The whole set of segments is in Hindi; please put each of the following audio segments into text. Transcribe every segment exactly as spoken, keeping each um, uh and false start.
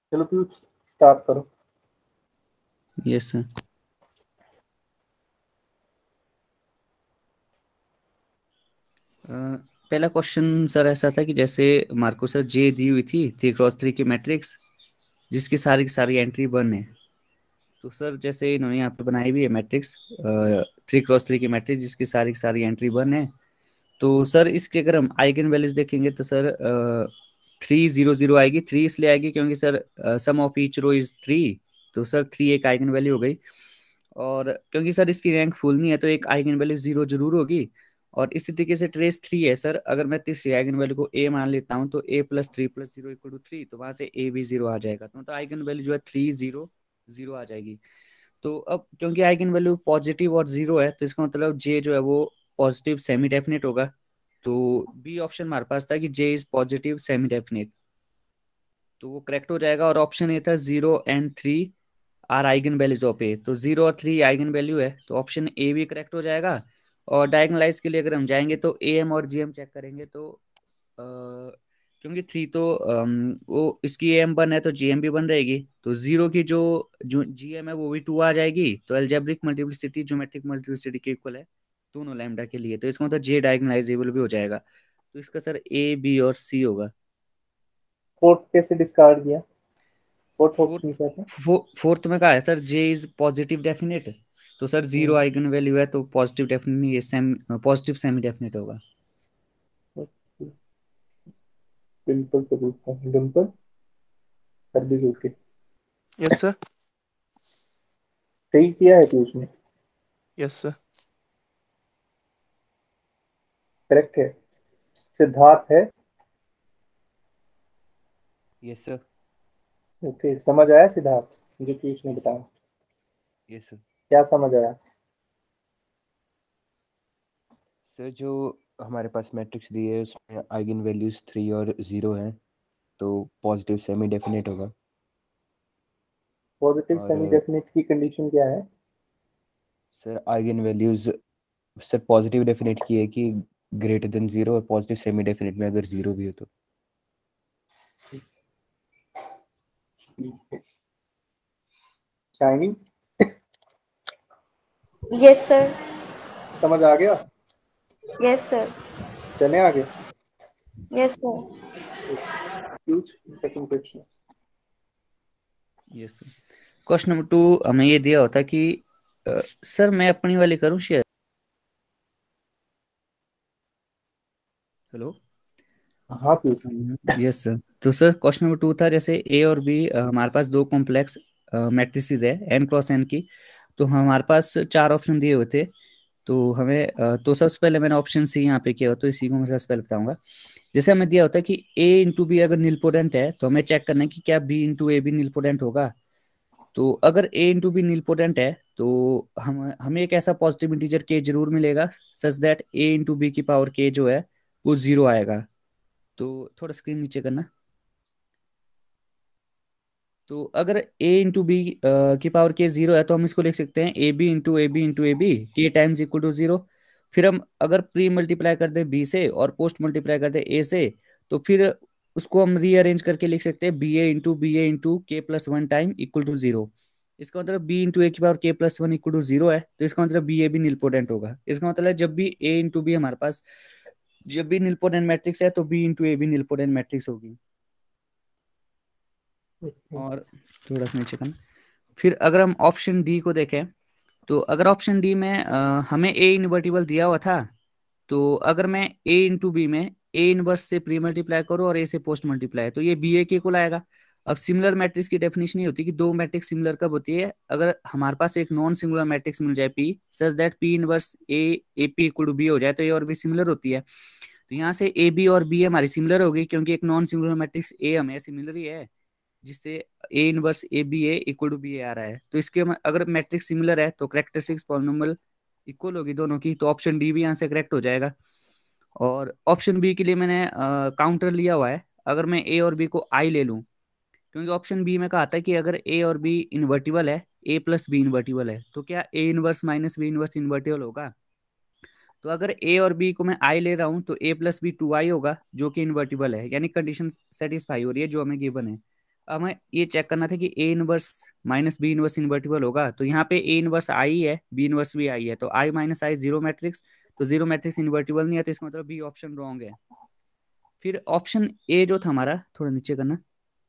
चलो पीयूष स्टार्ट करो। Yes sir. पहला क्वेश्चन सर ऐसा था कि जैसे मार्को सर जे दी हुई थी थ्री क्रॉस थ्री की मैट्रिक्स जिसकी सारी की सारी एंट्री वन है। तो सर जैसे इन्होंने यहाँ पे बनाई हुई है मैट्रिक्स थ्री क्रॉस थ्री की मैट्रिक्स जिसकी सारी की सारी एंट्री वन है। तो सर इसके अगर हम आइगन वैल्यूज देखेंगे तो सर थ्री जीरो जीरो आएगी। थ्री इसलिए आएगी क्योंकि sir sum of each row is three. तो सर थ्री एक आइगन वैल्यू हो गई। और क्योंकि सर इसकी रैंक फुल नहीं है तो एक आइगन वैल्यू जीरो जरूर होगी। और इसी तरीके से ट्रेस थ्री है सर। अगर मैं तीसरी आइगन वैल्यू को ए मान लेता हूँ तो A plus three plus zero equal to three. तो वहां से ए भी जीरो आ जाएगा। तो मतलब आइगन वैल्यू जो है थ्री जीरो जीरो आ जाएगी। तो अब क्योंकि आइगन वैल्यू पॉजिटिव और जीरो है तो इसका मतलब जे जो है वो पॉजिटिव सेमी डेफिनेट होगा। तो बी ऑप्शन हमारे पास था कि J is positive semi definite. तो वो करेक्ट हो जाएगा। और ऑप्शन ए था zero and three are eigen values of A. तो जीरो और थ्री आइगन वैल्यू है तो ऑप्शन ए भी करेक्ट हो जाएगा। और डायगोनलाइज के लिए अगर हम जाएंगे तो ए एम और जी एम चेक करेंगे तो अ, क्योंकि थ्री तो अम, वो इसकी एम वन है तो जी एम भी वन रहेगी। तो जीरो की जो जो जी एम है वो भी टू आ जाएगी। तो एल्जेब्रिक मल्टीप्लिसिटी ज्योमेट्रिक मल्टीप्लिसिटी के इक्वल है दोनों लैम्डा के लिए। तो इसका मतलब जे डायगोनलाइजेबल भी हो जाएगा। तो इसका सर ए बी और सी होगा। फोर्थ कैसे डिस्कार्ड किया? फोर्थ ऑप्शन क्या था? फोर्थ फोर्थ में कहा है sir J is positive definite. तो sir zero hmm, eigen value है तो पॉजिटिव डेफिनेट नहीं, ये सेम पॉजिटिव सेमी डेफिनेट होगा। डिम्पल से पूछता हूँ। डिम्पल कर दी झूठी। Yes sir. सही किया है पीयूष ने। Yes sir. करेक्ट है। सिद्धार्थ है। Yes sir. ओके, समझ आया सिद्धार्थ जो पीयूष ने बताया? Yes sir. क्या समझ आया? सर जो हमारे पास मैट्रिक्स दी है उसमें आइगन वैल्यूज थ्री और जीरो हैं तो पॉजिटिव सेमी डेफिनेट होगा। पॉजिटिव और सेमी डेफिनेट की कंडीशन क्या है? Sir eigenvalues sir positive definite की है कि ग्रेटर देन जीरो और पॉजिटिव सेमी डेफिनेट में अगर जीरो भी हो तो। Shiny yes sir. समझ आ गया? Yes sir. चले आगे। Yes sir. Piyush second question. Yes sir. Question number two हमें ये दिया होता कि अ, सर मैं अपनी वाली करूं शेयर। हेलो। हाँ पीयूष। Yes sir. तो सर क्वेश्चन नंबर टू था जैसे ए और बी हमारे पास दो कॉम्प्लेक्स मैट्रिसेस है एन क्रॉस एन की। तो हमारे पास चार ऑप्शन दिए हुए थे। तो हमें अ, तो सबसे पहले मैंने ऑप्शन सी यहाँ पे किया हो तो इसी को मैं सबसे पहले बताऊंगा। जैसे हमें दिया होता है कि ए इंटू बी अगर नीलपोटेंट है तो हमें चेक करना है कि क्या बी इंटू ए भी नीलपोटेंट होगा। तो अगर ए इंटू बी नीलपोटेंट है तो हम हमें एक ऐसा पॉजिटिव इंटीजर के जरूर मिलेगा such that A into B की पावर के जो है वो जीरो आएगा। तो थोड़ा स्क्रीन नीचे करना। तो अगर a इंटू बी की पावर के जीरो है तो हम इसको लिख सकते हैं A B into A B into A B k times equal to zero. फिर हम अगर प्री मल्टीप्लाई कर दे b से और पोस्ट मल्टीप्लाई कर दे a से तो फिर उसको हम रीअरेंज करके लिख सकते हैं B A into B A into k plus one time equal to zero. इसका मतलब b इंटू ए की power k plus one equal to zero है तो इसका मतलब बी ए भी निलपोटेंट होगा। इसका मतलब जब भी a इंटू बी हमारे पास जब भी निलपोटेंट मैट्रिक्स है तो b इंटू ए भी निलपोटेंट मैट्रिक्स होगी। और थोड़ा सा नीचे करना। फिर अगर हम ऑप्शन डी को देखें तो अगर ऑप्शन डी में अ, हमें ए इनवर्टिबल दिया हुआ था। तो अगर मैं ए इंटू बी में ए इनवर्स से प्री मल्टीप्लाई करूँ और ए से पोस्ट मल्टीप्लाई तो ये बी ए के इक्वल आएगा। अब सिमिलर मैट्रिक्स की डेफिनेशन ये होती है कि दो मैट्रिक्स सिमिलर कब होती है अगर हमारे पास एक नॉन सिंगुलर मैट्रिक्स मिल जाए P such that P inverse A A P equal to B हो जाए तो ए और बी सिमिलर होती है। तो यहाँ से ए बी और बी हमारी सिमिलर होगी क्योंकि एक नॉन सिंगुलर मैट्रिक्स ए हमें सिमिलर ही है जिससे A inverse A B A equal to B A आ रहा है। तो इसके अगर मैट्रिक्स सिमिलर है तो करेक्टरिस्टिक्स पॉलिनोमियल इक्वल होगी दोनों की। तो ऑप्शन डी भी यहाँ से करेक्ट हो जाएगा। और ऑप्शन बी के लिए मैंने काउंटर लिया हुआ है। अगर मैं ए और बी को आई ले लूँ क्योंकि ऑप्शन बी में कहा था कि अगर ए और बी इन्वर्टिबल है ए प्लस बी इन्वर्टिबल है तो क्या A inverse minus B inverse invertible होगा। तो अगर ए और बी को मैं आई ले रहा हूँ तो A plus B two I होगा जो कि इन्वर्टिबल है यानी कंडीशन सेटिस्फाई हो रही है जो हमें गिवन है। हमें ये चेक करना था कि A inverse minus B inverse invertible होगा, तो यहाँ पे ए इनवर्स आई है, बी इनवर्स भी आई है, तो I minus I zero matrix, तो जीरो मैट्रिक्स इन्वर्टिबल नहीं है, तो इसका मतलब बी ऑप्शन रॉन्ग है। फिर ऑप्शन ए जो था हमारा, थोड़ा नीचे करना,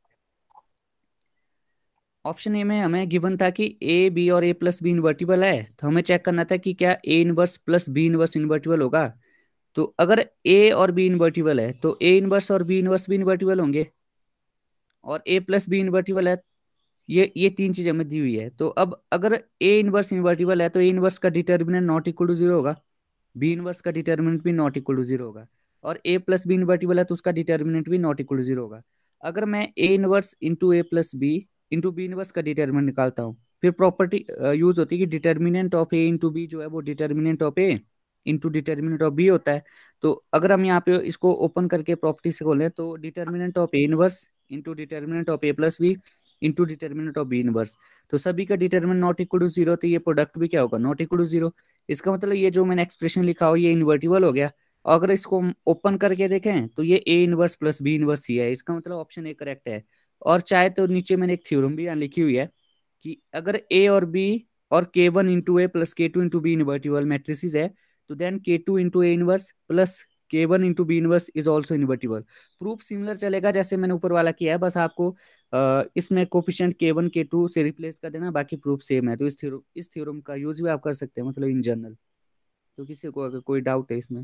ऑप्शन ए में हमें गिवन था कि ए बी और ए प्लस बी इन्वर्टिबल है, तो हमें चेक करना था कि क्या A inverse plus B inverse invertible होगा। तो अगर ए और बी इन्वर्टिबल है तो ए इनवर्स और बी इनवर्स भी इन्वर्टिबल होंगे, और ए प्लस बी इन्वर्टिबल है, ये ये तीन चीज हमें दी हुई है। तो अब अगर ए इनवर्स इन्वर्टिबल है तो ए इनवर्स का determinant not equal to zero होगा, बी इनवर्स का डिटर्मिनेंट भी नॉट इक्वल टू जीरो होगा, और ए प्लस बी इन्वर्टिबल है तो उसका डिटर्मिनेंट भी नॉट इक्वल टू जीरो होगा। अगर मैं A inverse into A plus B into B inverse का डिटर्मिनेंट निकालता हूँ, फिर प्रॉपर्टी यूज होती है कि determinant of A into B जो है वो determinant of A into determinant of B होता है। तो अगर हम यहाँ पे इसको ओपन करके प्रॉपर्टी से खोलें तो determinant of A inverse into determinant of A plus B into determinant of B inverse, तो सभी का determinant not equal to zero, तो ये प्रोडक्ट भी क्या होगा, नॉट इक्वल टू जीरो। इसका मतलब ये जो मैंने एक्सप्रेशन लिखा हो ये इन्वर्टिबल हो गया। और अगर इसको ओपन करके देखें तो ये A inverse plus B inverse ही है, इसका मतलब ऑप्शन ए करेक्ट है। और चाहे तो नीचे मैंने एक थ्योरम भी यहाँ लिखी हुई है कि अगर ए और बी और k one into A plus k two into B invertible matrices है, तो then k two into A inverse plus k one into B inverse is also invertible. Proof similar चलेगा जैसे मैंने ऊपर वाला किया है, बस आपको अ, इसमें कोफिशिएंट के वन के टू से रिप्लेस कर देना, बाकी प्रूफ सेम है। तो इस थ्योरम इस थ्योरम का यूज भी आप कर सकते हैं, मतलब इन जनरल। तो किसी को अगर कोई डाउट है इसमें।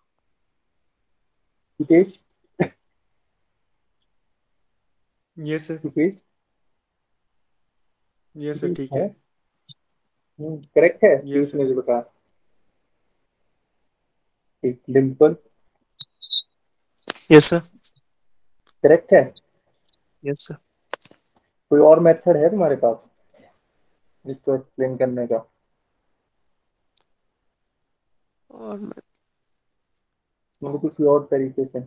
Hitesh, yes sir. Hitesh, yes sir, ठीक है है। करेक्ट है यस पीयूष सर। ने जो बताया। ठीक, डिम्पल यस सर। करेक्ट है। Yes sir. कोई और मेथड है तुम्हारे पास इसको एक्सप्लेन करने का? और मैं मतलब किसी और तरीके से?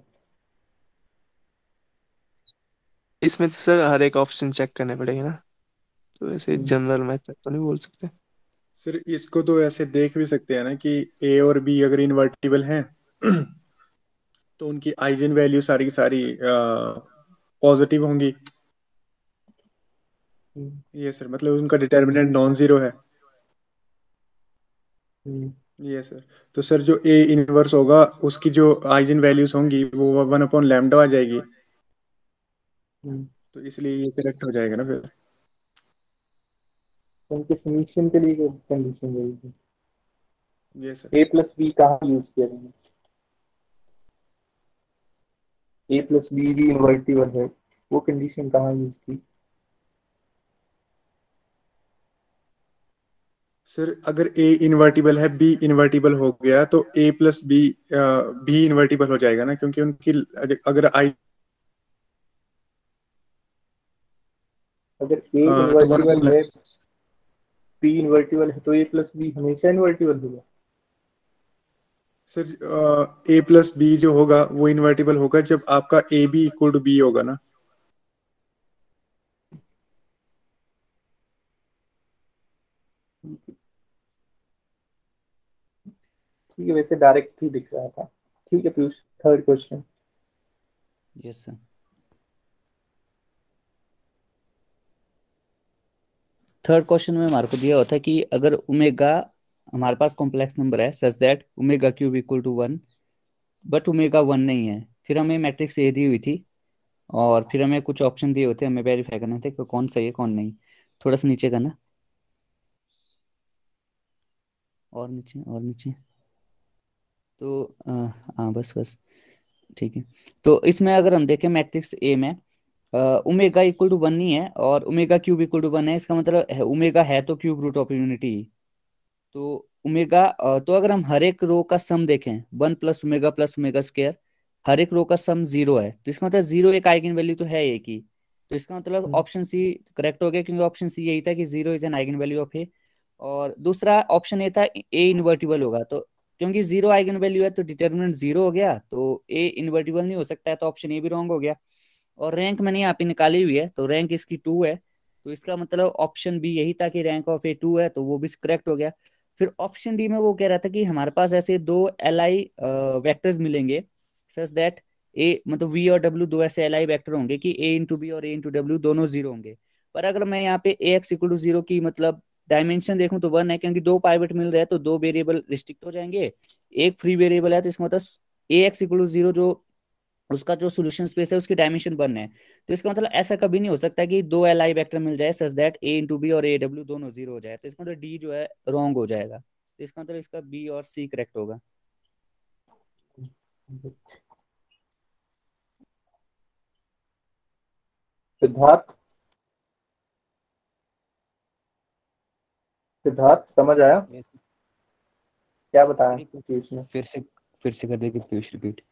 इसमें तो सर हर एक ऑप्शन चेक करने पड़ेगा ना, तो ऐसे हम्म, जनरल मेथड तो नहीं बोल सकते। सर इसको तो ऐसे देख भी सकते हैं ना कि ए और बी अगर इन्वर्टिबल हैं तो उनकी आइजन वैल्यू सारी की सारी पॉजिटिव होंगी। हम्म, ये सर, मतलब उनका डिटर्मिनेंट नॉन जीरो है। हम्म, ये सर, तो सर जो ए इनवर्स होगा उसकी जो आइजन वैल्यूज होंगी वो वन अपॉन लैम्डा आ जाएगी, हम्म। तो इसलिए ये करेक्ट हो जाएगा ना फिर। तो उनके समीशन के लिए कंडीशन रही थी ये सर, ए प्लस बी कहाँ यूज किया मैंने? ए प्लस बी भी इन्वर्टिबल है, वो कंडीशन कहाँ यूज की? सर अगर ए इन्वर्टिबल है बी इन्वर्टिबल हो गया तो ए प्लस बी भी इन्वर्टिबल हो जाएगा ना, क्योंकि उनकी अगर आई अगर ए तो वन इन्वर्टिबल अपॉन है, बी इन्वर्टिबल है, तो ए प्लस बी हमेशा इन्वर्टिबल होगा। सर ए प्लस बी जो होगा वो इन्वर्टिबल होगा जब आपका A B equal to B होगा ना। ठीक है, वैसे डायरेक्ट ही दिख रहा था। ठीक है Piyush, third question. Yes sir. Third question में हमारे को दिया होता है कि अगर ओमेगा हमारे पास कॉम्प्लेक्स नंबर है such that omega cube equal to one, but omega one नहीं है, फिर हमें मैट्रिक्स ए दी हुई थी और फिर हमें कुछ ऑप्शन दिए होते हैं, हमें वेरीफाई करना था कि कौन सही है कौन नहीं। थोड़ा सा नीचे करना, और नीचे और नीचे, तो अ, हाँ बस बस ठीक है। तो इसमें अगर हम देखें मैट्रिक्स ए में ओमेगा इक्वल टू वन नहीं है और omega cube equal to one है, इसका मतलब है ओमेगा है तो क्यूब रूट ऑफ यूनिटी। तो ओमेगा तो अगर हम हर एक रो का सम देखें one plus omega plus omega square, हर एक रो का सम जीरो है, तो इसका मतलब जीरो एक आइगन वैल्यू तो है एक ही। तो इसका मतलब हम्म, ऑप्शन सी करेक्ट हो गया, क्योंकि ऑप्शन सी यही था कि zero is an eigen value of A. और दूसरा ऑप्शन ए था ए इन्वर्टिबल होगा, तो क्योंकि जीरो आइगन वैल्यू है तो डिटर्मिनेंट जीरो हो गया, तो ए इन्वर्टिबल नहीं हो सकता है, तो ऑप्शन ए भी रॉन्ग हो गया। और रैंक मैंने यहाँ पे निकाली हुई है, तो रैंक इसकी टू है, तो इसका मतलब ऑप्शन बी यही था कि रैंक ऑफ ए टू है, तो वो भी करेक्ट हो गया। फिर ऑप्शन डी में वो कह रहा था कि हमारे पास ऐसे दो एल आई वेक्टर्स मिलेंगे सच दैट ए मतलब वी और डब्ल्यू दो ऐसे एल आई वेक्टर होंगे कि ए इंटू बी और ए इंटू डब्ल्यू दोनों जीरो होंगे। पर अगर मैं यहाँ पे A X equal to zero की मतलब डायमेंशन देखूं तो वन है, क्योंकि दो पाइवट मिल रहे हैं तो दो वेरिएबल रिस्ट्रिक्ट हो जाएंगे, एक फ्री वेरिएबल है, तो इसका मतलब ए एक्स इक्वल टू जीरो जो उसका जो सोल्यूशन स्पेस है उसकी डायमेंशन वन है। तो इसका मतलब ऐसा कभी नहीं हो सकता कि दो एल आई वेक्टर मिल जाए such that A into B और ए डब्ल्यू दोनों जीरो हो जाए, तो इसका मतलब डी जो है रॉन्ग हो जाएगा। तो इसका मतलब इसका बी और सी करेक्ट होगा। सिद्धार्थ, सिद्धार्थ समझ आया Yes. क्या बताया नहीं, हितेश ने? फिर से फिर से कर देगी प्लीज रिपीट।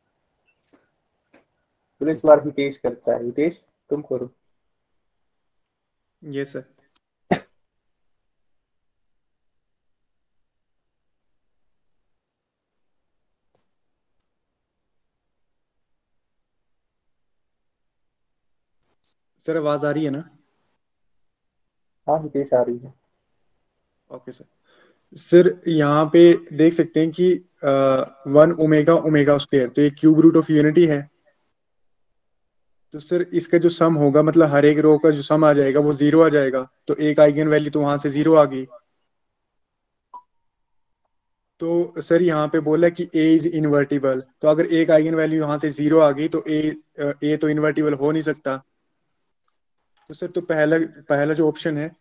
चलो इस बार हितेश करता है। हितेश तुम करो। Yes sir. सर आवाज आ रही है ना? हाँ हितेश आ रही है। Okay sir. सर यहाँ पे देख सकते हैं कि वन ओमेगा ओमेगा स्क्वायर, तो ये क्यूब रूट ऑफ यूनिटी है। तो सर इसका जो सम होगा, मतलब हर एक रो का जो सम आ जाएगा वो जीरो आ जाएगा, तो एक आइगन वैल्यू तो वहां से जीरो आ गई। तो सर यहाँ पे बोला कि ए इज इनवर्टिबल, तो अगर एक आइगन वैल्यू यहाँ से जीरो आ गई तो ए ए तो इनवर्टिबल हो नहीं सकता। तो सर तो पहला पहला जो ऑप्शन है,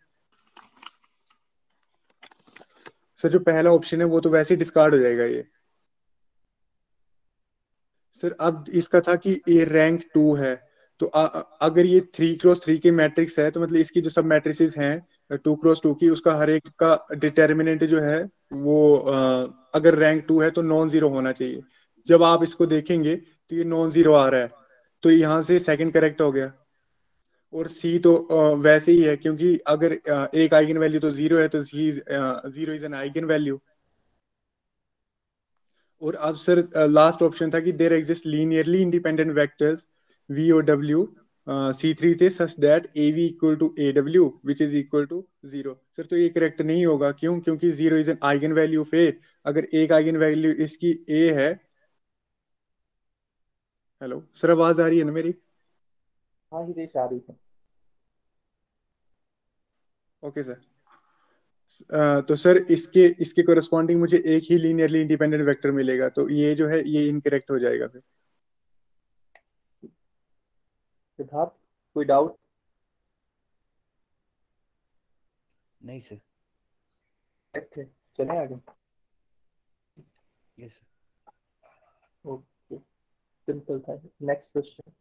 सर जो पहला ऑप्शन है वो तो वैसे ही डिस्कार्ड हो जाएगा ये। सर अब इसका था कि ए रैंक टू है, तो आ, अगर ये थ्री क्रॉस थ्री के मैट्रिक्स है तो मतलब इसकी जो सब मैट्रिसेस हैं टू क्रॉस टू की, उसका हर एक का डिटर्मिनेंट जो है वो आ, अगर रैंक टू है तो नॉन जीरो होना चाहिए। जब आप इसको देखेंगे तो ये नॉन जीरो आ रहा है, तो यहाँ से सेकंड करेक्ट हो गया। और सी तो आ, वैसे ही है, क्योंकि अगर आ, एक आइगन वैल्यू तो जीरो है तो zero is an eigen value. और अब सर लास्ट ऑप्शन था कि there exist linearly independent vectors V और डब्ल्यू सी थ्री से such that A V equal to A W which is equal to zero. Sir तो ये करेक्ट नहीं होगा, क्यों? क्योंकि zero is an eigen value of A. अगर एक आइगन वैल्यू इसकी ए है। हेलो सर, आवाज आ रही है ना मेरी? हाँ हितेश आ रही है। Okay sir. अ, तो सर इसके इसके कोरस्पॉन्डिंग मुझे एक ही लीनियरली इंडिपेंडेंट वेक्टर मिलेगा, तो ये जो है ये इनकरेक्ट हो जाएगा फिर। सिद्धार्थ कोई डाउट? नहीं सर। ओके चलें आगे। Yes sir. ओके सिंपल था। Next question.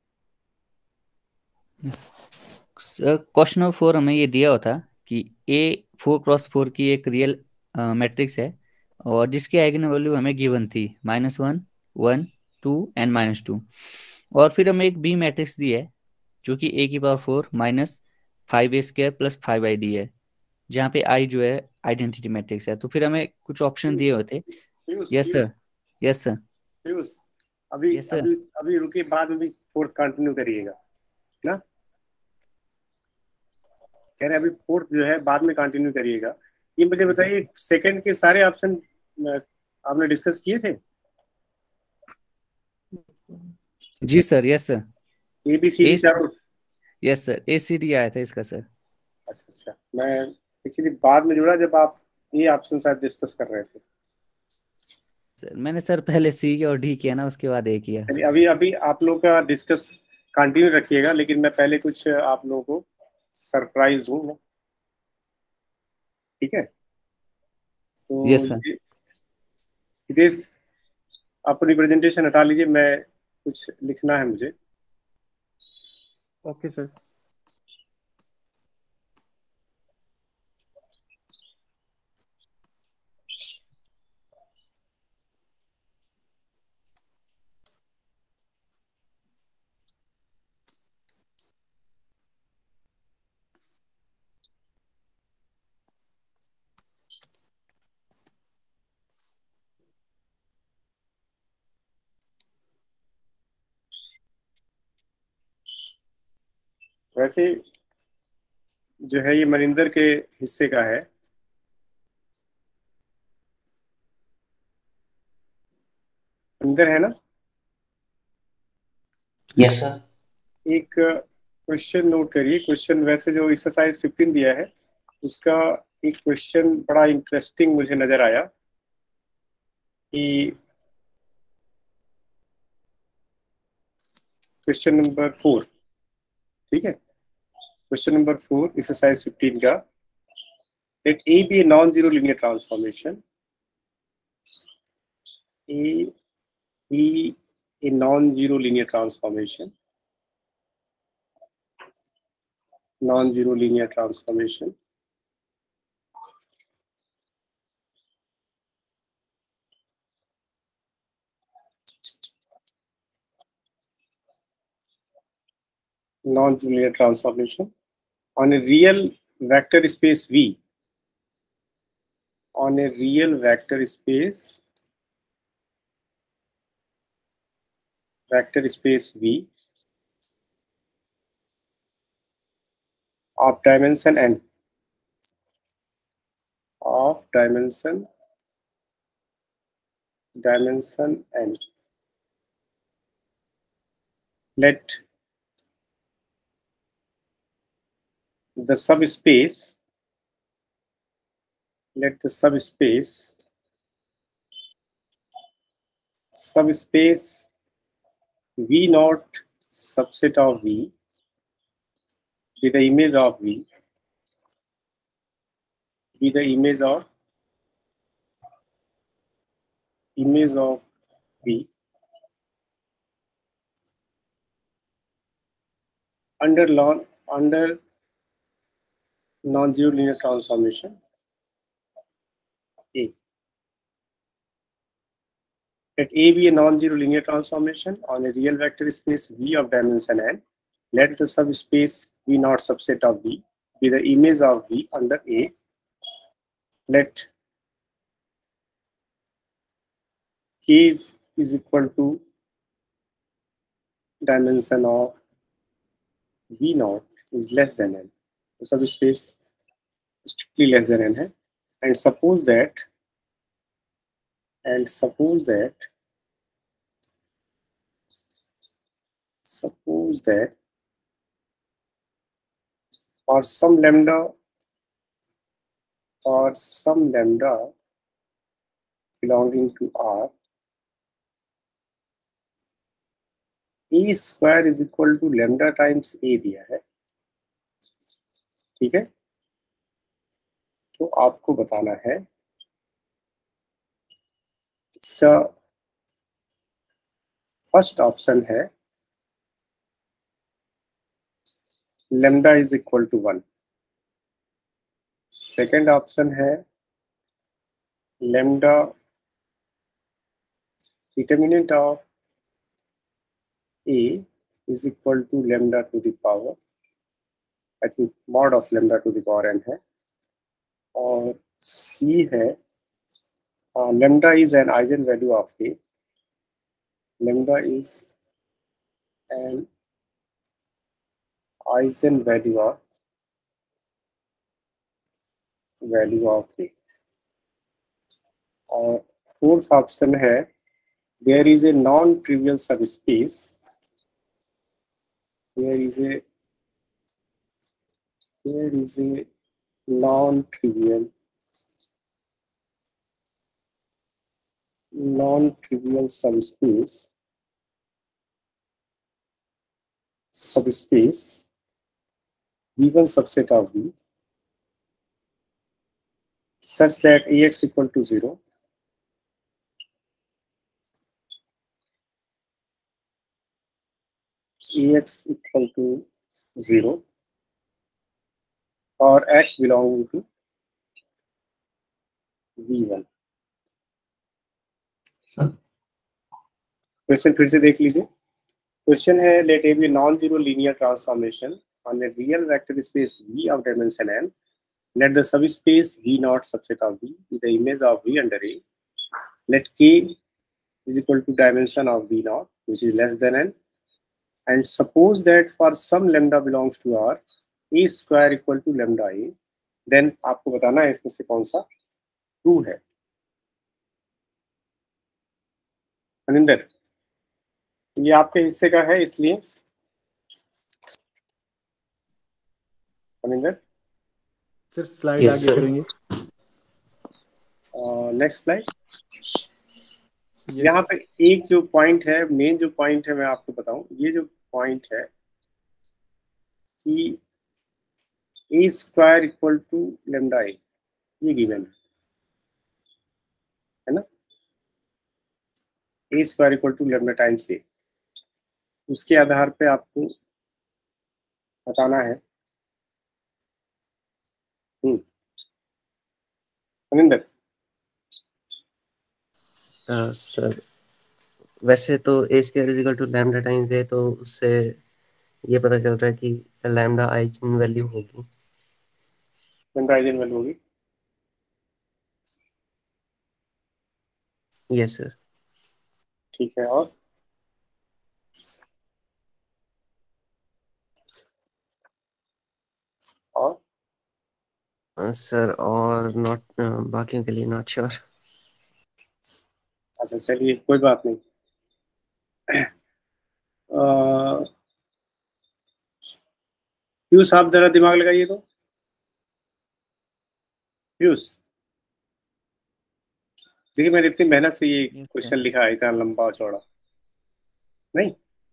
Question number four हमें ये दिया होता कि ए फोर क्रॉस फोर की एक रियल मैट्रिक्स है और जिसकी आइगन वैल्यू हमें गिवन थी minus one one two and minus two, और फिर हमें एक बी मैट्रिक्स दी है जो कि ए की power four minus five A square plus five I D है, जहाँ पे आई जो है आइडेंटिटी मैट्रिक्स है। तो फिर हमें कुछ ऑप्शन दिए होते। Yes sir. Yes sir. Piyush, अभी यस सर। अभी अभी रुकिए, बाद में भी फोर्थ कंटिन्यू करिएगा ना। कह रहे हैं अभी फोर्थ जो है बाद में कंटिन्यू करिएगा। ये मुझे बताइए, सेकंड के सारे ऑप्शन आपने डिस्कस किए थे? जी सर। Yes sir. A B C D चारों? Yes sir, A C D आया था इसका सर। अच्छा अच्छा, मैं एक्चुअली बाद में जुड़ा जब आप ये ऑप्शन शायद डिस्कस कर रहे थे। सर मैंने सर पहले सी और डी किया ना, उसके बाद ए किया। चलिए, अभी अभी आप लोग का डिस्कस कंटिन्यू रखिएगा, लेकिन मैं पहले कुछ आप लोगों को सरप्राइज दूँ ना, ठीक है? तो यस सर। ये- हितेश, आप रिप्रेजेंटेशन हटा लीजिए, मैं कुछ लिखना है मुझे। Okay sir. वैसे जो है ये मनिंदर के हिस्से का है। मनिंदर है ना? Yes sir. एक क्वेश्चन नोट करिए। क्वेश्चन वैसे जो एक्सरसाइज फिफ्टीन दिया है उसका एक क्वेश्चन बड़ा इंटरेस्टिंग मुझे नजर आया कि क्वेश्चन नंबर फोर, ठीक है, question number four exercise fifteen का, let A B a non zero linear transformation, A B a non zero linear transformation, non zero linear transformation non-linear transformation on a real vector space V, on a real vector space, vector space V of dimension n, of dimension dimension n. Let the subspace, let the subspace, subspace V naught subset of V be the image of V, be the image of image of V under non under non-zero linear transformation A. Let A be a non-zero linear transformation on a real vector space V of dimension n. Let the subspace V naught subset of V be the image of V under A. Let K is, is equal to dimension of V naught is less than n. The subspace is strictly less than n. And suppose that, and suppose that, suppose that for some lambda, for some lambda belonging to R, A square is equal to lambda times A दिया है, ठीक है। तो आपको बताना है इसका फर्स्ट ऑप्शन है lambda is equal to one, second option है lambda determinant of A is equal to lambda to the power, I think mod of lambda to the power n है, और सी है lambda is an eigen value of A, lambda is an eigen value of value of A, और फोर्थ ऑप्शन है there is a non-trivial subspace, there is a there is a non-trivial non-trivial subspace subspace V one subset of V such that Ax equal to zero, Ax equal to zero, or x belonging to V one। Question फिर से देख लीजिए। क्वेश्चन है let A be non zero linear transformation on a real vector space V of dimension n, let the subspace V naught subset of V be the image of V under A, let K is equal to dimension of V naught which is less than n, and suppose that for some lambda belongs to R, A square equal to lambda A, then आपको बताना है इसमें से कौन सा ट्रू है। अनिंदर ये आपके हिस्से का है इसलिए मनिंदर। सर स्लाइड Yes, आगे sir. करेंगे। Next slide. यस यहाँ पे एक जो पॉइंट है, मेन जो पॉइंट है मैं आपको बताऊं, ये जो पॉइंट है कि A square equal to lambda A, ये गिवन है है ना। A square equal to lambda times A, उसके आधार पे आपको बताना है। हम्म मनिंदर। Uh, sir, वैसे तो A square is equal to lambda times है, तो उससे ये पता चल रहा है कि लैम्डा आइगन वैल्यू होगी। लेमडा आइगन वैल्यू होगी। Yes sir. ठीक है, और और सर और नॉट बाकियों के लिए नॉट श्योर। अच्छा चलिए कोई बात नहीं। पीयूष आप जरा दिमाग लगाइए तो। पीयूष देखिए, मैंने इतनी मेहनत से ये Yes, क्वेश्चन लिखा है, इतना लंबा और चौड़ा नहीं।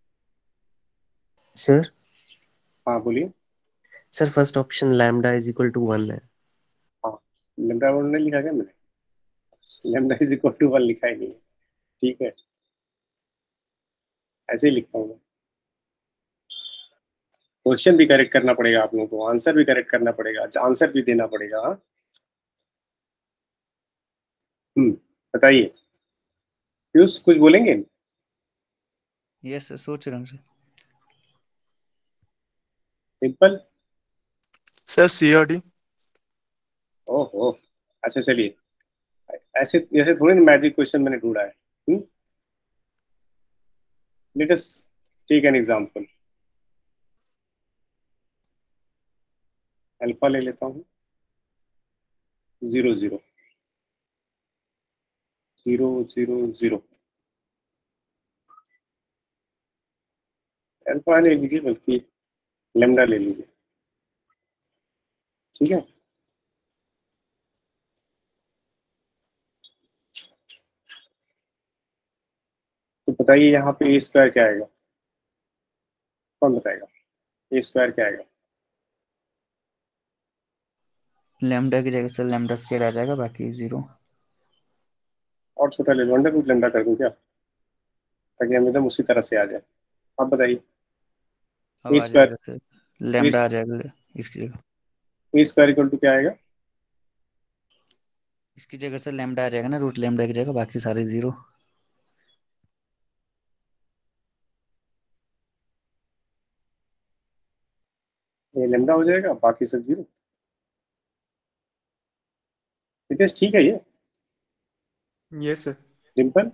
सर हाँ बोलिए। Sir first option lambda is equal to one है। हाँ, लेमडा वन नहीं लिखा क्या मैंने? Lambda is equal to one लिखा ही नहीं है। ठीक है, ऐसे ही लिखता हूँ मैं। क्वेश्चन भी करेक्ट करना पड़ेगा आप लोगों को, आंसर भी करेक्ट करना पड़ेगा, आंसर भी देना पड़ेगा। हाँ हम्म बताइए पीयूष, कुछ बोलेंगे? यस सर, सोच रहा हूँ सर। सिंपल। सर सी और डी। ओहो, अच्छा चलिए, ऐसे ऐसे थोड़ी ना मैजिक क्वेश्चन मैंने ढूंढा है। Let us take an example. Alpha ले लेता हूँ, zero zero zero zero zero. Alpha ले लीजिए, बल्कि लेमडा ले लीजिए। ठीक है, तो बताइए यहाँ पे ए स्क्वायर क्या आएगा? कौन बताएगा ए स्क्वायर क्या आएगा? लैम्डा की जगह सर लैम्डा स्क्वायर आ जाएगा, बाकी जीरो। और छोटा ले लो, अंडर रूट लेमडा कर दूं क्या, ताकि हम एकदम उसी तरह से आ जाए। आप बताइए। अब ए आ स्क्वायर जाएगा सर, लैम्डा आ जाएगा इसकी जगह। ए स्क्वायर इक्वल टू क्या आएगा? इसकी जगह सर लैम्डा आ जाएगा ना, रूट लैम्डा की जगह, बाकी सारे जीरो। ये लेमडा हो जाएगा, बाकी सब जीरो। नितेश ठीक है ये? Yes sir. Dimple,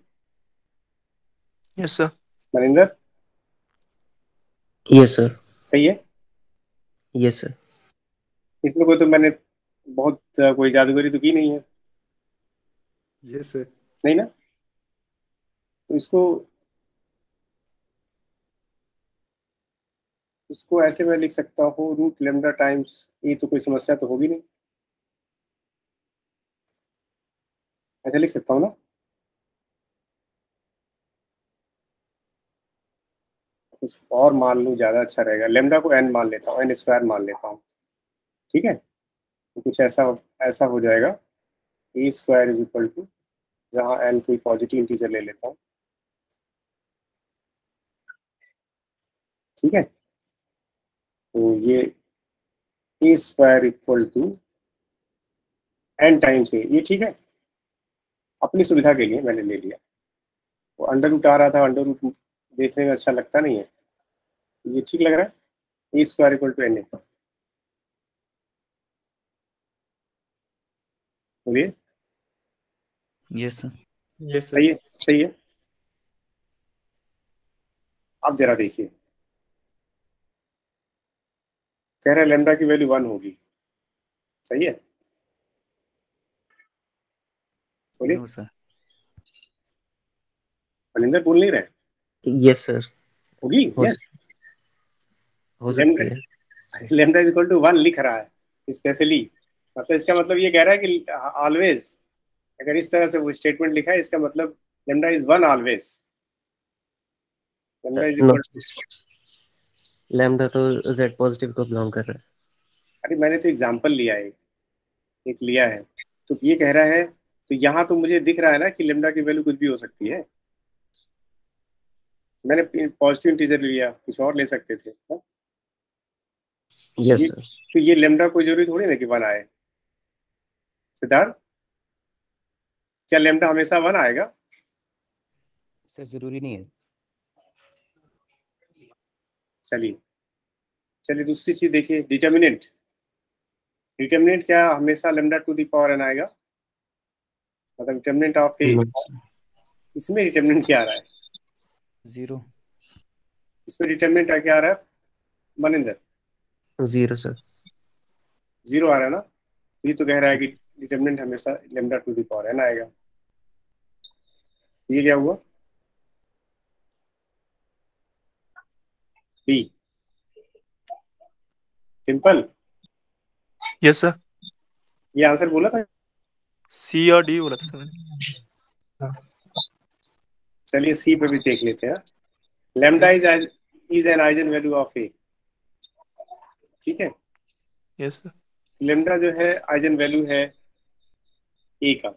yes sir. Narendra, yes sir. सही है? Yes sir. इसमें कोई तो मैंने बहुत अ, कोई जादूगरी तो की नहीं है? Yes sir. नहीं ना? तो इसको इसको ऐसे मैं लिख सकता हूँ, रूट लेमडा टाइम्स ए, तो कोई समस्या तो होगी नहीं, ऐसे लिख सकता हूँ ना? कुछ और मान लूँ ज़्यादा अच्छा रहेगा, लेमडा को एन मान लेता हूँ, एन स्क्वायर मान लेता हूँ। ठीक है, तो कुछ ऐसा ऐसा हो जाएगा, A square is equal to, जहाँ एन कोई पॉजिटिव इंटीजर ले लेता हूँ। ठीक है, तो ये A square equal to n times A, ये ठीक है, अपनी सुविधा के लिए मैंने ले लिया। वो अंडर रूट आ रहा था, अंडर रूट देखने में अच्छा लगता नहीं है, ये ठीक लग रहा है। A square equal to n A, बोलिए। Yes sir. यस सही सर। है, सही है। अब जरा देखिए, कह रहे हैं लेमडा की वैल्यू वन होगी, सही है? बोलिए। No sir. मनिंदर बोल नहीं रहे? यस सर, होगी? हो यस, हो सकती है। Lambda is equal to one लिख रहा है स्पेशली, मतलब इसका मतलब ये कह रहा है कि ऑलवेज, अगर इस तरह से वो स्टेटमेंट लिखा है, इसका मतलब lambda is one always, lambda is no, equal to, lambda तो जेड पॉजिटिव को बिलोंग कर रहा है। अरे मैंने तो एग्जांपल लिया है, एक लिया है, तो ये कह रहा है, तो यहाँ तो मुझे दिख रहा है ना कि लेमडा की वैल्यू कुछ भी हो सकती है। मैंने पॉजिटिव इंटीजर लिया, कुछ और ले सकते थे हा? यस ये सर, तो ये लेमडा कोई जरूरी थोड़ी ना कि वन आए। सिद्धार्थ, क्या लेमडा हमेशा वन आएगा? सर जरूरी नहीं है। चलिए चलिए दूसरी चीज देखिए, डिटर्मिनेंट, डिटर्मिनेंट क्या हमेशा lambda to the power n आएगा? मतलब determinant of A, no sir, इसमें डिटर्मिनेंट क्या आ रहा है? जीरो। इसमें डिटर्मिनेंट क्या आ रहा है मनिंदर? जीरो सर, जीरो आ रहा है ना, तो ये तो कह रहा है कि डिटर्मिनेंट हमेशा lambda to the power n आएगा। ये क्या हुआ? बी, सिंपल, यस सर, ये आंसर बोला था। सी और डी बोला था सर मैंने। चलिए सी पे भी देख लेते हैं। Lambda is is an eigenvalue of A, ठीक है, यस सर, लेमडा जो है आइजन वैल्यू है ए का,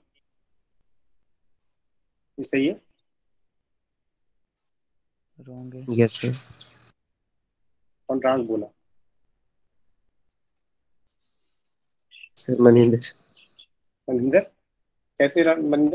ये सही है? रॉन्ग है। यस सर, कौन रॉन्ग बोला? सर मनिंदर। मनिंदर, कैसे wrong, मनिंदर?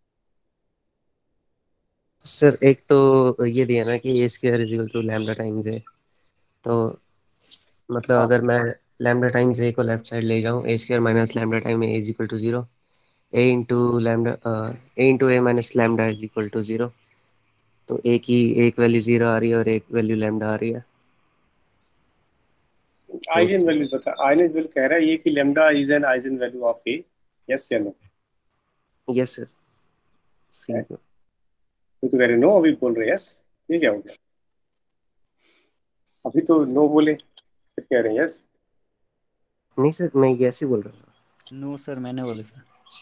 सर एक तो ये दिया ना कि A square is equal to lambda times A, तो मतलब हाँ, अगर मैं लैम्डा टाइम्स ए को लेफ्ट साइड ले जाऊँ, A square minus lambda time A is equal to zero, A into lambda A into A minus lambda is equal to zero, तो ए की एक वैल्यू जीरो आ रही है और एक वैल्यू लैम्डा आ रही है। तो आइजन वैल्यू बता, आइजन वैल्यू कह रहा है ये कि lambda is an eigenvalue of A, yes या नो? Yes sir, C. तो तो कह रहे नो, अभी बोल रहे यस, ये क्या हो गया? अभी तो नो बोले, फिर कह रहे हैं यस। नहीं सर, मैं यस ही बोल रहा था। नो सर, मैंने बोला सर।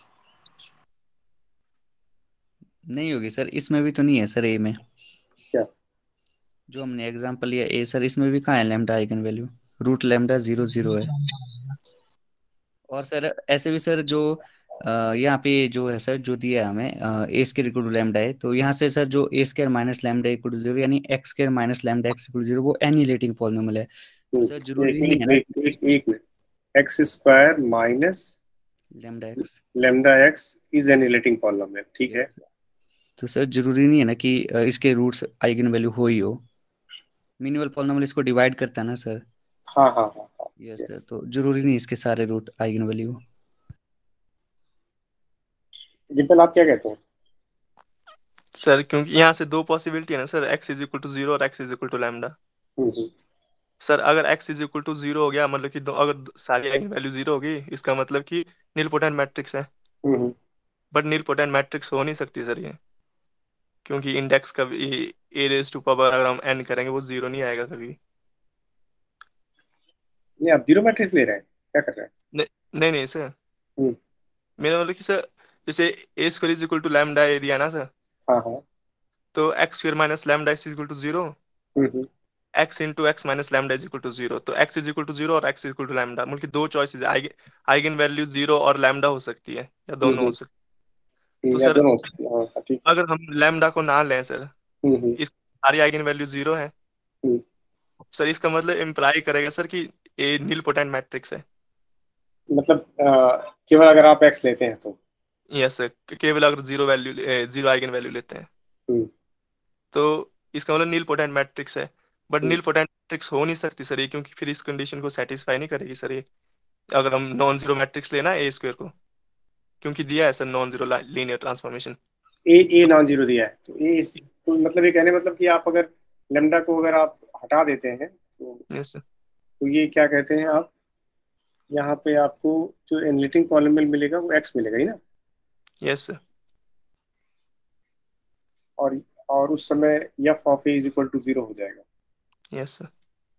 नहीं होगी सर, इसमें भी तो नहीं है सर ए में। क्या? जो हमने एग्जांपल लिया ए सर, इसमें भी कहाँ है lambda eigenvalue? Root lambda zero zero है। और सर ऐसे भी सर जो अ, यहाँ पे जो है सर, जो दिया है हमें A square equal to lambda है, तो यहाँ से सर जो A square minus lambda equal to zero, यानी X square minus lambda X equal to zero, वो एनिलेटिंग पॉलिनोमियल है। तो सर एक जरूरी नहीं एक है ना एक एक एक minute, X square minus lambda X. Lambda X is annihilating polynomial, ठीक है? यस। तो सर जरूरी नहीं है ना कि अ, इसके रूट्स आइगन वैल्यू हो ही हो। मिनिमल पॉलिनोमियल इसको डिवाइड करता है ना सर। हाँ हाँ हाँ हाँ, यस सर, यस। तो जरूरी नहीं इसके सारे रूट आइगन वैल्यू। डिम्पल, आप क्या कहते हैं? सर क्योंकि यहाँ से दो पॉसिबिलिटी है ना sir, X is equal to zero और X is equal to lambda. Hmm, hmm, sir अगर x is equal to zero हो गया, मतलब कि दो, अगर दो- सारी आइगन वैल्यू जीरो होगी, इसका मतलब कि नीलपोटेंट मैट्रिक्स है। Hmm, hmm. But nilpotent matrix हो नहीं सकती सर ये, क्योंकि इंडेक्स का ए रेज टू पावर अगर हम n करेंगे वो जीरो नहीं आएगा कभी। नहीं, आप जीरो मैट्रिक्स ले रहे हैं, क्या कर रहे हैं? नहीं नहीं नहीं सर, हम्म, मेरा मतलब कि सर जैसे A square is equal to lambda A दिया ना सर, हाँ हाँ, तो x square minus lambda is equal to zero, hmm, hmm, X into X minus lambda is equal to zero, तो X is equal to zero और X is equal to lambda, मतलब कि दो चॉइसेस है, आइगन वैल्यू जीरो और लैम्डा हो सकती है या हम्म, दोनों हो हम्म, सकती है। तो हम्म, या सर दोनों हो सकते हैं, हाँ हाँ, ठीक है। अगर हम लैम्डा को ना लें सर, हम्म, हम्म, इस सारी आइगन वैल्यू जीरो है, हम्म। सर इसका मतलब इम्प्लाई करेगा सर कि ए नील पोटेंट मैट्रिक्स है। मतलब अ, केवल अगर आप एक्स लेते हैं तो? यस सर, केवल अगर zero value zero eigenvalue लेते हैं हम्म, तो इसका मतलब नील पोटेंट मैट्रिक्स है। But hmm, nilpotent matrix हो नहीं सकती सर ये, क्योंकि फिर इस कंडीशन को सेटिस्फाई नहीं करेगी सर ये, अगर हम नॉन जीरो मैट्रिक्स लेना है ए स्क्वायर को, क्योंकि दिया है sir non zero linear transformation. A A non zero दिया है, तो ए इस, तो मतलब ये कहने मतलब कि आप अगर लेमडा को अगर आप हटा देते हैं तो यस सर, तो ये क्या कहते हैं आप, यहाँ पे आपको जो एनिलिटिंग पॉलिनोमियल मिलेगा वो एक्स मिलेगा ही ना, यस सर, और और उस समय F of A is equal to zero हो जाएगा। Yes sir.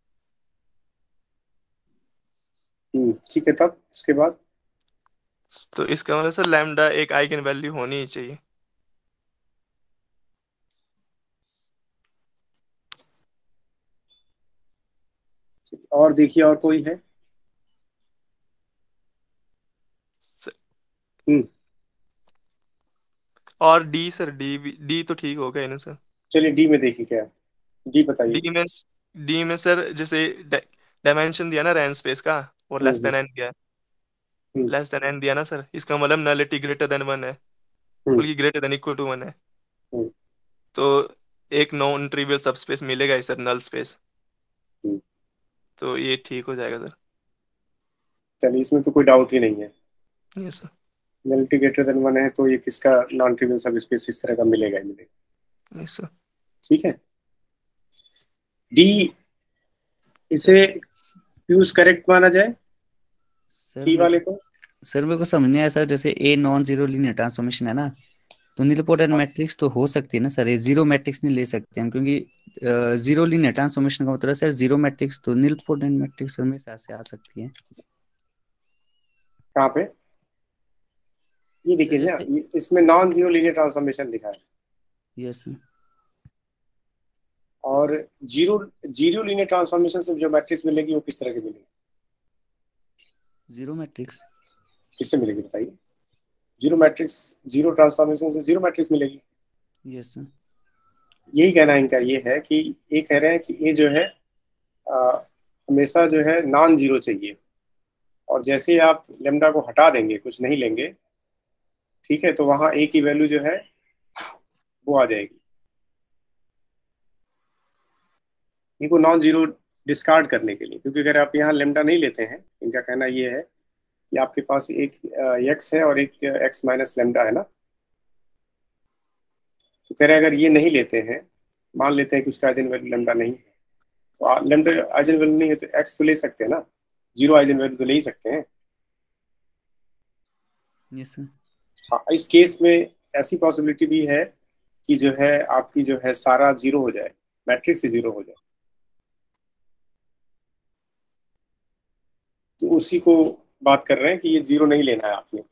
हम्म ठीक है, तब उसके बाद तो इसका मतलब सर लैम्डा एक आइगन वैल्यू होनी ही चाहिए। और देखिए और कोई है? सर, हम्म और डी सर, डी भी, डी तो ठीक हो गया ना सर। चलिए डी में देखिए क्या है, डी बताइए। डी में डी में सर जैसे डायमेंशन दिया ना रैंक स्पेस का, और हम्म लेस देन एन दिया, हम्म लेस देन एन दिया ना सर, इसका मतलब नलिटी ग्रेटर देन वन है, हम्म बल्कि greater than equal to one है। हम्म तो एक नॉन ट्रिवियल सबस्पेस मिलेगा ही सर, नल स्पेस। हम्म। तो ये ठीक हो जाएगा सर। चलिए इसमें तो कोई डाउट ही नहीं है, yes sir. Nullity greater than one है तो ये किसका नॉन ट्रिवियल सब स्पेस इस तरह का मिलेगा ही मिलेगा। Yes sir. ठीक है, डी इसे यूज करेक्ट माना जाए सर सी मेरे वाले को को। सर मेरे को समझ नहीं आया सर, जैसे A non zero linear transformation है ना, तो नीलपोटेंट मैट्रिक्स तो हो सकती है ना सर, ये जीरो मैट्रिक्स नहीं ले सकते हम, क्योंकि जीरो लीनियर ट्रांसफॉर्मेशन का मतलब सर जीरो मैट्रिक्स, तो नीलपोटेंट मैट्रिक्स हमेशा से आ सकती है। कहाँ पे? ये सर देखिए ना, जैसे ये- इसमें नॉन जीरो लीनियर ट्रांसफॉर्मेशन लिखा है, यस और जीरो जीरो लीनियर ट्रांसफॉर्मेशन से जो मैट्रिक्स मिलेगी वो किस तरह की मिलेगी, जीरो मैट्रिक्स। किससे मिलेगी बताइए? जीरो मैट्रिक्स, जीरो ट्रांसफॉर्मेशन से जीरो मैट्रिक्स मिलेगी। यस यही कहना इनका ये है कि ये कह रहे हैं कि ये जो है आ, हमेशा जो है नॉन जीरो चाहिए, और जैसे ही आप लेमडा को हटा देंगे, कुछ नहीं लेंगे, ठीक है, तो वहां ए की वैल्यू जो है वो आ जाएगी। इनको नॉन जीरो डिस्कार्ड करने के लिए, क्योंकि अगर आप यहाँ लेमडा नहीं लेते हैं, इनका कहना ये है कि आपके पास एक एक्स है और एक एक्स माइनस लेमडा है ना, तो कह रहे हैं अगर ये नहीं लेते हैं, मान लेते हैं कि उसका आइजन वैल्यू लेमडा नहीं है, तो लेमडा आइजन वैल्यू नहीं है तो एक्स तो ले सकते हैं ना, जीरो आइजन वैल्यू तो ले ही सकते हैं। यस हाँ, इस केस में ऐसी पॉसिबिलिटी भी है कि जो है आपकी जो है सारा जीरो हो जाए, मैट्रिक्स से जीरो हो जाए, तो उसी को बात कर रहे हैं कि ये जीरो नहीं लेना है आपने।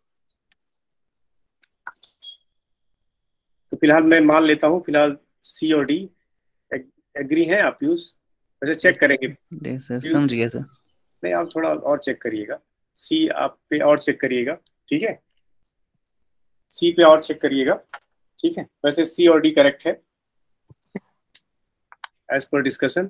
तो फिलहाल मैं मान लेता हूँ, फिलहाल सी और डी एग्री हैं आप? यूज वैसे चेक करेंगे, सर, समझ गया सर। नहीं आप थोड़ा और चेक करिएगा, सी आप पे और चेक करिएगा, ठीक है, सी पे और चेक करिएगा, ठीक है। वैसे सी और डी करेक्ट है as per discussion.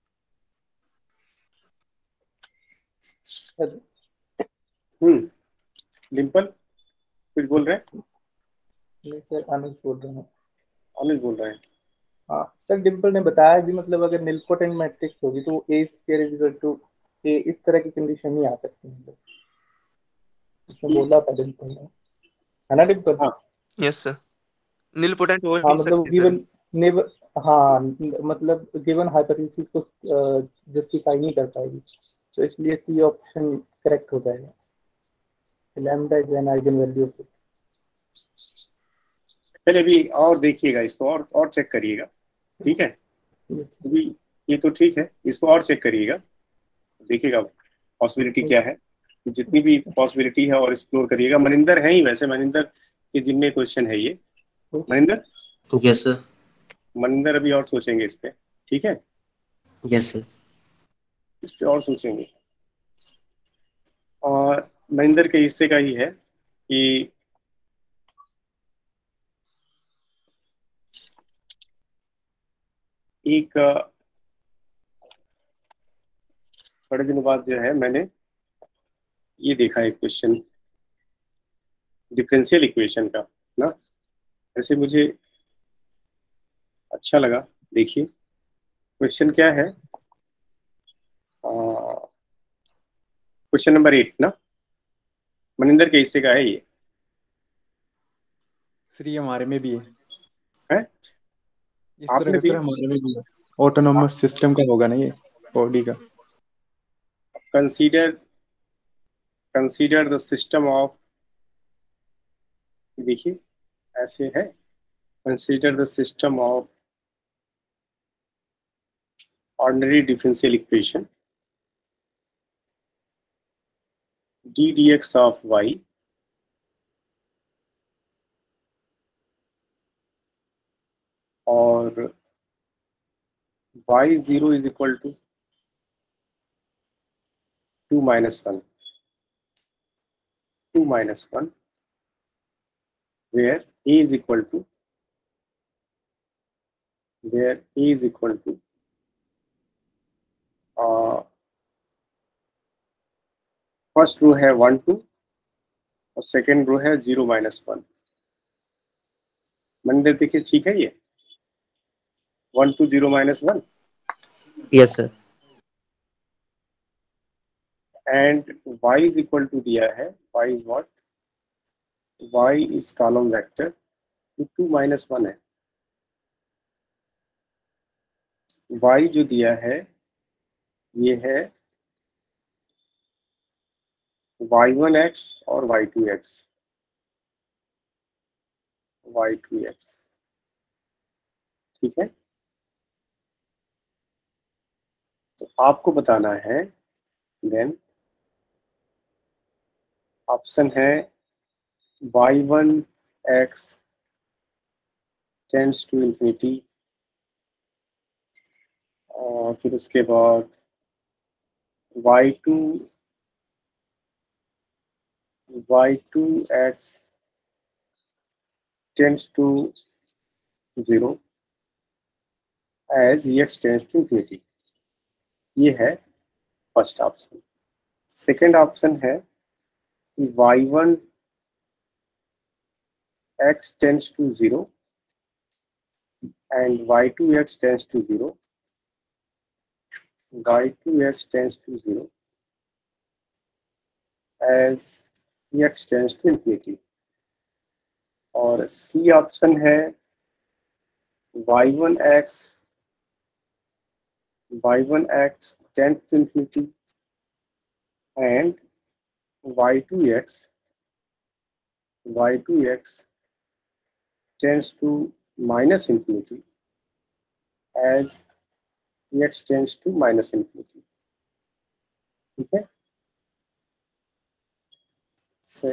Hmm Dimple कुछ बोल रहे हैं? नहीं सर, अनुज बोल रहे हैं। अनुज बोल रहे हैं। हाँ सर, डिम्पल ने बताया कि मतलब अगर निलपोटेंट मैट्रिक्स होगी तो A square is equal to A, इस तरह की कंडीशन ही आ सकती है, मतलब इसमें बोला था डिम्पल ने, है ना डिम्पल? हाँ यस सर, नीलपोटेंट हो हाँ भी मतलब सकती है सर। गिवन नेवर, हाँ मतलब गिवन हाइपोथेसिस को जस्टिफाई नहीं कर पाएगी, तो इसलिए सी ऑप्शन करेक्ट हो जाएगा। Lambda is an eigen value. चलिए अभी और देखिएगा इसको, और और चेक करिएगा, ठीक है। अभी ये तो ठीक है, इसको और चेक करिएगा, देखिएगा पॉसिबिलिटी क्या है, जितनी भी पॉसिबिलिटी है और एक्सप्लोर करिएगा। मनिंदर है ही, वैसे मनिंदर के जिम्मे क्वेश्चन है ये। मनिंदर? Yes sir. मनिंदर अभी और सोचेंगे इस पे, ठीक है, यस सर। इस पे और सोचेंगे। और मनिंदर के हिस्से का ही है कि एक बड़े दिनों बाद जो है मैंने ये देखा एक क्वेश्चन डिफरेंशियल इक्वेशन का ना, ऐसे मुझे अच्छा लगा। देखिए क्वेश्चन क्या है, क्वेश्चन नंबर एट ना, मनिंदर के हिस्से का है ये। श्री हमारे में भी है, है इस तरह आपने का भी? सर हमारे में भी है, ऑटोनोमस सिस्टम का होगा ना ये, बॉडी का। Consider consider the system of, देखिए ऐसे है, consider the system of ordinary differential equation d dx of y और y zero is equal to two minus one, two minus one, where a is equal to where a is equal to uh, first row है वन टू और सेकेंड रो है जीरो माइनस वन। मंदिर देखिए ठीक है, ये one two zero minus one. Yes sir. And y is equal to दिया है, y is what, y is column vector two minus one है। y जो दिया है ये है वाई वन एक्स और Y two X, Y two X, ठीक है। तो आपको बताना है, देन ऑप्शन है Y one X tends to infinity, और फिर उसके बाद Y two Y two X tends to zero as X tends to infinity. ये है फर्स्ट ऑप्शन। सेकेंड ऑप्शन है Y one X tends to zero and y two x tends to zero, y two x tends to zero as x tends to infinity। और सी ऑप्शन है Y one x Y one X tends to infinity and y two x y two x tends to minus infinity as x tends to minus infinity, ठीक है। से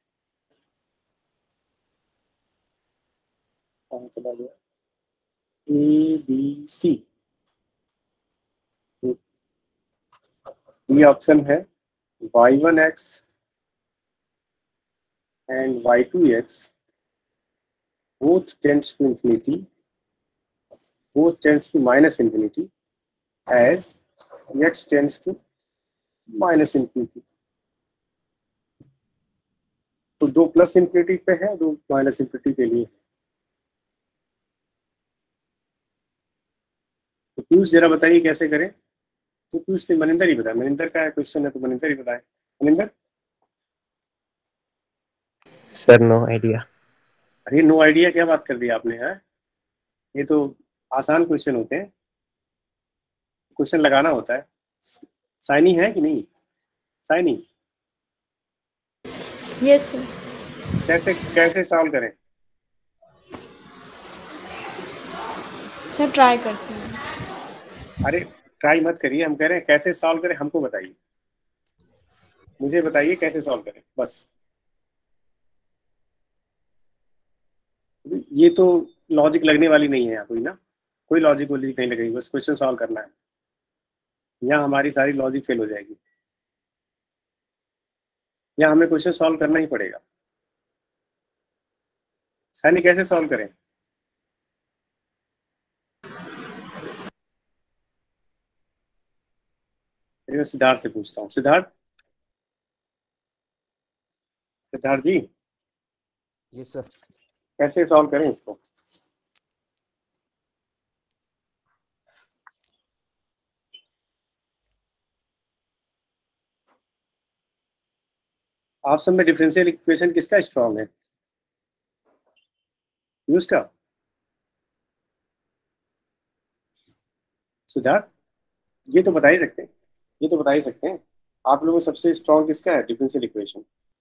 चला गया ए बी सी। ये ऑप्शन है Y one X and Y two X both tends to infinity, both tends to minus infinity as x tends to minus infinity। तो दो प्लस इंफिनिटी पे है, दो माइनस इंफिनिटी के लिए। तो पीयूष जरा बताइए कैसे करें। तो पीयूष ने मनिंदर ही बताया, मनिंदर का क्वेश्चन है तो मनिंदर ही बताए। Maninder sir no idea. अरे नो आइडिया क्या बात कर दी आपने, है ये तो आसान क्वेश्चन होते हैं, क्वेश्चन लगाना होता है। साइनी है कि नहीं? Saini yes sir. कैसे कैसे सॉल्व करें? सर ट्राई करती हूँ। अरे ट्राई मत करिए, हम कह रहे हैं कैसे सॉल्व करें, हमको बताइए, मुझे बताइए कैसे सॉल्व करें बस। ये तो लॉजिक लगने वाली नहीं है कोई ना, कोई लॉजिक वॉजिक नहीं लगेगी, बस क्वेश्चन सॉल्व करना है। यहाँ हमारी सारी लॉजिक फेल हो जाएगी, यहाँ हमें क्वेश्चन सॉल्व करना ही पड़ेगा। साइनी कैसे सॉल्व करें? मैं सिद्धार्थ से पूछता हूँ। Siddharth Siddharth ji yes sir. कैसे सॉल्व करें इसको? आप सब में डिफरेंशियल इक्वेशन किसका स्ट्रॉन्ग है? यूज का? सिद्धार्थ ये तो बता ही सकते हैं, ये तो बता ही सकते हैं आप लोगों में सबसे स्ट्रॉन्ग किसका है डिफरेंशियल इक्वेशन?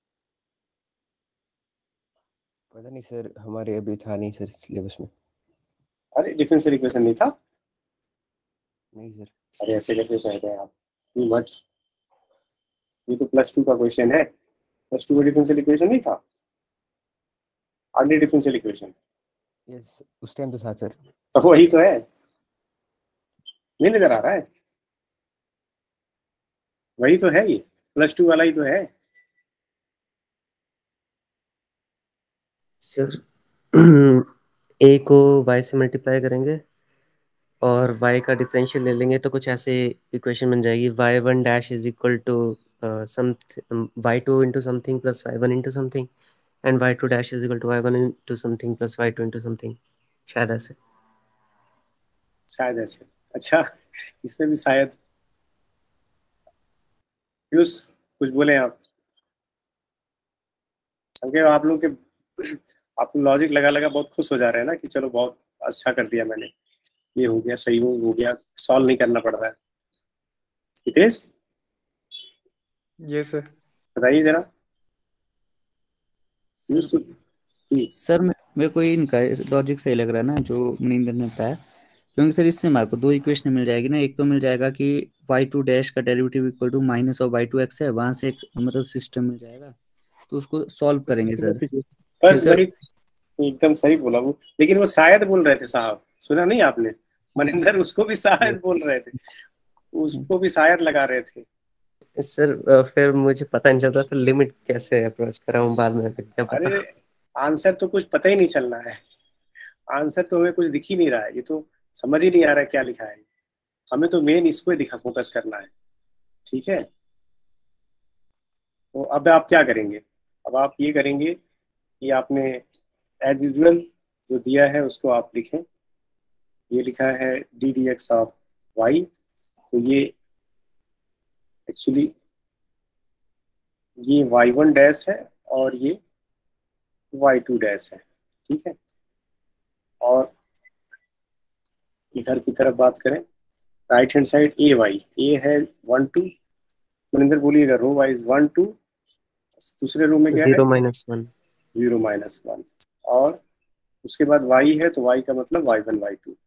पता नहीं सर, हमारे अभी था नहीं सर सिलेबस में। अरे डिफरेंशियल इक्वेशन नहीं था? नहीं सर। अरे ऐसे कैसे कह रहे हैं आप, टू मच। ये तो प्लस टू का क्वेश्चन है, प्लस टू का डिफरेंशियल इक्वेशन नहीं था, आगे डिफरेंशियल इक्वेशन। यस, उस टाइम तो था सर। तो वही तो है, नहीं नजर आ रहा है? वही तो है, ये प्लस टू वाला ही तो है। सर ए को y से मल्टीप्लाई करेंगे और y का डिफरेंशियल ले लेंगे तो कुछ ऐसे इक्वेशन बन जाएगी, Y one dash is equal to some Y two into something plus Y one into something and Y two dash is equal to Y one into something plus Y two into something, शायद ऐसे। शायद ऐसे, अच्छा इसमें भी शायद। पीयूष कुछ बोले आप? क्योंकि आप लोग के आप लॉजिक लगा लगा बहुत खुश हो जा रहे हैं ना कि चलो बहुत अच्छा कर दिया मैंने, ये हो गया, सही हो हो गया, सॉल्व नहीं करना पड़ रहा है। हितेश ये सर बताइए जरा। पीयूष सर, तो हम्म, सर मे- मेरे को ये इनका लॉजिक सही लग रहा है ना जो मनिंदर ने बताया, क्योंकि सर इससे हमारे को दो इक्वेशन मिल जाएगी ना। एक तो मिल जाएगा कि वाई टू डैश का derivative equal to minus of Y two X है, वहां से एक मतलब सिस्टम मिल जाएगा, तो उसको सॉल्व करेंगे सर। फिर बस सर वही, एकदम सही बोला वो, लेकिन वो शायद बोल रहे थे साहब, सुना नहीं आपने? मनिंदर उसको भी शायद बोल रहे थे, उसको भी शायद लगा रहे थे। सर अ, फिर मुझे पता नहीं चल रहा था लिमिट कैसे अप्रोच करा हूँ बाद में, फिर क्या पता। अरे आंसर तो कुछ पता ही नहीं चल रहा है, आंसर तो हमें कुछ दिख ही नहीं रहा है, ये तो समझ ही नहीं आ रहा है क्या लिखा है। हमें तो मेन इसको ही दिखा फोकस करना है, ठीक है? तो अब आप क्या करेंगे? अब आप ये करेंगे कि आपने एज यूजुअल जो दिया है उसको आप लिखें। ये लिखा है d d x of y, तो ये एक्चुअली ये वाई वन डैश है और ये वाई टू डैश है, ठीक है? और इधर की तरफ बात करें, right hand side a y, a है वन टू, मनिंदर बोलिएगा, रो वाइज वन टू, दूसरे रो में क्या है? Zero minus one. Zero minus one, और उसके बाद वाई है तो वाई का मतलब वाई वन वाई टू।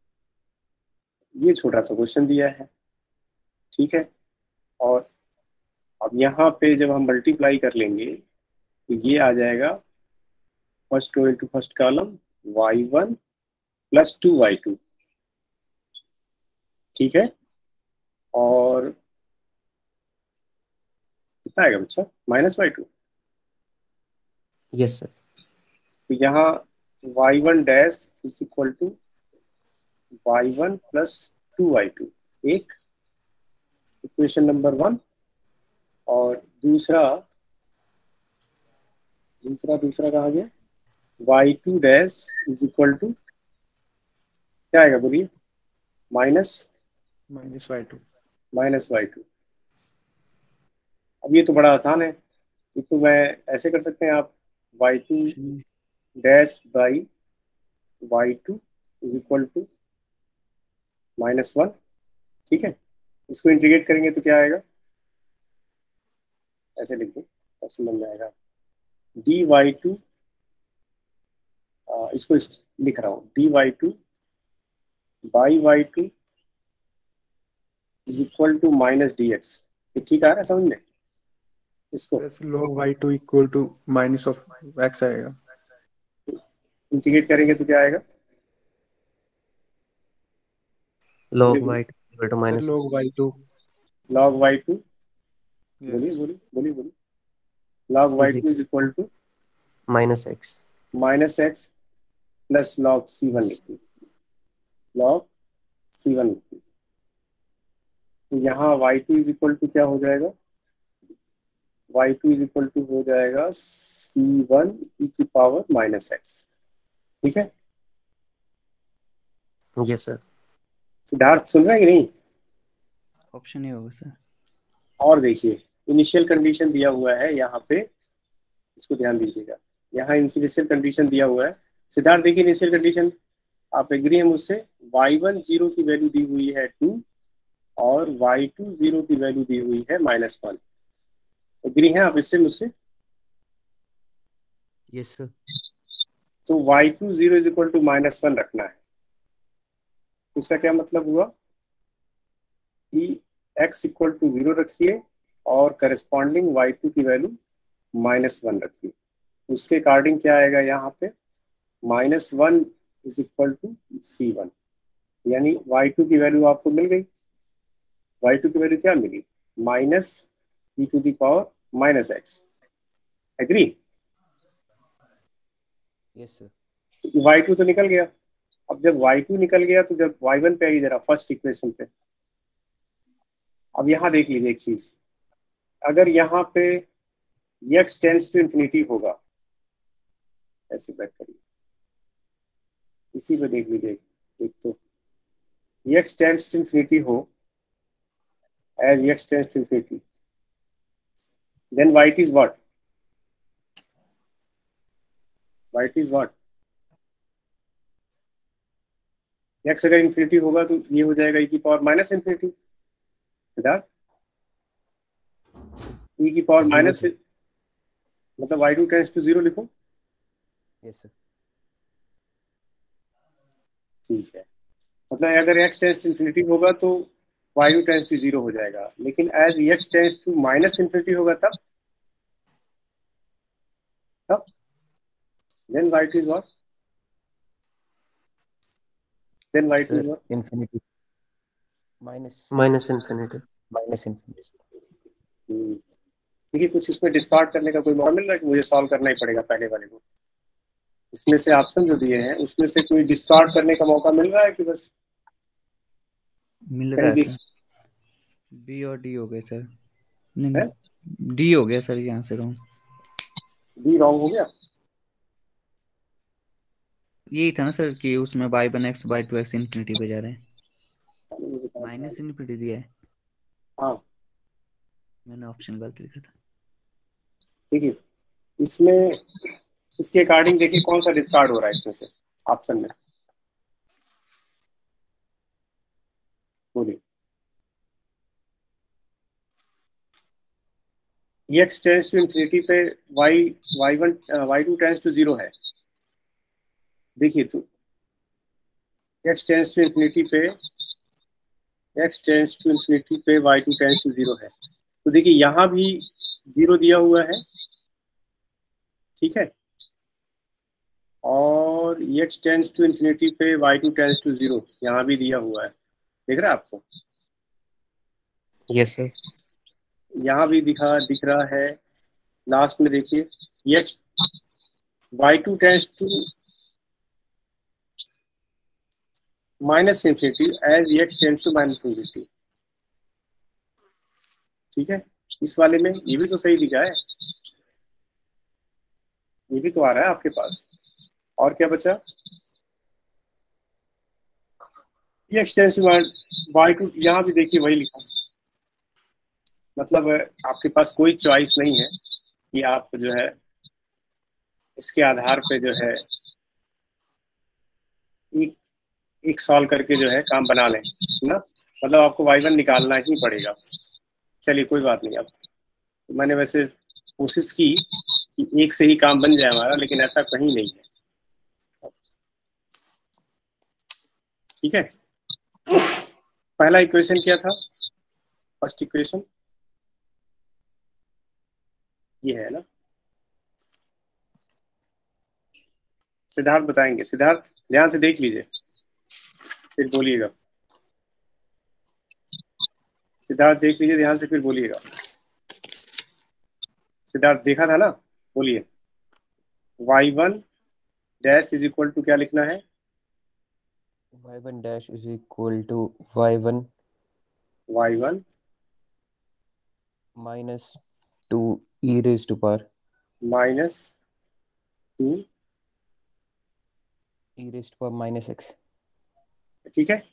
ये छोटा सा क्वेश्चन दिया है, ठीक है? और अब यहाँ पे जब हम मल्टीप्लाई कर लेंगे तो ये आ जाएगा first row into first column, y one plus two Y two, ठीक है? और कितना आएगा बच्चा? Minus y two. Yes sir. तो यहाँ y one dash is equal to Y one plus two Y two, एक इक्वेशन नंबर वन। और दूसरा दूसरा दूसरा कहा गया, y two dash is equal to क्या आएगा बोलिए? Minus minus y two. Minus y two. अब ये तो बड़ा आसान है, ये तो मैं ऐसे कर सकते हैं आप, y two dash by y two is equal to minus one, ठीक है? इसको इंटीग्रेट करेंगे तो क्या आएगा? ऐसे लिख दो तब समझ में आएगा, डी वाई टू, इसको इस, लिख रहा हूँ, d y two by y two is equal to minus d x. ये ठीक आ रहा है समझ में? इसको plus log y two equal to minus of x आएगा। इंटीग्रेट करेंगे तो क्या आएगा? log y equal to sir minus log y two, log y two, yes बोलिए बोलिए बोलिए बोलिए, log y two is equal to minus x. Minus x plus log c one लिखिए, लॉग सी वन लिखिए। तो यहाँ y two is equal to क्या हो जाएगा? Y two is equal to हो जाएगा सी वन ई की पावर माइनस एक्स, ठीक है? Yes sir. सिद्धार्थ सुन रहे हैं कि नहीं? ऑप्शन ही होगा सर। और देखिए इनिशियल कंडीशन दिया हुआ है यहाँ पे, इसको ध्यान दीजिएगा, यहाँ इनिशियल कंडीशन दिया हुआ है। सिद्धार्थ देखिए इनिशियल कंडीशन, आप एग्री है मुझसे? वाई वन जीरो की वैल्यू दी हुई है टू और वाई टू जीरो की वैल्यू दी हुई है माइनस वन। एग्री हैं आप इससे मुझसे? Yes sir. तो y two zero is equal to minus one रखना है, उसका क्या मतलब हुआ? x इक्वल टू जीरो रखिए और करस्पॉन्डिंग वाई टू की वैल्यू माइनस वन रखिए। उसके अकॉर्डिंग क्या आएगा यहाँ पे, minus one is equal to c one, यानी वाई टू की वैल्यू आपको मिल गई। वाई टू की वैल्यू क्या मिली, minus e to the power minus x. Agree? Yes sir. Y two तो निकल गया। अब जब वाई टू निकल गया तो जब वाई वन पे आइए जरा फर्स्ट इक्वेशन पे। अब यहाँ देख लीजिए एक चीज, अगर यहाँ पे x टेंड्स टू इंफिनिटी होगा, ऐसे बैक करिए, इसी पे देख लीजिए। एक तो x टेंड्स टू इंफिनिटी हो, as x tends to infinity, then y is what? y is what? x अगर इंफिनिटी होगा तो ये हो जाएगा e की पावर माइनस इंफिनिटी। e की पावर माइनस मतलब y two tends to zero लिखो। Yes sir. ठीक है, मतलब अगर x टेंड्स टू इंफिनिटी होगा तो y two tends to zero हो जाएगा, लेकिन as x tends to minus infinity होगा तब तब then y is what? then y is what? Infinity minus minus infinity minus infinity. देखिए कुछ इसमें डिस्कार्ड करने का कोई मौका मिल रहा है कि मुझे सॉल्व करना ही पड़ेगा पहले वाले को? इसमें से ऑप्शन जो दिए हैं उसमें से कोई डिस्कार्ड करने का मौका मिल रहा है कि बस मिल रहा है सर? बी और डी हो गए सर। नहीं है? डी हो गया सर, यहाँ से रॉन्ग। डी रॉन्ग हो गया? यही था ना सर कि उसमें y one x Y two x infinity पे जा रहे हैं, माइनस इन्फिनिटी दिया है। हाँ मैंने ऑप्शन गलत लिखा था। देखिए इसमें इसके अकॉर्डिंग देखिए कौन सा डिस्कार्ड हो रहा है इसमें से ऑप्शन में, बोलिए। x टेंड्स टू इंफिनिटी पे y y one y two tends to zero है। देखिए तो x टेंड्स टू इंफिनिटी पे x टेंड्स टू इंफिनिटी पे y two tends to zero है, तो देखिए यहाँ भी जीरो दिया हुआ है, ठीक है, और x टेंड्स टू इंफिनिटी पे y two tends to zero यहाँ भी दिया हुआ है। दिख रहा है आपको? Yes sir. यहाँ भी दिखा दिख रहा है। लास्ट में देखिए x y two tends to minus infinity as x tends to minus infinity, ठीक है। इस वाले में ये भी तो सही दिखा है, ये भी तो आ रहा है आपके पास। और क्या बचा? x tends to Y two, यहाँ भी देखिए वही लिखा है। मतलब आपके पास कोई चॉइस नहीं है कि आप जो है इसके आधार पे जो है एक एक सॉल्व करके जो है काम बना लें ना, मतलब आपको वाई वन निकालना ही पड़ेगा। चलिए कोई बात नहीं। अब तो मैंने वैसे कोशिश की कि एक से ही काम बन जाए हमारा, लेकिन ऐसा कहीं नहीं है, ठीक है। पहला इक्वेशन क्या था? फर्स्ट इक्वेशन ये है ना। सिद्धार्थ बताएंगे। सिद्धार्थ ध्यान से देख लीजिए फिर बोलिएगा। सिद्धार्थ देख लीजिए ध्यान से फिर बोलिएगा। सिद्धार्थ देखा था ना? बोलिए। Y one dash is equal to क्या लिखना है? Y one dash is equal to Y one y one minus two e raise to power minus two e raise to power minus x. ठीक है,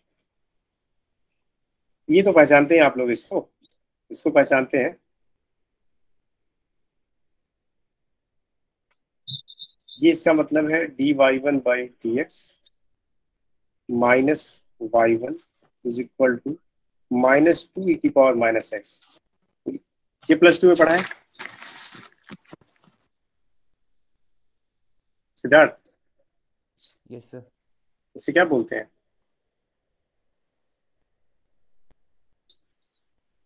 ये तो पहचानते हैं आप लोग, इसको इसको पहचानते हैं। ये इसका मतलब है d y one by d x minus y one is equal to minus two e की पावर माइनस एक्स। ये प्लस टू में पढ़ा है सिद्धार्थ? Yes sir. इसे क्या बोलते हैं?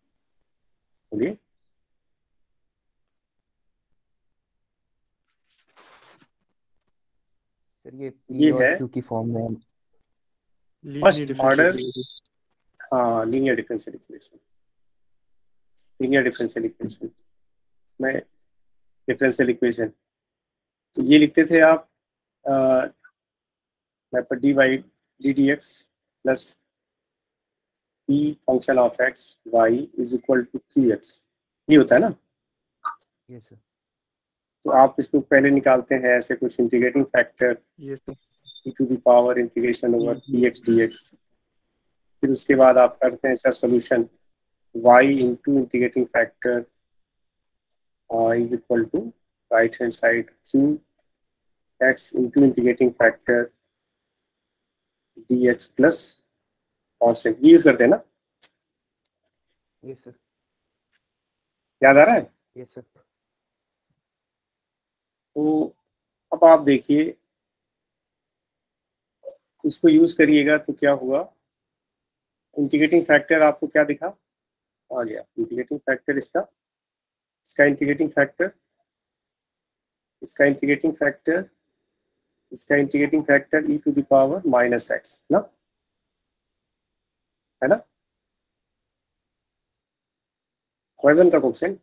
बोलिए। सर ये ये P और है Q की फॉर्म में फर्स्ट ऑर्डर, हाँ linear differential equation, linear differential equation में डिफरेंशियल इक्वेशन तो ये लिखते थे आप d by d d x plus p function of x y is equal to q x, ये होता है ना। Yes sir. तो आप इसको पहले निकालते हैं ऐसे कुछ integrating factor e to the power integration over d x d x, फिर उसके बाद आप करते हैं इसका solution y into integrating factor is equal to right hand side q x into integrating factor dx plus constant, ये यूज करते हैं ना। Yes sir. याद आ रहा है? Yes sir. तो अब आप देखिए उसको यूज करिएगा तो क्या हुआ, इंटीग्रेटिंग फैक्टर आपको क्या दिखा, आ गया इंटीग्रेटिंग फैक्टर इसका, इसका इंटीग्रेटिंग फैक्टर, इसका इंटीग्रेटिंग फैक्टर, इसका integrating factor e to the power minus x ना, है ना, वन का क्वेश्चन।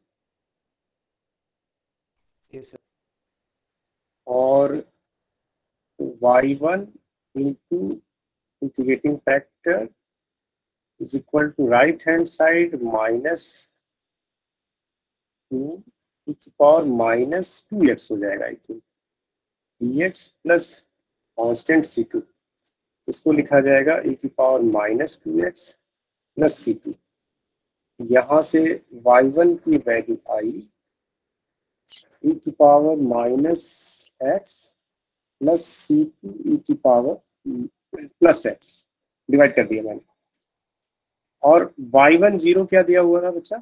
Yes sir. और y one into integrating factor is equal to right hand side minus two e की पावर माइनस टू एक्स हो जाएगा I think, d x plus constant c two, इसको लिखा जाएगा e की power minus two x plus c two. यहाँ से वाई वन की वैल्यू आई e की power minus x plus c two e की पावर प्लस एक्स डिवाइड कर दिया मैंने। और वाई वन जीरो क्या दिया हुआ था बच्चा,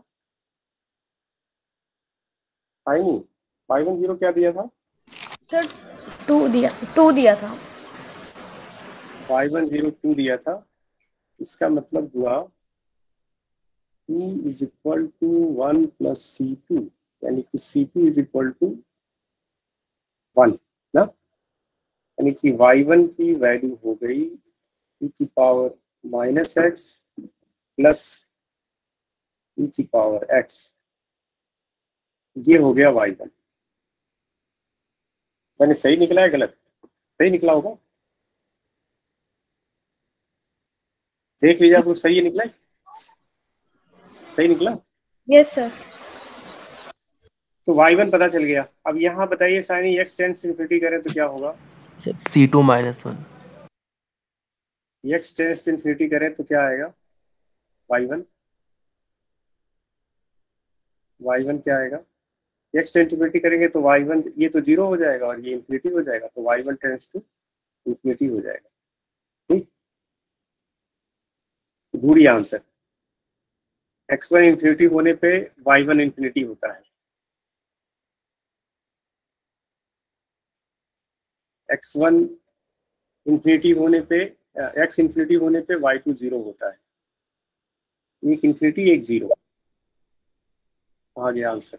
आई नहीं, वाई वन जीरो क्या दिया था सर? टू दिया टू दिया था। वाई वन जीरो टू दिया था, इसका मतलब हुआ two is equal to one plus c two, यानी कि c two is equal to one ना, यानी कि वाई वन की वैल्यू हो गई ई की power minus x plus e की पावर एक्स, ये हो गया वाई वन। मैंने सही निकला है गलत? सही निकला होगा, देख लीजिए आप लोग, सही है निकला है? सही निकला? Yes sir. तो वाई वन पता चल गया। अब यहाँ बताइए sine x tends to infinity करें तो क्या होगा, c two minus one, x tends to infinity करें तो क्या आएगा, वाई वन, वाई वन क्या आएगा, एक्स टेंस टू इन्फिनिटी करेंगे तो वाई वन ये तो जीरो हो जाएगा और ये इन्फिनिटी हो जाएगा, तो y one tends to infinity हो जाएगा। ठीक, बूढ़ी आंसर, एक्स वन इन्फिनिटी होने पे वाई वन इन्फिनिटी होता है, एक्स वन इन्फिनिटी होने पे, एक्स इन्फिनिटी होने पे वाई टू जीरो होता है, एक इन्फिनिटी एक जीरो, आ गया आंसर।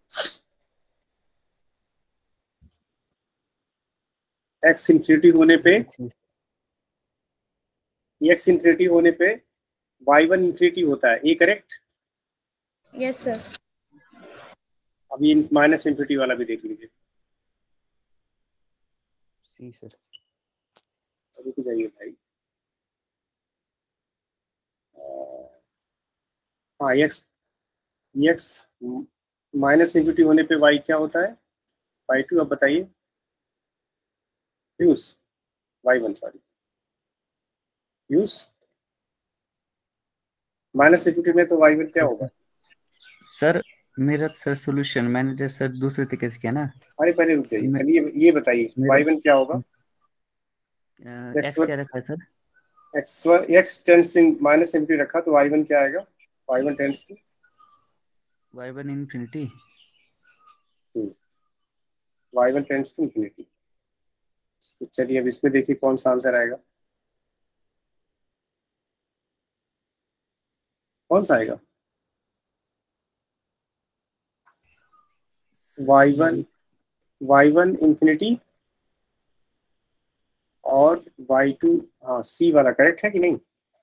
एक्स इन्फिनिटी होने पे, एक्स इन्फिनिटी होने पे वाई वन इन्फिनिटी होता है, ये करेक्ट। Yes sir. अब ये माइनस इन्फिनिटी वाला भी देख लीजिए। See sir. रुक जाइए भाई, हाँ एक्स, एक्स माइनस इन्फिनिटी होने पे वाई क्या होता है, वाई टू। अब बताइए use y one, sorry use minus infinity में तो वाई वन क्या होगा सर? मेरा सर सॉल्यूशन मैंने जैसे सर दूसरे तरीके से किया ना। अरे पहले रुक जाइए, पहले ये ये बताइए वाई वन क्या होगा, एक्स क्या रखा है sir? X one x tends to minus infinity रखा तो वाई वन क्या आएगा, y one tends to Y one infinity, y one tends to infinity. तो चलिए अब इसमें देखिए कौन सा आंसर आएगा, कौन सा आएगा, y one y one infinity और वाई टू, हाँ सी वाला करेक्ट है कि नहीं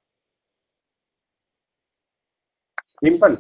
डिम्पल?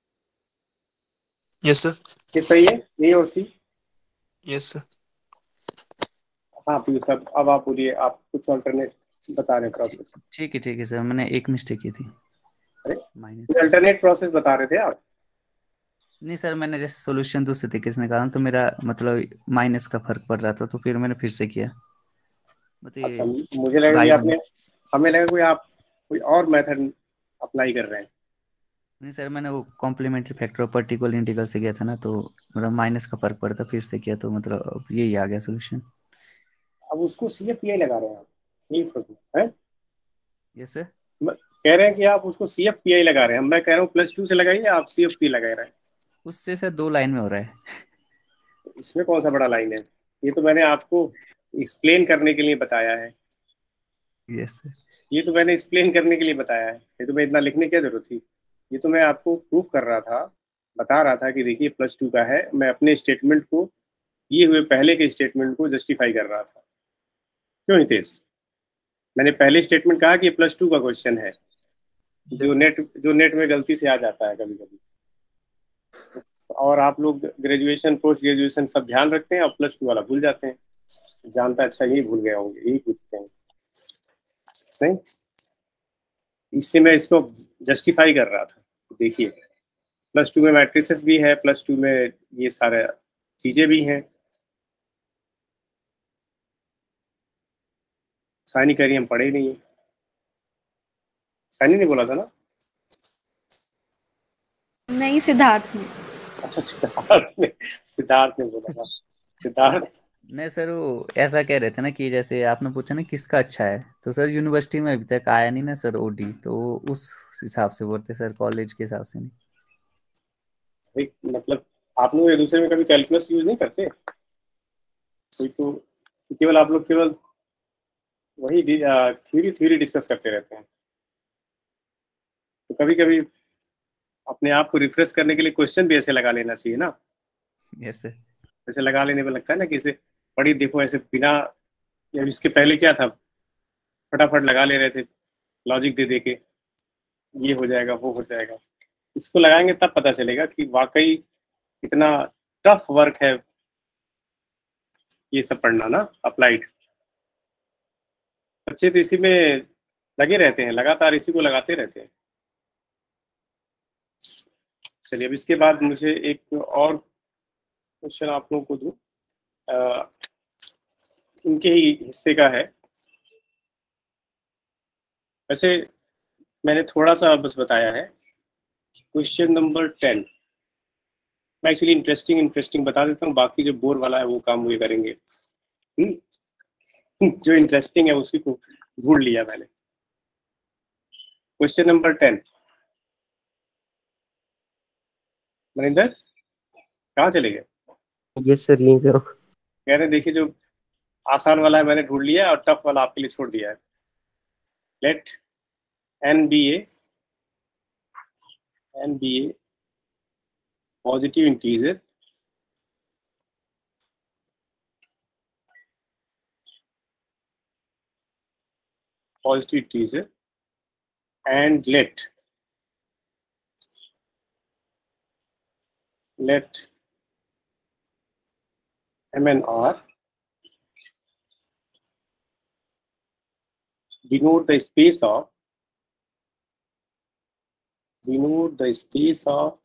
Yes sir. ये सही है, ए और सी? Yes sir. हाँ पीयूष अब अब आप बोलिए, आप कुछ अल्टरनेट बता रहे प्रोसेस। ठीक है ठीक है सर, मैंने एक मिस्टेक की थी। अरे माइनस अल्टरनेट प्रोसेस बता रहे थे आप? नहीं सर, मैंने जैसे सॉल्यूशन दूसरे तरीके से निकाला तो मेरा मतलब माइनस का फर्क पड़ रहा था, तो फिर मैंने फिर से किया। अच्छा मतलब मुझे लगा कि बाई आपने, हमें लगा कोई आप कोई और मेथड अप्लाई कर रहे हैं। नहीं सर, मैंने वो कॉम्प्लीमेंट्री फैक्टर और पर्टिकुलर इंटीग्रल से किया था ना, तो मतलब माइनस का फर्क पड़ता, फिर से किया तो मतलब अब यही आ गया सोल्यूशन। अब उसको सी एफ पी आई लगा रहे हैं आप, ठीक है? Yes sir. कह रहे हैं कि आप उसको सी एफ पी आई लगा रहे हैं, मैं कह रहा हूँ प्लस टू से लगाइए, आप सी एफ पी लगा रहे हैं। उससे सर दो लाइन में हो रहा है। इसमें कौन सा बड़ा लाइन है? ये तो मैंने आपको एक्सप्लेन करने के लिए बताया है। Yes sir. ये तो मैंने एक्सप्लेन करने के लिए बताया है, ये तो मैं इतना लिखने की क्या जरूरत थी? ये तो मैं आपको प्रूफ कर रहा था, बता रहा था कि देखिए प्लस टू का है, मैं अपने स्टेटमेंट को, ये हुए पहले के स्टेटमेंट को जस्टिफाई कर रहा था। क्यों हितेश? मैंने पहले स्टेटमेंट कहा कि ये प्लस टू का क्वेश्चन है, जो नेट जो नेट में गलती से आ जाता है कभी कभी। और आप लोग ग्रेजुएशन पोस्ट ग्रेजुएशन सब ध्यान रखते हैं और प्लस टू वाला भूल जाते हैं। जानता अच्छा यही भूल गए होंगे, यही पूछते हैं नहीं, इससे मैं इसको जस्टिफाई कर रहा था। देखिए प्लस टू में मैट्रिसेस भी है, प्लस टू में ये सारे चीजें भी हैं। साइनी करी हम पढ़े ही नहीं है, साइनी ने बोला था ना? नहीं, सिद्धार्थ ने। अच्छा सिद्धार्थ ने, सिद्धार्थ ने बोला था, सिद्धार्थ। नहीं सर, वो ऐसा कह रहे थे ना कि जैसे आपने पूछा ना किसका अच्छा है, तो सर यूनिवर्सिटी में अभी तक आया नहीं ना सर ओडी, तो उस हिसाब से बोलते सर, कॉलेज के हिसाब से नहीं। एक मतलब आप लोग एक दूसरे में कभी कैलकुलस यूज नहीं करते कोई? तो केवल आप लोग केवल वही थ्योरी थ्योरी डिस्कस करते रहते हैं। तो कभी कभी अपने आप को रिफ्रेश करने के लिए क्वेश्चन भी ऐसे लगा लेना चाहिए ना। Yes sir. ऐसे लगा लेने में लगता है ना कि इसे पढ़ी देखो ऐसे बिना, या इसके पहले क्या था, फटाफट लगा ले रहे थे लॉजिक दे दे के, ये हो जाएगा वो हो जाएगा। इसको लगाएंगे तब पता चलेगा कि वाकई कितना टफ वर्क है ये सब पढ़ना ना, अप्लाइड। बच्चे तो इसी में लगे रहते हैं, लगातार इसी को लगाते रहते हैं। चलिए अब इसके बाद मुझे एक और क्वेश्चन आप लोगों को दूं, इनके ही हिस्से का है। वैसे मैंने थोड़ा सा बस बताया है। क्वेश्चन नंबर टेन मैं एक्चुअली इंटरेस्टिंग इंटरेस्टिंग बता देता हूँ, बाकी जो बोर वाला है वो काम वो करेंगे। जो इंटरेस्टिंग है उसी को ढूंढ लिया मैंने। क्वेश्चन नंबर टेन, मनिंदर कहाँ चले गए? यस सर, यहीं पे हो। कह रहे देखिए जो आसान वाला है मैंने ढूंढ लिया और टफ वाला आपके लिए छोड़ दिया है। Let n be a n be a positive integer positive integer and let let M and R denote the space of denote the space of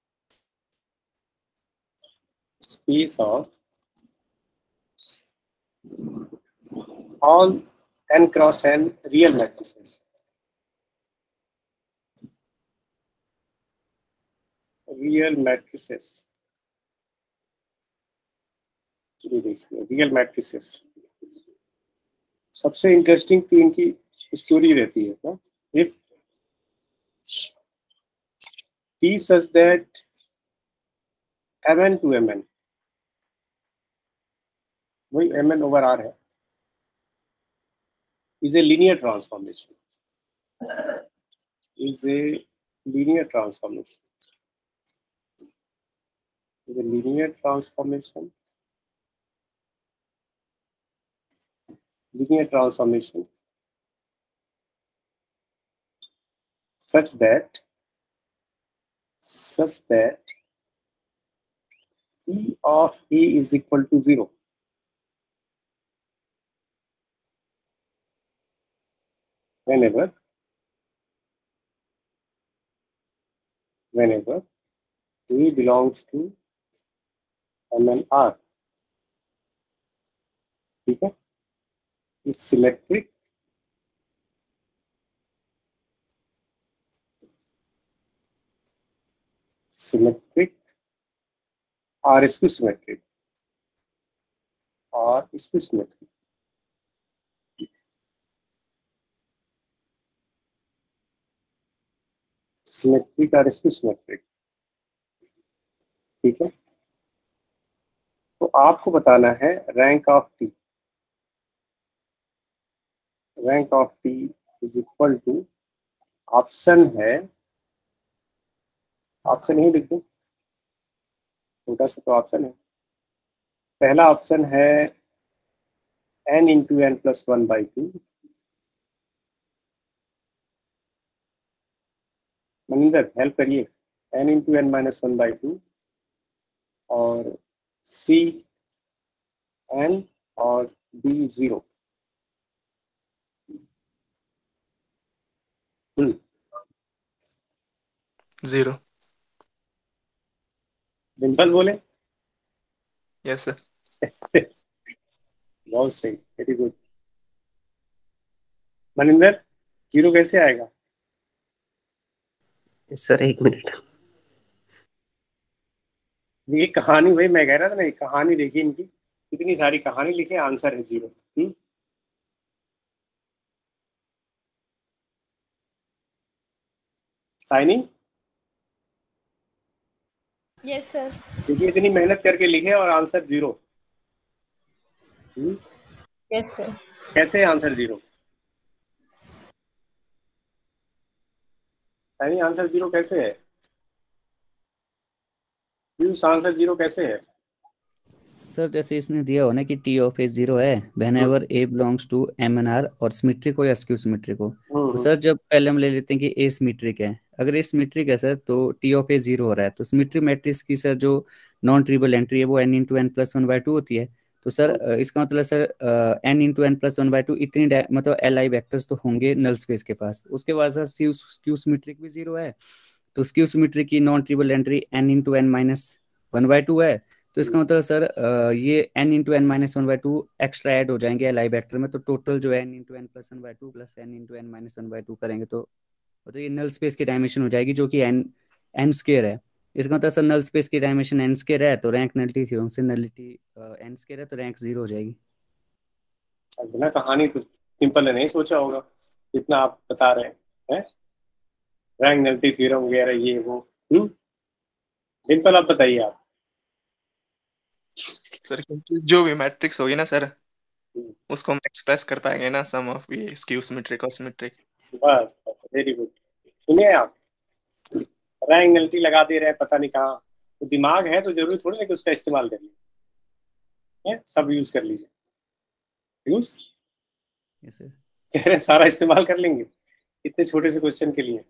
space of all n cross n real matrices real matrices ये देखिए रियल मैट्रिसेस। सबसे इंटरेस्टिंग तीन की स्टोरी रहती है ना, if T such that Mn to Mn, वही Mn over R है, is a linear transformation is a linear transformation the linear transformation, linear transformation such that such that P of A is equal to zero. Whenever whenever A belongs to M and R, ठीक है, is symmetric symmetric or skew symmetric or skew symmetric. Symmetric or skew symmetric, ठीक है। तो आपको बताना है rank of T, rank of T is equal to, option है, ऑप्शन ही लिख दो, छोटा सा तो ऑप्शन है। पहला ऑप्शन है n into n plus one by two, Maninder help करिए, n into n minus one by two, और c n और b जीरो। जीरो। डिम्पल बोले यस सर। बहुत सही, वेरी गुड। मनिंदर जीरो कैसे आएगा? सर एक मिनट, ये कहानी, भाई मैं कह रहा था ना, ये कहानी देखी इनकी, इतनी सारी कहानी लिखी, आंसर है zero. Hmm Saini, yes sir. देखिए इतनी मेहनत करके लिखे और answer zero. Hmm yes sir. कैसे answer zero? Saini answer zero कैसे है? पीयूष आंसर जीरो कैसे है? सर जैसे इसने दिया हो ना कि टी ऑफ ए जीरो है whenever A belongs to M N R, और सिमेट्रिक हो या स्क्यू सिमेट्रिक हो। तो सर जब पहले हम ले लेते हैं कि ए सिमेट्रिक है, अगर ए सिमेट्रिक है सर तो टी ऑफ ए जीरो हो रहा है, तो सिमेट्रिक मैट्रिक्स की सर जो नॉन ट्रिपल एंट्री है वो n into n plus one by two होती है। तो सर इसका मतलब sir n into n plus one by two इतनी मतलब एल आई वैक्टर्स तो होंगे नल स्पेस के पास। उसके बाद सर स्क्यू सिमेट्रिक भी जीरो है, तो स्क्यू सिमेट्रिक की non triple entry n into n minus one by two है। तो इसका मतलब सर ये n into n minus one by two extra add हो जाएंगे एल आई वैक्टर में, तो टोटल जो है n into n plus one by two plus n into n minus one by two करेंगे तो तो ये नल स्पेस की डायमेंशन हो जाएगी जो कि n n स्क्वायर है। इसका मतलब सर नल स्पेस की डायमेंशन n स्क्वायर है, तो रैंक नलिटी थ्योरम से नलिटी n स्क्वायर है, तो रैंक जीरो हो जाएगी। ना कहानी तो सिंपल है, नहीं सोचा होगा जितना आप बता रहे हैं, रैंक नलिटी थ्योरम वगैरह ये वो। हम्म सिंपल, आप बताइए आप। सर क्योंकि जो भी मैट्रिक्स होगी ना सर, उसको हम एक्सप्रेस कर पाएंगे ना, सम ऑफ ये स्क्यू सिमेट्रिक और सिमेट्रिक। बस, वेरी गुड। सुनिए आप, रैंक नलिटी लगा दे रहे हैं पता नहीं कहाँ, तो दिमाग है तो जरूरी थोड़ी है कि उसका इस्तेमाल करिए, सब यूज कर लीजिए। यूज yes, sir. कह रहे हैं सारा इस्तेमाल कर लेंगे इतने छोटे से क्वेश्चन के लिए,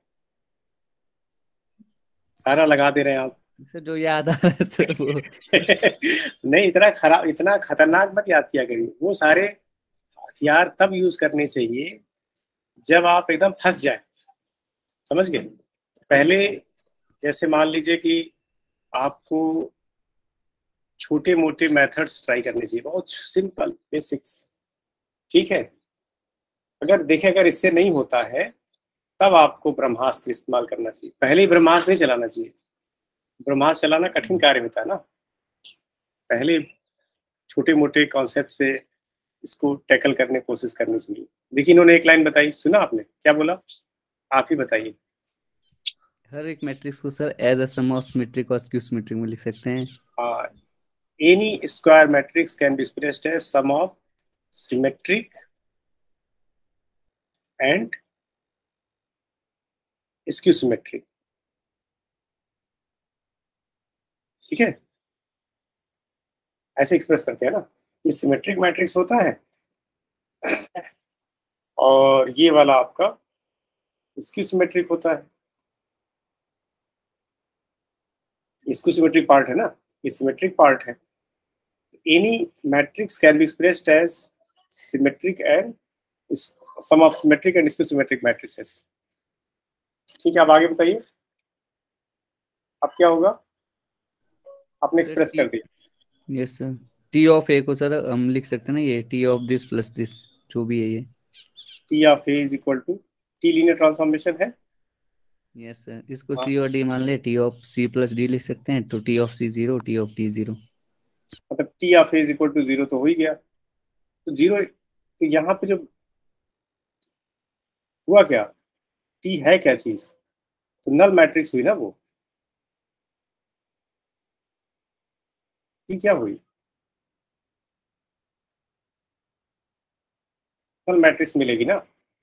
सारा लगा दे रहे हैं आप। सर जो याद आ रहा है सर वो नहीं, इतना खराब, इतना खतरनाक मत याद किया करिए। वो सारे हथियार तब यूज करने चाहिए जब आप एकदम फंस जाए, समझ गए? पहले जैसे मान लीजिए कि आपको छोटे मोटे मेथड्स ट्राई करने चाहिए, बहुत सिंपल बेसिक्स, ठीक है। अगर देखें, अगर इससे नहीं होता है तब आपको ब्रह्मास्त्र इस्तेमाल करना चाहिए, पहले ही ब्रह्मास्त्र नहीं चलाना चाहिए। ब्रह्मास्त्र चलाना कठिन कार्य होता है ना, पहले छोटे मोटे कॉन्सेप्ट से इसको टैकल करने की कोशिश करनी चाहिए। देखिए इन्होंने एक लाइन बताई, सुना आपने क्या बोला? आप ही बताइए। हर एक मैट्रिक्स को sir as a sum of symmetric और स्क्यू सिमेट्रिक में लिख सकते हैं। हाँ, any square matrix can be expressed as sum of symmetric and skew symmetric, ठीक है। ऐसे एक्सप्रेस करते हैं ना, ये सिमेट्रिक मैट्रिक्स होता है और ये वाला आपका स्क्यू सिमेट्रिक होता है। स्क्यू सिमेट्रिक पार्ट है ना, ये सिमेट्रिक पार्ट है। Any matrix can be expressed as symmetric and sum of symmetric and skew symmetric matrices. ठीक है, आप आगे बताइए अब क्या होगा। आपने एक्सप्रेस कर दिया। Yes sir, T of A को सर हम लिख सकते हैं ना, ये T of this plus this जो भी है ये, T of A is equal to T linear transformation है। यस सर, इसको हाँ। सी और डी मान ले, T of C plus D लिख सकते हैं, तो T of C zero, T of D zero. मतलब T of A is equal to zero तो हो ही गया। तो जीरो, तो यहाँ पे जो हुआ क्या, टी है क्या चीज, तो नल मैट्रिक्स हुई ना वो। टी क्या हुई, नल मैट्रिक्स मिलेगी ना,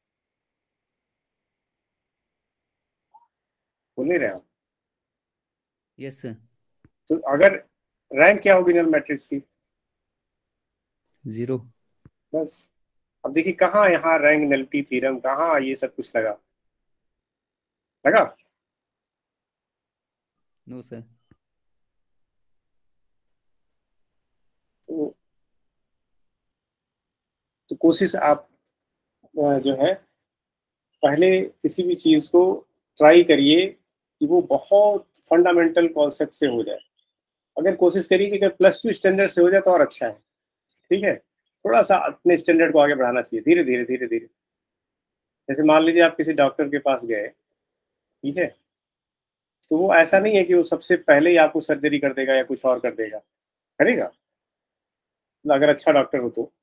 बोल नहीं रहे आप। यस सर, तो अगर रैंक क्या होगी नल मैट्रिक्स की, जीरो। बस। अब देखिए कहाँ यहाँ रैंक नलिटी थ्योरम, कहाँ ये सब कुछ लगा लगा नो सर। तो, तो कोशिश आप अ, जो है पहले किसी भी चीज को ट्राई करिए कि वो बहुत फंडामेंटल कॉन्सेप्ट से हो जाए। अगर कोशिश करिए कि अगर प्लस टू स्टैंडर्ड से हो जाए तो और अच्छा है। ठीक है, थोड़ा सा अपने स्टैंडर्ड को आगे बढ़ाना चाहिए, धीरे धीरे धीरे धीरे। जैसे मान लीजिए आप किसी डॉक्टर के पास गए, ठीक है, तो वो ऐसा नहीं है कि वो सबसे पहले ही आपको सर्जरी कर देगा या कुछ और कर देगा, करेगा अगर अच्छा डॉक्टर हो तो।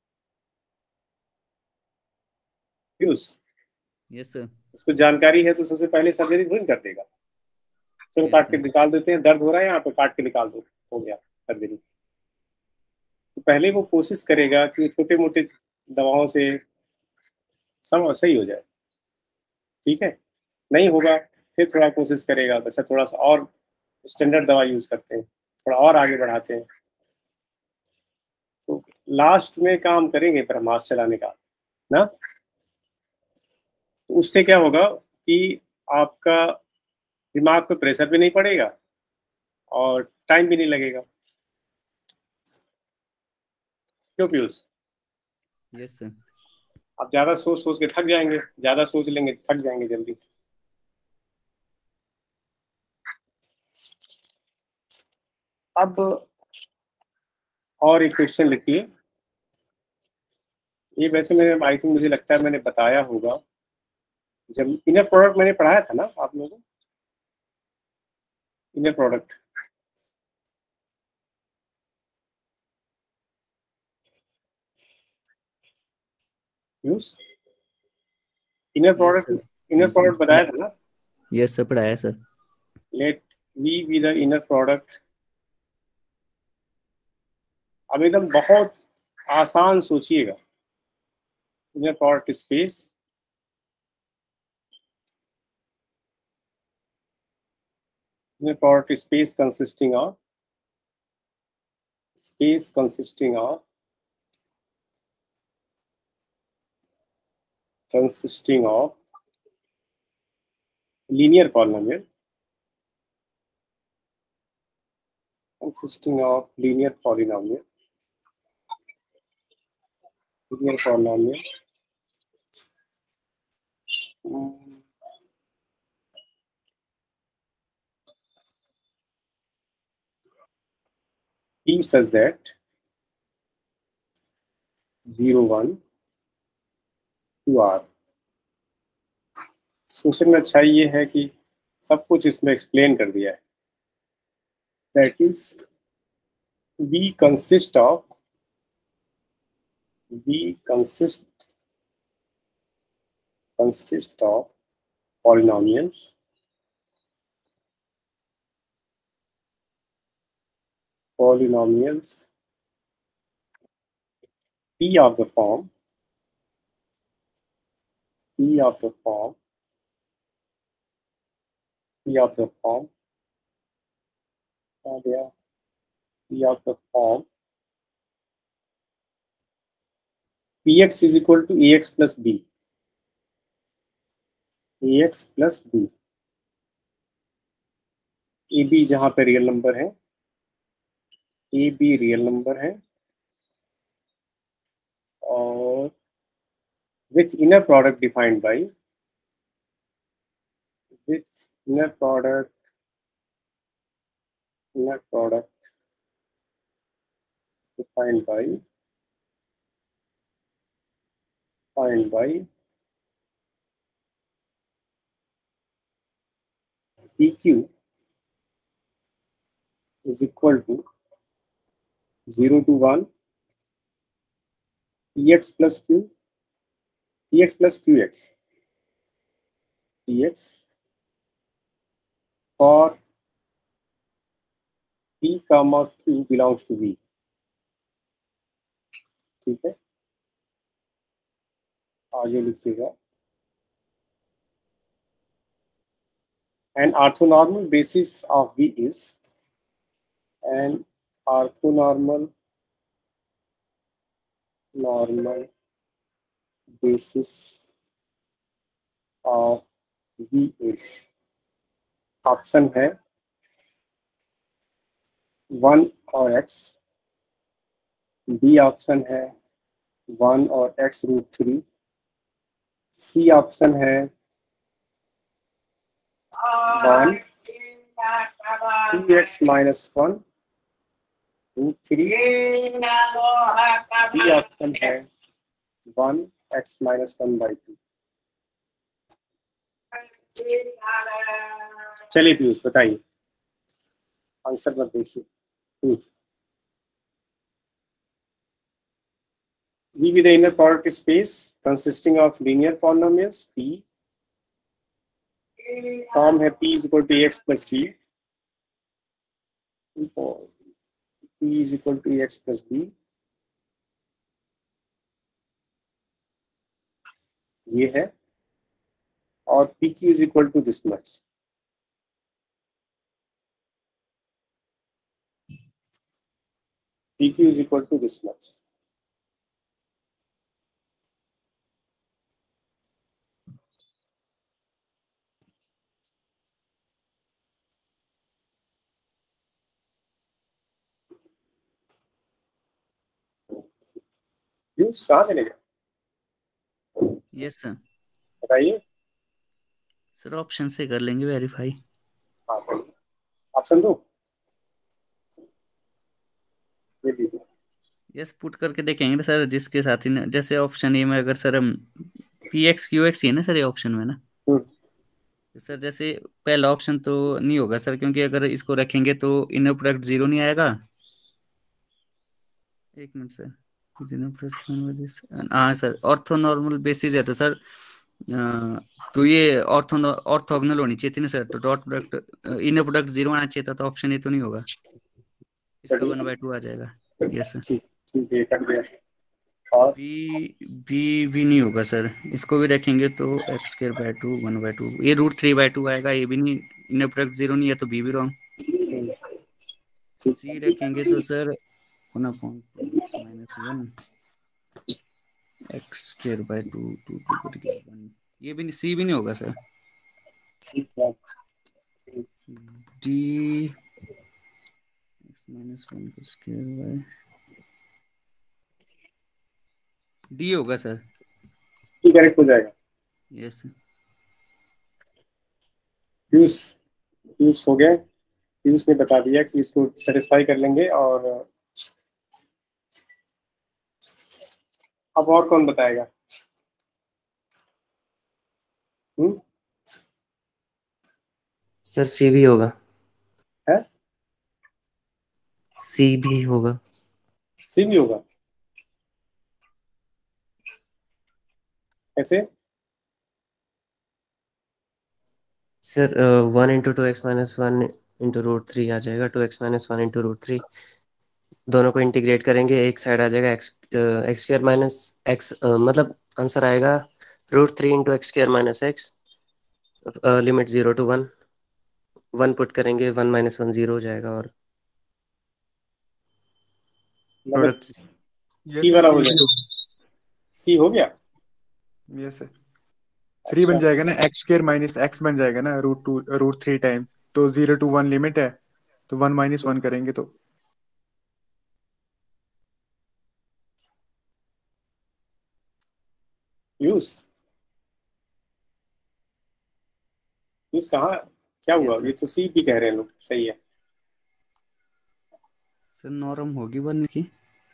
यूज यस सर। उसको जानकारी है तो सबसे पहले सर्जरी नहीं कर देगा। चलो Yes, काट के sir. निकाल देते हैं, दर्द हो रहा है यहाँ पे, काट के निकाल दो, हो गया सर्जरी। तो पहले वो कोशिश करेगा कि छोटे मोटे दवाओं से सब सही हो जाए। ठीक है, नहीं होगा फिर थोड़ा कोशिश करेगा, अच्छा थोड़ा सा और स्टैंडर्ड दवा यूज करते हैं, थोड़ा और आगे बढ़ाते हैं, तो लास्ट में काम करेंगे ब्रह्मास्त्र चलाने का ना। तो उससे क्या होगा कि आपका दिमाग पे प्रेशर भी नहीं पड़ेगा और टाइम भी नहीं लगेगा। क्यों पीयूष, यस सर। आप ज्यादा सोच सोच के थक जाएंगे, ज्यादा सोच लेंगे थक जाएंगे जल्दी। अब और एक क्वेश्चन लिखिए, ये वैसे मैंने आई थिंक मुझे लगता है मैंने बताया होगा जब इनर प्रोडक्ट मैंने पढ़ाया था ना आप लोगों को, इनर प्रोडक्ट। यूज inner yes product, sir. Inner yes sir, product बताया था ना। यस सर, पढ़ाया sir. Let we be the inner product. अब एकदम बहुत आसान सोचिएगा, inner product space, inner product space consisting of space consisting of consisting of linear polynomial consisting of linear polynomial linear polynomial um, P such that zero one to R। सोचने में अच्छा ये है कि सब कुछ इसमें एक्सप्लेन कर दिया है। That is V consist of V consist consist of polynomials polynomials P of the form P of the form P of the form P of the form P x is equal to a x plus b, a x plus b, a b जहां पे रियल नंबर है, ए बी रियल नंबर है, और with inner product defined by, with inner product inner product defined by defined by P Q is equal to zero to one Px plus Q, Px plus Qx, Px for P comma Q belongs to V. ठीक है, आगे लिखिएगा। An orthonormal basis of V is an orthonormal normal basis of V is, option है वन और x, बी ऑप्शन है वन और x root three, C option है one to x minus one root three, D option है one x minus one by two. चलिए पीयूष बताइए, आंसर मत देखिए। V be the inner product space consisting of linear polynomials P. Form है P is equal to A X plus B. P is equal to A X plus B. ये है, और P Q is equal to this much. P Q is equal to this much. यूज कहाँ से लेगा? Yes sir. बताइए सर ऑप्शन से कर लेंगे वेरीफाई। हाँ ऑप्शन दो, ये दीजिए। यस पुट करके देखेंगे ना सर, जिसके साथ ही ना, जैसे ऑप्शन ए में अगर सर हम पी एक्स क्यू एक्स ही है ना सर ये ऑप्शन में ना, तो सर जैसे पहला ऑप्शन तो नहीं होगा सर, क्योंकि अगर इसको रखेंगे तो इनर प्रोडक्ट जीरो नहीं आएगा। एक मिनट सर, हाँ सर ऑर्थोनॉर्मल बेसिस है तो सर अ, तो ये ऑर्थो ऑर्थोगोनल होनी चाहिए थी ना सर, तो dot product inner product zero आना चाहिए था, तो ऑप्शन ए तो नहीं होगा, इसका वन बाय टू आ जाएगा। Yes sir. ठीक है कर दिया। और बी बी भी नहीं होगा सर, इसको भी रखेंगे तो x square by two one by two, ये रूट थ्री बाय टू आएगा, ये भी नहीं, इनर प्रोडक्ट जीरो नहीं है तो बी भी रॉन्ग। सी रखेंगे तो sir one upon x minus one x square by two two two को टू वन, ये भी नहीं, सी भी नहीं होगा सर। ठीक है, डी एक्स माइनस वन का स्क्वायर बाय डी होगा सर। करेक्ट हो जाएगा। Yes sir. पीयूष पीयूष हो गया, पीयूष ने बता दिया कि इसको सेटिस्फाई कर लेंगे। और अब और कौन बताएगा? हम्म सर सी भी होगा। है सी भी होगा। सी भी होगा कैसे? Sir one into two x minus one into root three आ जाएगा, two x minus one into root three, दोनों को इंटीग्रेट करेंगे, एक साइड आ जाएगा x x square minus x, मतलब आंसर आएगा root three into x square minus x, limit zero to one, one put करेंगे, वन माइनस वन जीरो हो जाएगा, और मतलब प्रोडक्ट सी वाला हो जाएगा। सी हो गया। यस सर, थ्री बन अच्छा जाएगा ना, एक्स स्क्वायर माइनस एक्स बन जाएगा ना, root two root three times, तो जीरो टू वन लिमिट है, तो वन माइनस वन करेंगे तो यूज यूज कहाँ, क्या हुआ? Yes, ये sir. तो सी भी कह रहे हैं लोग, सही है। सर नॉर्म होगी बनने की।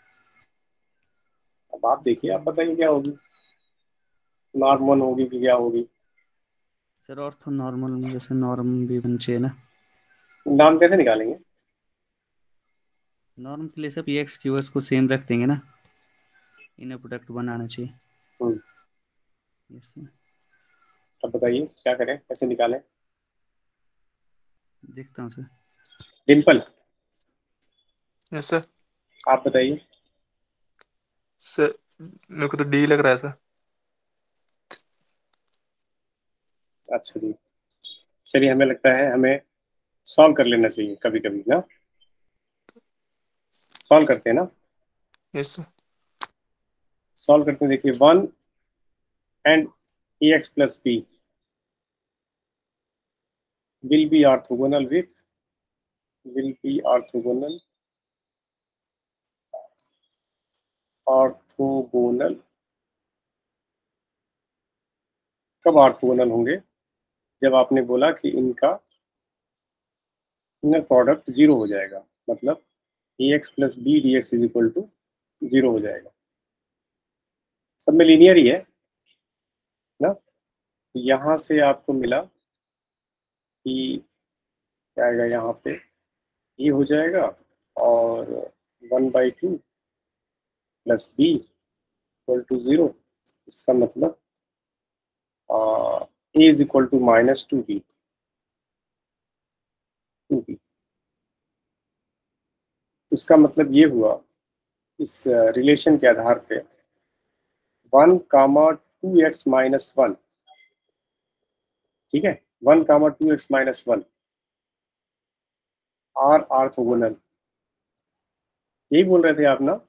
अब आप देखिए, आप बताइए क्या होगी, नॉर्मल होगी कि क्या होगी। सर ऑर्थो नॉर्मल में जैसे नॉर्म भी बन चाहिए ना। नाम कैसे निकालेंगे? नॉर्म के लिए सब ये एक्स क्यूएस को सेम रख देंगे ना, इन्हें प्रोडक्ट बनाना चाहिए। हम्म, यस सर, अब बताइए क्या करें, कैसे निकालें? देखता हूँ सर। Dimple, yes sir. आप बताइए। सर मेरे को तो डी लग रहा है सर। अच्छा जी, चलिए, हमें लगता है हमें सॉल्व कर लेना चाहिए कभी कभी ना। सॉल्व करते हैं ना, यस सर। सॉल्व करते हैं। देखिए, one and a x plus b will be orthogonal with will be orthogonal orthogonal कब ऑर्थोगोनल होंगे? जब आपने बोला कि इनका इनर प्रोडक्ट जीरो हो जाएगा, मतलब ए x plus b d x is equal to zero हो जाएगा। सब में लीनियर ही है ना। यहाँ से आपको मिला कि क्या आएगा, यहाँ पे ए हो जाएगा और one by two plus b equal to zero. इसका मतलब a is equal to minus two b two b. उसका मतलब ये हुआ, इस रिलेशन के आधार पे one comma two x minus one, ठीक है, one comma two x minus one are orthogonal. यही बोल रहे थे आप ना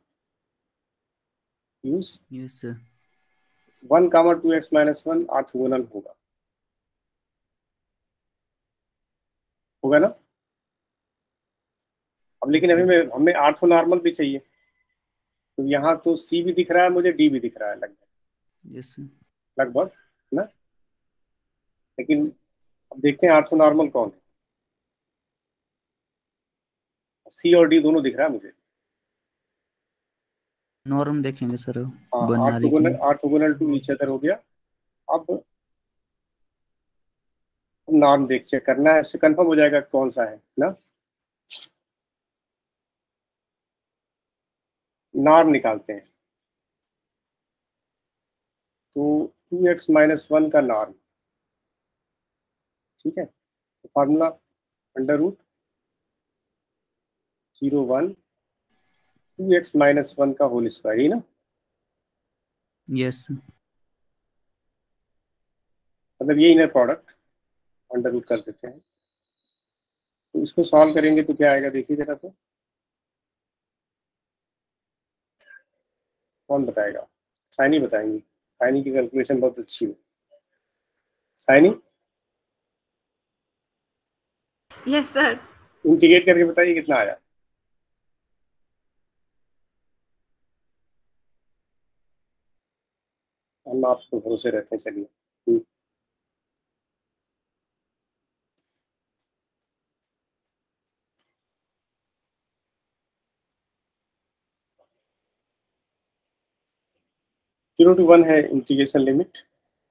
यूज? Yes sir. One comma two x minus one orthogonal होगा, होगा ना। अब लेकिन Yes, हमें हमें ऑर्थोनॉर्मल भी चाहिए, तो यहाँ तो सी भी दिख रहा है मुझे, डी भी दिख रहा है लगभग यस सर। लगभग ना। लेकिन अब देखते हैं ऑर्थोनॉर्मल कौन है। सी और डी दोनों दिख रहा है मुझे। नॉर्म देखेंगे सर हाँ, बनना रही कि ऑर्थोगोनल नहीं। ऑर्थोगोनल टू ईच अदर हो गया। अब नाम देख चेक करना है, इससे कंफर्म हो जाएगा कौन सा है ना। नॉर्म निकालते हैं, तो टू एक्स माइनस वन का नॉर्म, ठीक है, तो formula under root zero one to x minus one का होल स्क्वायर ही ना, यस सर। मतलब ये इनर प्रोडक्ट अंडर रूट कर देते हैं। तो इसको सॉल्व करेंगे तो क्या आएगा, देखिए जरा, तो कौन बताएगा? साइनी बताएंगी, साइनी की कैलकुलेशन बहुत अच्छी है। Saini yes sir. इंटीग्रेट करके बताइए कितना आया। हम आपको भरोसे रहते हैं, चलिए। जीरो टू वन है इंटीग्रेशन लिमिट,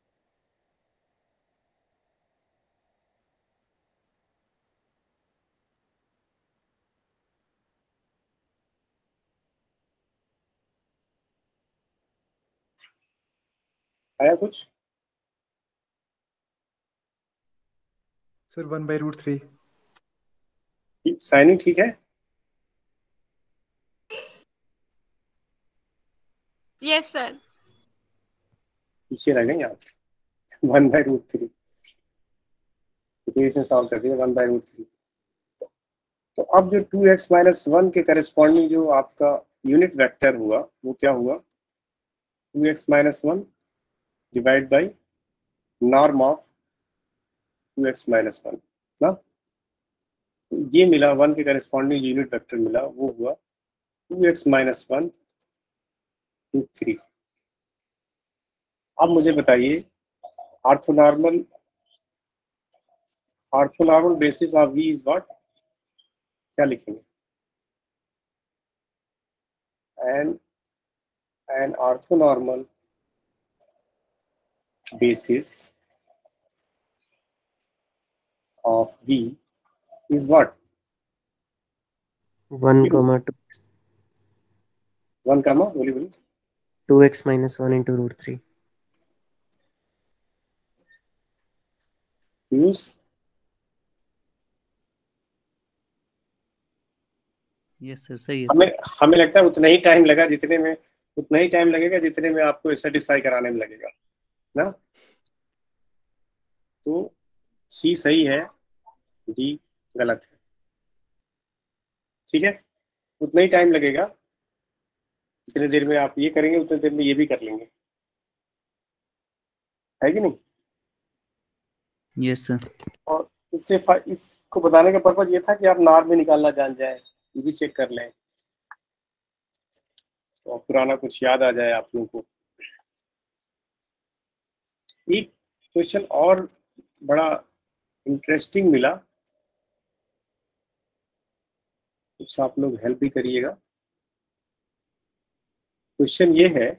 आया कुछ? Sir one by root three. Saini ठीक है? Yes sir. पीछे रह गए आप। वन बाई रूट थ्री, इसने सॉल्व कर दिया वन बाई रूट थ्री। तो अब जो टू एक्स माइनस वन के करस्पॉन्डिंग जो आपका यूनिट वेक्टर हुआ वो क्या हुआ? Two x minus one divide by norm of two x minus one ना, ये मिला वन के करेस्पॉन्डिंग यूनिट वेक्टर मिला, वो हुआ two x minus one two three. अब मुझे बताइए orthonormal orthonormal basis of V is what, क्या लिखेंगे? N n orthonormal basis of V is what? One comma two one comma बोली बोली two x minus one into root three. यूज यस सर, सही है हमें सर। हमें लगता है उतना ही टाइम लगा जितने में उतना ही टाइम लगेगा जितने में आपको सेटिस्फाई कराने में लगेगा ना। तो सी सही है, डी गलत है। ठीक है, उतना ही टाइम लगेगा जितने देर में आप ये करेंगे उतने देर में ये भी कर लेंगे, है कि नहीं? Yes sir. और इससे फा- इसको बताने का पर्पज ये था कि आप नॉर्म में निकालना जान जाए, ये भी चेक कर लें और पुराना कुछ याद आ जाए आप लोगों को। एक क्वेश्चन और बड़ा इंटरेस्टिंग मिला, कुछ आप लोग हेल्प भी करिएगा। क्वेश्चन ये है,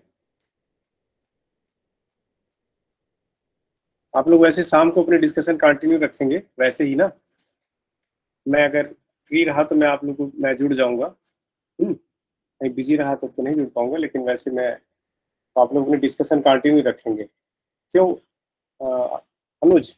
आप लोग वैसे शाम को अपने डिस्कशन कंटिन्यू रखेंगे वैसे ही ना, मैं अगर फ्री रहा तो मैं आप लोग को मैं जुड़ जाऊंगा, हम्म नहीं बिजी रहा तो, तो नहीं जुड़ पाऊंगा, लेकिन वैसे मैं आप लोग अपने डिस्कशन कंटिन्यू रखेंगे। क्यों अ, अनुज,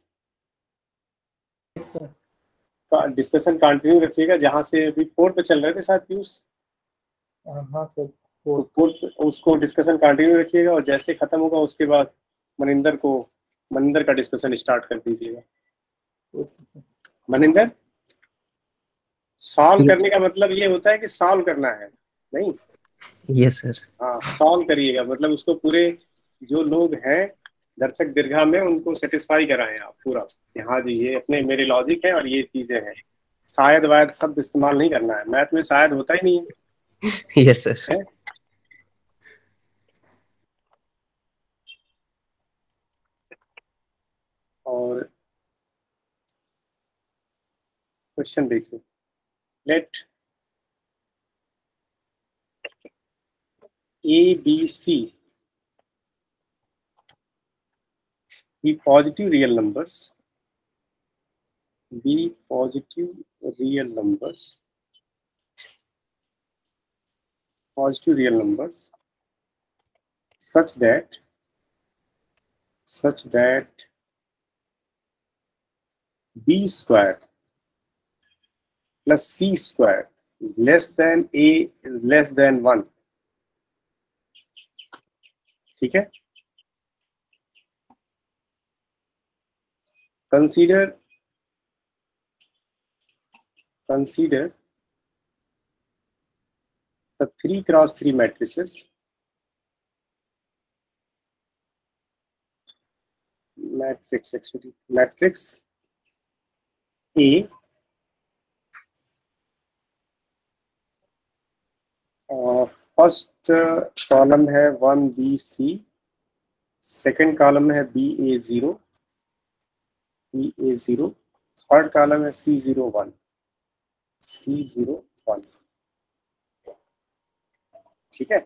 का डिस्कशन कंटिन्यू रखिएगा, जहाँ से अभी फोर पे चल रहे थे शायद पीयूष, हाँ सर, तो फोर पे उसको डिस्कशन कंटिन्यू रखिएगा, और जैसे खत्म होगा उसके बाद मनिंदर को मनिंदर का डिस्कशन स्टार्ट कर दीजिएगा। मनिंदर, सॉल्व करने का मतलब ये होता है कि सॉल्व करना है, नहीं? Yes sir. हाँ, सॉल्व करिएगा, मतलब उसको पूरे जो लोग हैं दर्शक दीर्घा में उनको सेटिस्फाई कराएं आप पूरा, हाँ जी ये अपने मेरे लॉजिक है और ये चीजें हैं। शायद वायद शब्द इस्तेमाल नहीं करना है, मैथ में शायद होता ही नहीं है। Yes sir. है? और क्वेश्चन देखिए, let A B c be positive real numbers, be positive real numbers, positive real numbers such that such that b square plus c square is less than a is less than one। ठीक है, consider consider the three cross three matrices matrix actually matrix A first column है one B c, second column है बी ए जीरो बी ए जीरो, थर्ड कॉलम है सी जीरो वन सी जीरो वन। ठीक है,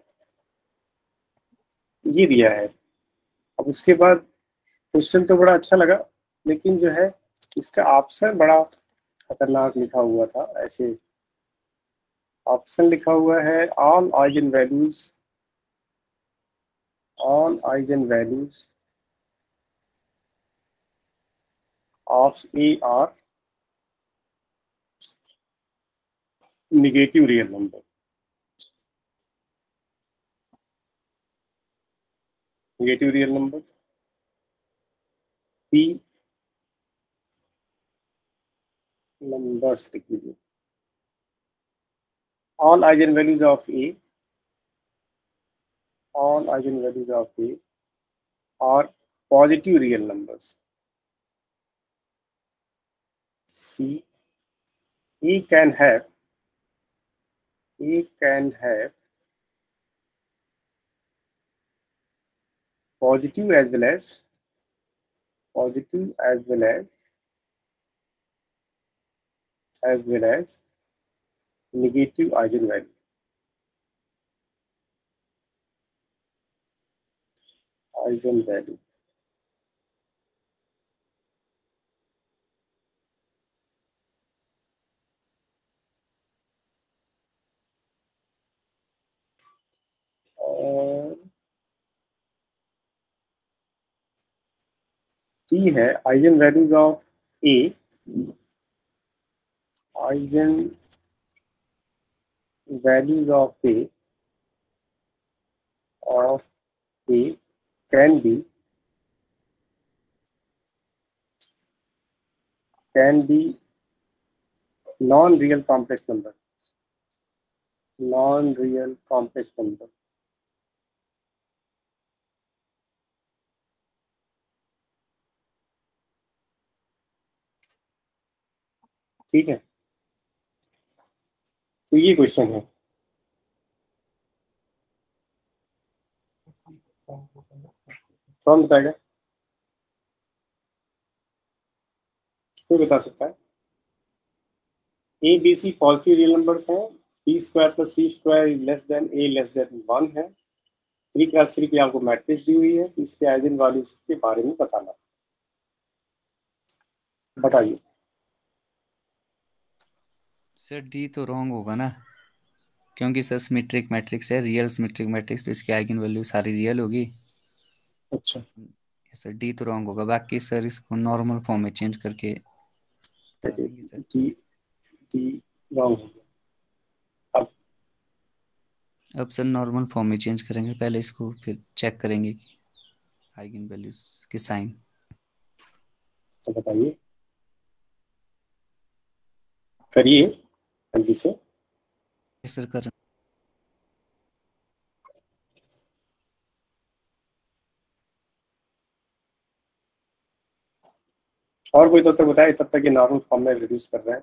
ये दिया है। अब उसके बाद क्वेश्चन तो बड़ा अच्छा लगा, लेकिन जो है इसका ऑप्शन बड़ा खतरनाक लिखा हुआ था। ऐसे ऑप्शन लिखा हुआ है all eigen values all eigen values of a are negative real number. Negative real number P numbers लिख लीजिए, all eigen values of a all eigenvalues of A are positive real numbers. C, A can have A can have positive as well as positive as well as as well as negative eigenvalue. Eigenvalue. और T है eigenvalues of A, eigenvalues of A of A can be can be non-real complex number, non-real complex number. ठीक है, तो ये क्वेश्चन है। कौन बताएगा? कोई बता सकता है? A B c positive real numbers हैं, b square plus c square less than a less than one है, थ्री क्लास थ्री की आपको मैट्रिक्स दी हुई है, इसके आइगन वैल्यूज के बारे में बताना। बताइए सर डी तो रॉन्ग होगा ना, क्योंकि सर सिमेट्रिक मैट्रिक्स है, रियल सिमेट्रिक मैट्रिक्स, तो इसकी आइगन वैल्यू सारी रियल होगी। अच्छा, सर डी तो रॉन्ग होगा। बाकी सर इसको नॉर्मल फॉर्म में चेंज करके बता देंगे सर। डी डी रॉन्ग हो गया। अब अब सर नॉर्मल फॉर्म में चेंज करेंगे, पहले इसको फिर चेक करेंगे आइगन वैल्यूज के साइन। तो बताइए, करिए जल्दी से। सर कर और कोई तब तक बताए, तब तक ये नॉर्मल फॉर्म में रिड्यूस कर रहे हैं।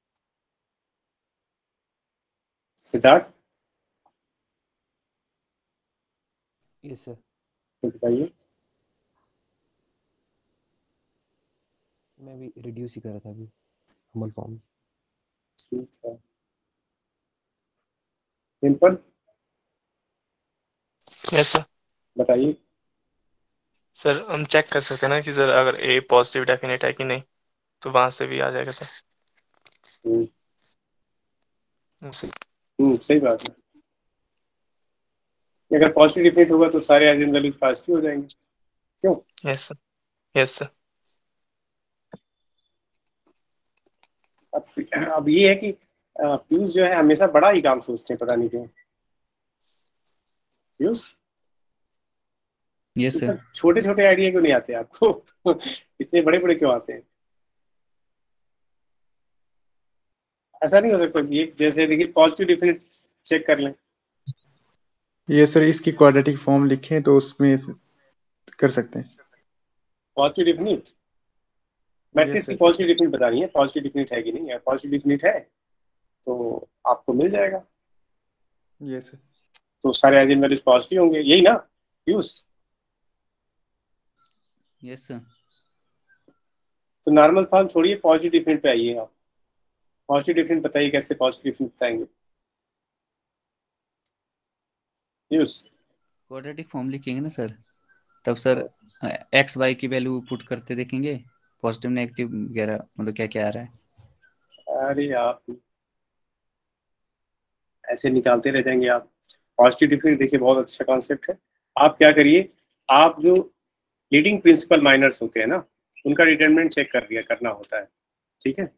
Siddharth, yes sir. तो बताइए। मैं भी रिड्यूस ही कर रहा था अभी नॉर्मल फॉर्म। ठीक है, सिंपल। Yes sir. बताइए। सर हम चेक कर सकते हैं ना कि सर अगर ए पॉजिटिव डेफिनेट है कि नहीं, तो वहां से भी आ जाएगा सर। हम्म सर हम्म, सही बात है। अगर पॉजिटिव डिफिनेट होगा तो सारे आइगन वैल्यूज पॉजिटिव हो जाएंगे। क्यों? Yes sir. Yes sir. अब अब ये है कि अ, पीयूष जो है हमेशा बड़ा ही काम सोचते हैं, पता नहीं क्यों। पीयूष, यस ये सर। सब छोटे छोटे आइडिया क्यों नहीं आते आपको? इतने बड़े बड़े क्यों आते हैं? ऐसा नहीं हो सकता ये, जैसे देखिए पॉजिटिव डिफिनेट चेक कर लें। ये सर इसकी क्वाड्रेटिक फॉर्म लिखें तो उसमें कर सकते हैं। पॉजिटिव डिफिनेट मैट्रिक्स की पॉजिटिव डिफिनेट बतानी है, पॉजिटिव डिफिनेट है कि नहीं है। पॉजिटिव डिफिनेट है तो आपको मिल जाएगा। Yes sir. तो सारे आइगन वैल्यूज पॉजिटिव होंगे, यही ना यूज? Yes sir. तो नॉर्मल फॉर्म छोड़िए, पॉजिटिव डिफिनेट पे आइए आप। पॉजिटिव डिफिनेट बताइए, कैसे पॉजिटिव डिफिनेट बताएंगे यूज? क्वाड्रेटिक फॉर्म लिखेंगे ना सर, तब सर एक्स वाई की वैल्यू पुट करते देखेंगे, पॉजिटिव नेगेटिव वगैरह, मतलब क्या क्या आ रहा है। अरे आप ऐसे निकालते रह जाएंगे आप। पॉजिटिव डिफिनेट देखिए बहुत अच्छा कॉन्सेप्ट है। आप क्या करिए, आप जो लीडिंग प्रिंसिपल माइनर्स होते हैं ना, उनका डिटरमिनेंट चेक कर लिया करना होता है। ठीक है,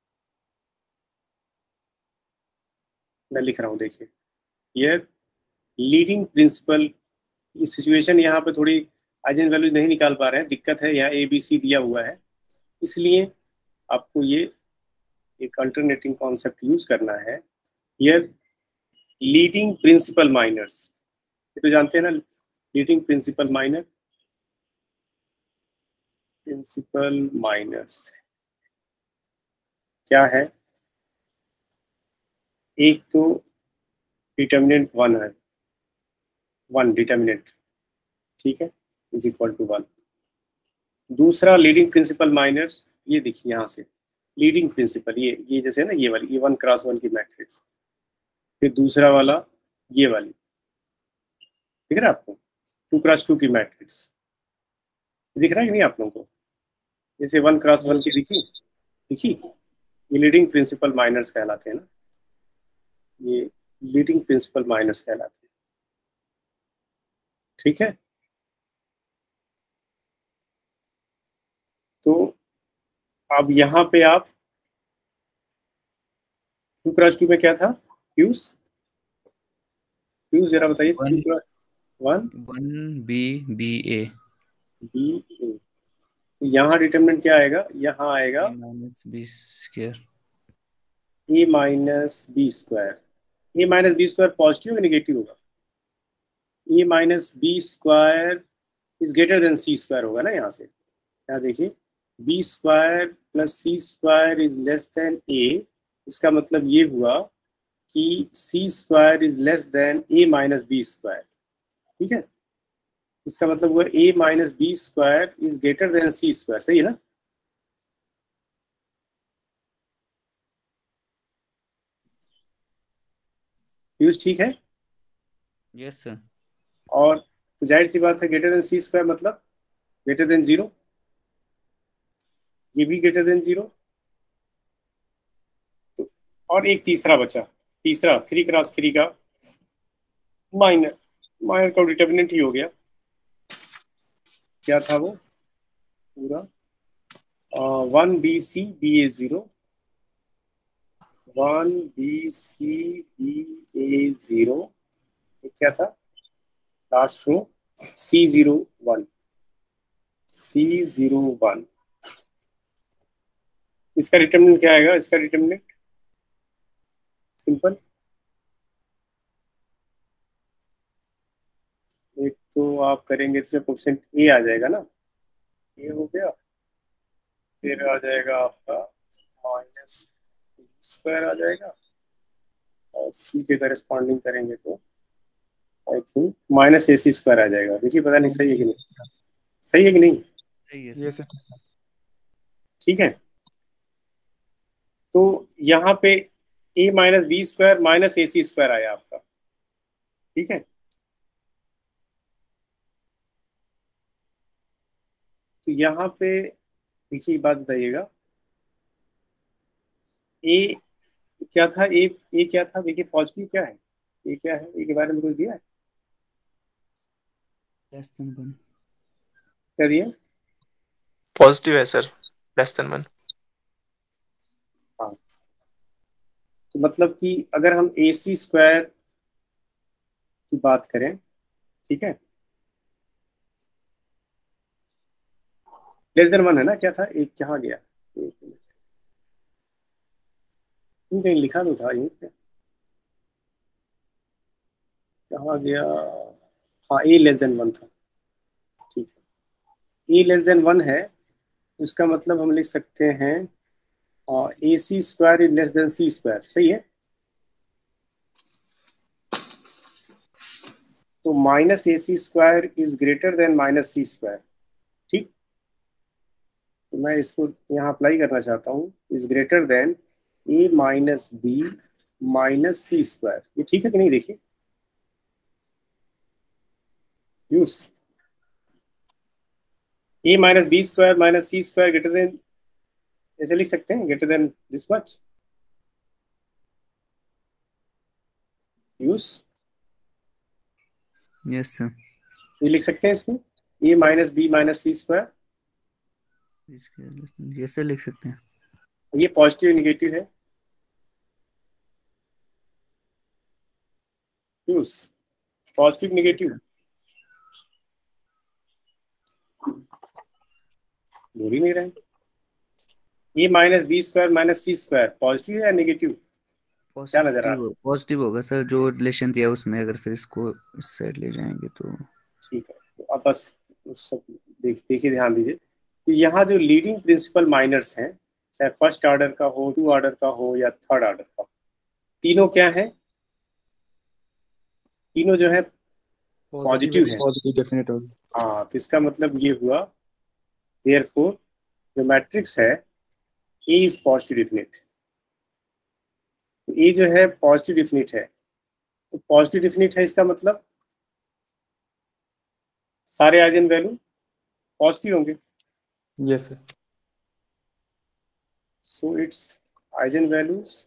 मैं लिख रहा हूँ, देखिए ये लीडिंग प्रिंसिपल। इस सिचुएशन यहाँ पे थोड़ी आइगन वैल्यू नहीं निकाल पा रहे हैं, दिक्कत है। यहाँ ए बी सी दिया हुआ है, इसलिए आपको ये एक अल्टरनेटिंग कॉन्सेप्ट यूज करना है। ये लीडिंग प्रिंसिपल माइनर्स, ये तो जानते हैं ना, leading principal minor, principal minors क्या है? एक तो डिटर्मिनेंट वन है, वन डिटर्मिनेंट, ठीक है, इज इक्वल टू वन। दूसरा लीडिंग प्रिंसिपल माइनर्स, ये देखिए यहाँ से लीडिंग प्रिंसिपल, ये ये जैसे ना ये वाली, ये वन क्रॉस वन की मैट्रिक्स। फिर दूसरा वाला ये वाली, दिख रहा है आपको, टू क्रॉस टू की मैट्रिक्स, दिख रहा है कि नहीं आप लोगों को? जैसे वन क्रॉस वन की दिखी दिखी ये लीडिंग प्रिंसिपल माइनर्स कहलाते हैं ना, ये लीडिंग प्रिंसिपल माइनर्स कहलाते हैं, ठीक है। तो अब यहाँ पे आप टू क्रॉस टू में क्या था? फ्यूज फ्यूज जरा बताइए। One two one one b b a B a, यहाँ डिटरमिनेंट क्या आएगा? यहाँ आएगा minus B square, a minus B square. A minus B square positive या निगेटिव होगा? A minus B square is greater than C square होगा ना, यहाँ से यहाँ देखिए, b square plus c square is less than a, इसका मतलब ये हुआ कि c square is less than A minus B square, ठीक है। इसका मतलब हुआ A minus B square is greater than C square, सही है ना? यूज ठीक है? Yes sir. और तो जाहिर सी बात है, ग्रेटर देन सी स्क्वायर मतलब ग्रेटर देन जीरो, ये भी ग्रेटर देन जीरो। तो और एक तीसरा बचा, तीसरा थ्री क्रॉस थ्री का माइनर, माइनर का डिटर्मिनेंट ही हो गया, क्या था वो पूरा? वन बी सी बी ए zero, one B C B ए जीरो, क्या था last row? C zero one, सी जीरो वन। इसका डिटर्मिनेंट क्या आएगा? इसका डिटर्मिनेंट सिंपल, एक तो आप करेंगे तो परसेंट ए आ जाएगा ना, ये हो गया, फिर आ जाएगा आपका माइनस स्क्वायर आ जाएगा, और सी के करस्पॉन्डिंग करेंगे तो I think minus A C square आ जाएगा। देखिए पता नहीं सही है कि नहीं, सही है कि नहीं? सही है ये सर। सर ठीक है। तो यहाँ पे A minus B square minus A C square आया आपका, ठीक है। तो यहाँ पे देखिए बात बताइएगा, ए क्या था? ए ए क्या था? देखिए पॉजिटिव क्या है, ए क्या है? ए के बारे में कुछ दिया है? Less than one. क्या दिया? पॉजिटिव है सर, लेस देन वन। हाँ, तो मतलब कि अगर हम ए सी स्क्वायर की बात करें, ठीक है, लेस देन वन है ना? क्या था? एक कहाँ गया? एक मिनट, कहीं लिखा तो था ये, कहाँ गया? हाँ, ए लेस देन वन था, ठीक है। ए लेस देन वन है, उसका मतलब हम लिख सकते हैं A C square is less than C square, सही है। तो minus A C square is greater than minus C square, ठीक। तो मैं इसको यहाँ अप्लाई करना चाहता हूँ, is greater than A minus B minus C square, ये ठीक है कि नहीं? देखिए यूज A minus B square minus C square greater than, ऐसे लिख सकते हैं, ग्रेटर देन दिस मच, यूज यस सर। ये लिख सकते हैं इसको, A minus B minus C square, ये सर लिख सकते हैं। ये पॉजिटिव निगेटिव है, यूज पॉजिटिव निगेटिव, बोल ही नहीं रहे। A minus B square minus C square positive है या निगेटिव? क्या नजर आ रहा पॉजिटिव पॉजिटिव होगा सर, जो रिलेशन दिया उसमें, अगर सर इसको इस साइड ले जाएंगे तो। है? ठीक है, तो अब बस उस सब देख देखिए, ध्यान दीजिए कि यहाँ जो लीडिंग प्रिंसिपल माइनर्स हैं, चाहे फर्स्ट ऑर्डर का हो, टू ऑर्डर का हो या थर्ड ऑर्डर का, तीनों क्या है? तीनों जो है पॉजिटिव है। पॉजिटिव डेफिनेट होगी। हाँ, तो इसका मतलब ये हुआ, देयरफॉर जो मैट्रिक्स है ए इज पॉजिटिव डेफिनेट। तो ए जो है पॉजिटिव डेफिनेट है, तो पॉजिटिव डेफिनेट है इसका मतलब सारे आइगन वैल्यू पॉजिटिव होंगे। Yes sir. So it's eigen values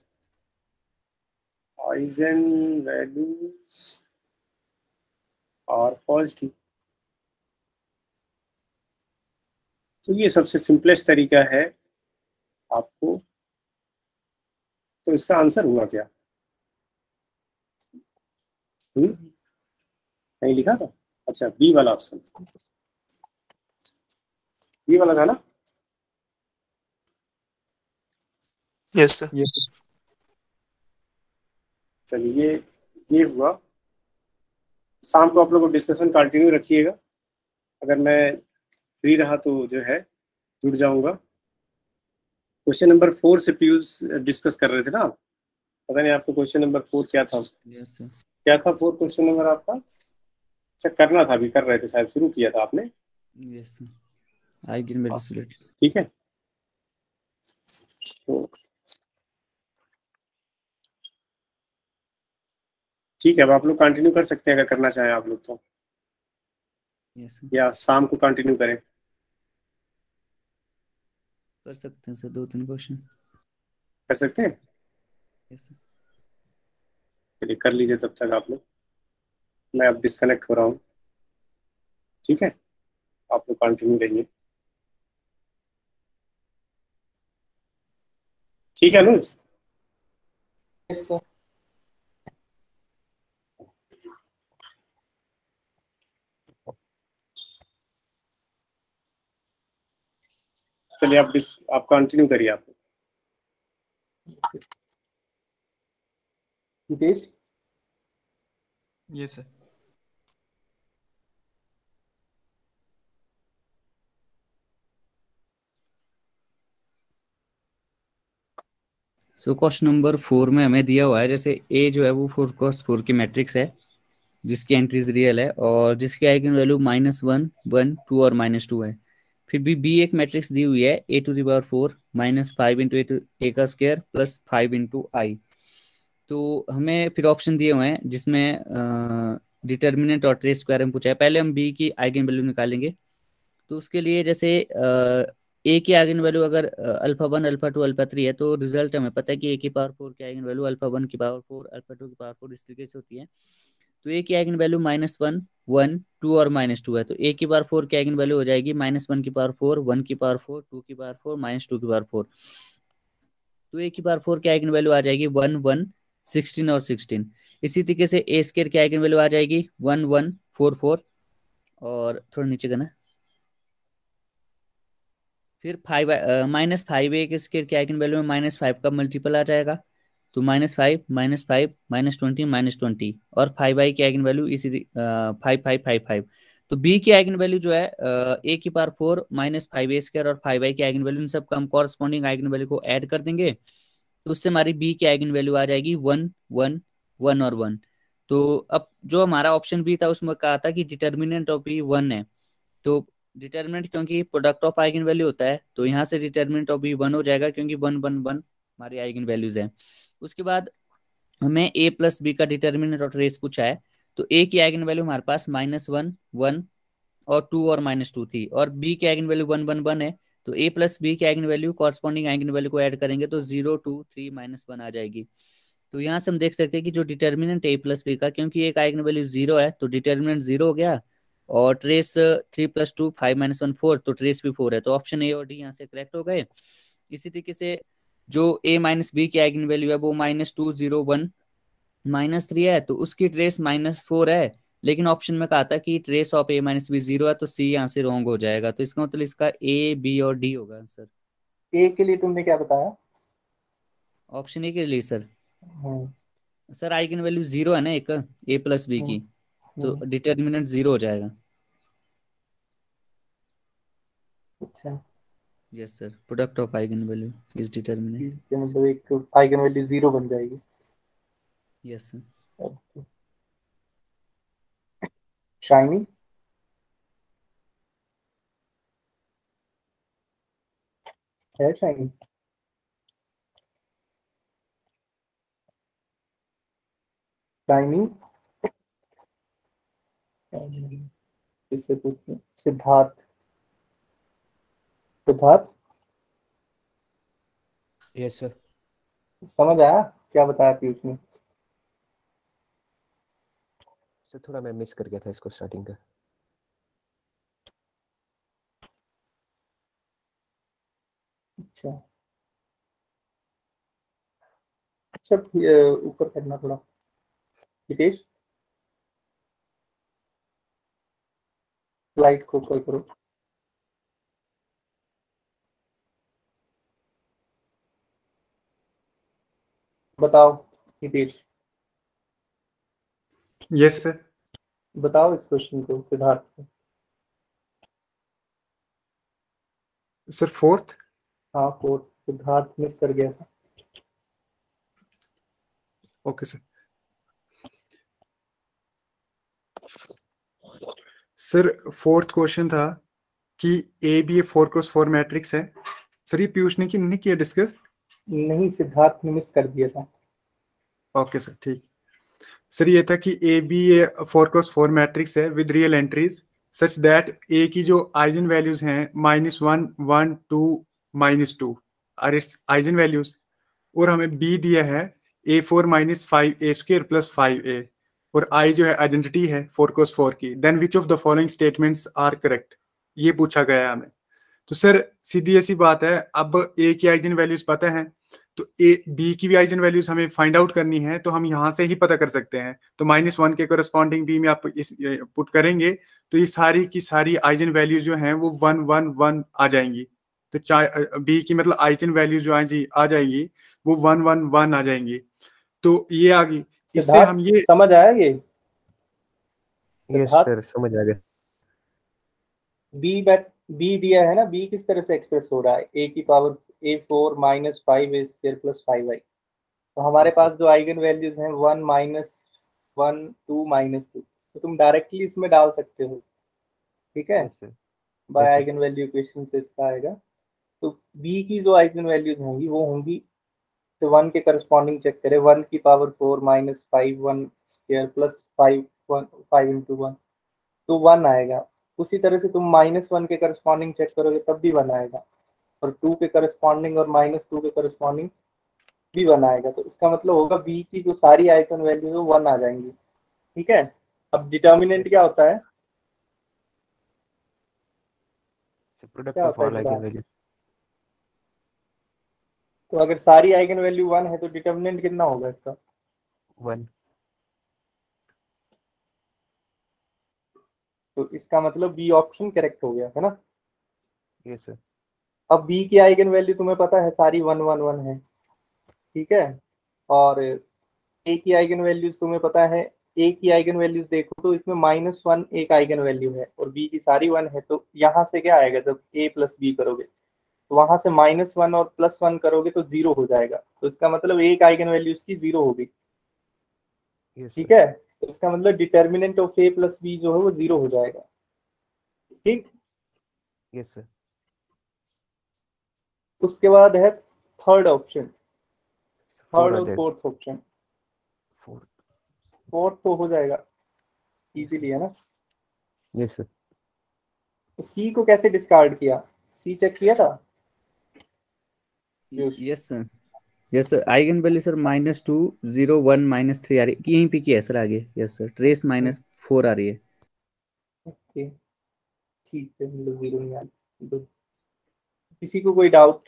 eigen values are positive. तो ये सबसे सिंपलेस्ट तरीका है आपको। तो इसका आंसर हुआ क्या? हुँ? नहीं लिखा था? अच्छा, बी वाला ऑप्शन, बी वाला था ना? Yes sir. यस चलिए, ये हुआ। शाम को आप लोग डिस्कशन कंटिन्यू रखिएगा। अगर मैं फ्री रहा तो जो है जुड़ जाऊंगा। क्वेश्चन नंबर फोर से पीयूष डिस्कस कर रहे थे ना आप? पता नहीं आपको क्वेश्चन नंबर फोर क्या था? Yes sir. क्या था फोर क्वेश्चन नंबर आपका? अच्छा, करना था, अभी कर रहे थे शायद, शुरू किया था आपने। Yes sir, eigen value select. ठीक है, तो ठीक है, अब आप लोग कंटिन्यू कर सकते हैं अगर करना चाहें आप लोग तो, यस सर, या शाम को कंटिन्यू करें। कर सकते हैं सर, दो तीन क्वेश्चन कर सकते हैं? Yes sir. चलिए कर लीजिए तब तक आप लोग, मैं अब डिस्कनेक्ट हो रहा हूँ। ठीक है, आप लोग कंटिन्यू रहिए। ठीक है अनुज? Yes sir. चलिए आप डिस आप कंटिन्यू करिए आप। Nitesh, yes sir. So question number four में हमें दिया हुआ है, जैसे ए जो है वो फोर क्रॉस फोर की मैट्रिक्स है जिसकी एंट्रीज रियल है और जिसकी eigen value minus one one two और माइनस टू है। फिर भी बी एक मैट्रिक्स दी हुई है A to the power four minus five into A to A का square plus five into I. तो हमें फिर ऑप्शन दिए हुए हैं जिसमें डिटर्मिनेंट और ट्रेस स्क्वायर में पूछा है। पहले हम बी की आइगन वैल्यू निकालेंगे। तो उसके लिए जैसे ए की आइगन वैल्यू अगर alpha one alpha two alpha three है तो रिजल्ट हमें पता है कि ए की पावर फोर की आइगन वैल्यू अल्फा वन की पावर फोर अल्फा टू की पावर फोर इस तरीके से होती है। तो ए की eigen value minus one one two और माइनस टू है, तो ए की पावर फोर की आइगन वैल्यू हो जाएगी माइनस वन की पावर फोर वन की पावर फोर टू की पावर फोर माइनस टू की पावर फोर। तो ए की पावर फोर की आइगन वैल्यू आ जाएगी वन वन सिक्सटीन और सिक्सटीन। इसी तरीके से ए स्केयर की आइगन वैल्यू आ जाएगी वन वन फोर फोर और थोड़ा नीचे करना। फिर फाइव माइनस फाइव ए के स्केयर की आइगन वैल्यू में माइनस फाइव का मल्टीपल आ जाएगा, तो minus five minus five minus twenty minus twenty और फाइव आई की आइगन वैल्यू इसी फाइव फाइव फाइव फाइव। तो बी की आइगन वैल्यू जो है ए की power four minus five A square और फाइव आई की आइगन वैल्यू, इन सब का हम कॉरस्पॉन्डिंग आइगन वैल्यू को ऐड कर देंगे तो उससे हमारी बी की आइगन वैल्यू आ जाएगी वन वन वन और वन। तो अब जो हमारा ऑप्शन बी था उसमें कहा था कि डिटर्मिनेंट ऑफ बी वन है, तो डिटर्मिनेंट क्योंकि प्रोडक्ट ऑफ आइगन वैल्यू होता है तो यहाँ से डिटर्मिनेंट ऑफ बी वन हो जाएगा क्योंकि वन वन वन हमारी आइगन वैल्यूज है। उसके बाद हमें ए प्लस बी का डिटर्मिनेंट और ट्रेस पूछा है। तो ए की आइगन वैल्यू हमारे पास माइनस वन वन और टू और माइनस टू थी और बी की eigen value one one one है, तो ए प्लस बी की eigen value corresponding eigen value को ऐड करेंगे तो zero two three minus one आ जाएगी। तो यहाँ से हम देख सकते हैं कि जो डिटर्मिनेंट ए प्लस बी का, क्योंकि एक आइगन वैल्यू जीरो है तो डिटर्मिनेंट जीरो हो गया और trace three plus two five minus one four, तो ट्रेस भी फोर है, तो ऑप्शन ए और डी यहाँ से करेक्ट हो गए। इसी तरीके से जो ए माइनस बी की आइगन वैल्यू है वो minus two zero one minus three है तो उसकी ट्रेस माइनस फोर है, लेकिन ऑप्शन में कहा था कि trace of A minus B zero है, तो सी यहाँ से रॉन्ग हो जाएगा। तो इसका मतलब इसका ए बी और डी होगा आंसर। ए के लिए तुमने क्या बताया? ऑप्शन ए के लिए sir hmm sir eigen value zero है ना एक ए प्लस बी की, तो हम्म, डिटर्मिनेंट जीरो हो जाएगा। अच्छा yes sir, product of eigen value is determinant. ठीक है, मतलब एक आइगन वैल्यू जीरो बन जाएगी। Yes sir. शाइनी, है शाइनी? शाइनी, इससे पूछते हैं। Siddharth, Siddharth yes sir. समझ आया क्या बताया पीयूष ने? सर थोड़ा मैं मिस कर गया था इसको स्टार्टिंग का। अच्छा अच्छा, ये ऊपर करना थोड़ा। हितेश, स्लाइड को ऊपर करो। बताओ हितेश, यस सर। बताओ इस क्वेश्चन को सिद्धार्थ को। Sir fourth. हाँ फोर्थ, सिद्धार्थ मिस कर गया था। Okay sir. Sir fourth question था कि A B A four cross four matrix है। सर ये पीयूष ने की नहीं किया डिस्कस? नहीं, सिद्धार्थ ने मिस कर दिया था। ओके सर ठीक। सर ये था कि A B A four cross four matrix है with real entries such that A की जो आइजन वैल्यूज हैं minus one one two minus two are its eigen values, और हमें बी दिया है A four minus five A square plus five A, और आई जो है आइडेंटिटी है फोर क्रॉस फोर की। Then which of the following statements are correct, ये पूछा गया है हमें। तो सर सीधी ऐसी बात है, अब ए की आइजन वैल्यूज पता है तो ए बी की भी आइजन वैल्यूज हमें फाइंड आउट करनी है, तो हम यहाँ से ही पता कर सकते हैं। तो माइनस वन के करस्पॉन्डिंग बी में आप इस पुट करेंगे तो ये सारी की सारी आइजन वैल्यूज जो हैं वो वन वन वन आ जाएंगी। तो चाहे बी की मतलब आइजन वैल्यूज जो जी आ जाएंगी वो वन वन वन आ जाएंगी। तो ये आ गई, इससे हम ये समझ आया ये? यस सिद्धार्थ, सर समझ आ गया। बी बैट बी दिया है ना, बी किस तरह से एक्सप्रेस हो रहा है? ए की power A four minus five A square plus five I. तो हमारे Yes, पास जो आइगन वैल्यूज हैं one minus one two minus two, तो तुम डायरेक्टली इसमें डाल सकते हो। ठीक है, yes, sir. बाय Yes, sir. Eigen value equation से इसका आएगा। तो बी की जो आइगन वैल्यूज होंगी वो होंगी, तो वन के करस्पॉन्डिंग चेक करें, वन की power four minus five one square plus five one five into one, तो वन आएगा। उसी तरह से तुम माइनस वन के करस्पॉन्डिंग चेक करोगे तब भी वन आएगा, और टू के करस्पॉन्डिंग और माइनस टू के करस्पॉन्डिंग भी वन आएगा। तो इसका मतलब होगा बी की जो सारी आइगन वैल्यू है वन आ जाएंगी। ठीक है, अब डिटर्मिनेंट क्या होता है? So product क्या of होता है all सिद्धार्थ? eigenvalues. तो अगर सारी आइगन वैल्यू वन है तो डिटर्मिनेंट कितना होगा इसका? One. तो इसका मतलब बी ऑप्शन करेक्ट हो गया है ना। Yes, sir. अब बी की आइगन वैल्यू तुम्हें पता है सारी वन वन वन है। ठीक है, और ए की आइगन वैल्यूज तुम्हें पता है। ए की आइगन वैल्यूज देखो तो इसमें माइनस वन एक आइगन वैल्यू है और बी की सारी वन है, तो यहाँ से क्या आएगा जब ए प्लस बी करोगे, तो वहां से माइनस वन और प्लस वन करोगे तो जीरो हो जाएगा। तो इसका मतलब एक आइगन वैल्यू इसकी जीरो होगी। Yes, ठीक sir. है, तो इसका मतलब determinant of A plus B जो है वो जीरो हो जाएगा। ठीक, Yes, sir. उसके बाद है third option, Four third are और there. Fourth option. Four. Fourth तो हो जाएगा इजीली, है ना। Yes, sir. तो सी को कैसे डिस्कार्ड किया? सी चेक किया था? Yes sir, yes sir, eigen value sir minus two zero one minus three आ रही है, यहीं पे किया है सर आगे। Yes sir, trace minus four आ रही है। ओके ठीक है, हम लोग जीरो नहीं आ रही। किसी को कोई डाउट?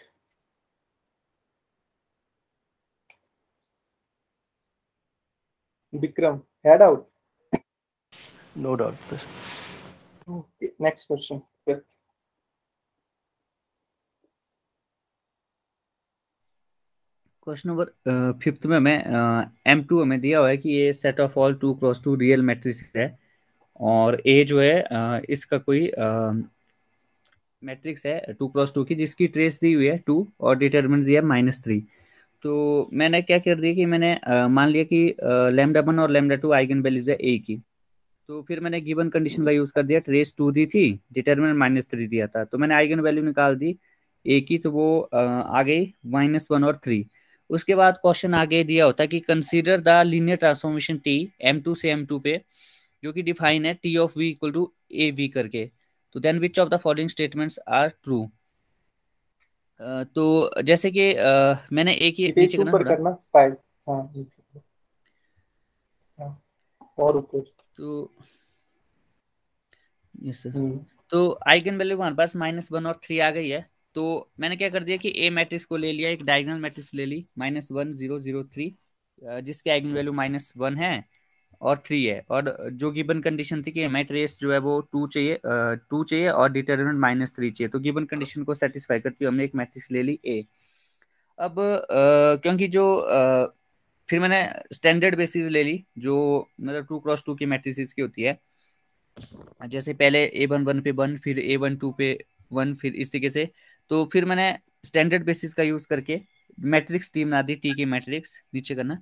विक्रम, है doubt? No doubt, sir. Okay, next question. Question number fifth में मैं एम टू हमें दिया हुआ है कि ये set of all two cross two real matrix है और ए जो है अ, इसका कोई मैट्रिक्स है टू क्रॉस टू की जिसकी ट्रेस दी हुई है टू और डिटरमिनेंट दिया माइनस थ्री। तो मैंने क्या कर दिया कि मैंने अ, मान लिया कि लैम्डा वन और लैम्डा टू आइगन वैल्यूज है ए की। तो फिर मैंने गिवन कंडीशन का यूज कर दिया, ट्रेस टू दी थी, डिटरमिनेंट माइनस थ्री दिया था, तो मैंने आइगन वैल्यू निकाल दी ए की, तो वो अ, आ गई माइनस वन और थ्री। उसके बाद क्वेश्चन आगे दिया होता है कि consider the linear transformation T M two से एम टू पे जो कि डिफाइन है T of V equal to A V करके। तो then which of the following statements are true. तो जैसे कि अ, मैंने ए की नीचे करना ऊपर थोड़ा, करना फाइव। हाँ नीचे। हाँ, और ऊपर। तो यस सर। हम्म, तो आइगन वैल्यू हमारे पास माइनस वन और थ्री आ गई है। तो मैंने क्या कर दिया कि ए मैट्रिक्स को ले लिया, एक डायगोनल मैट्रिक्स ले ली minus one zero zero three जिसके आइगन वैल्यू माइनस वन है और थ्री है, और जो गिवन कंडीशन थी कि हमें ट्रेस जो है वो टू चाहिए, टू चाहिए और डिटरमिनेंट माइनस थ्री चाहिए, तो गिवन कंडीशन को सेटिस्फाई करती हुई हमने एक मैट्रिक्स ले ली ए। अब अ, क्योंकि जो अ, फिर मैंने स्टैंडर्ड बेसिस ले ली जो मतलब टू क्रॉस टू की मैट्रिसेस की होती है, जैसे पहले ए वन वन पे वन, फिर ए वन टू पे वन, फिर इस तरीके से। तो फिर मैंने स्टैंडर्ड बेसिस का यूज करके मैट्रिक्स टी बना दी, टी की मैट्रिक्स नीचे करना।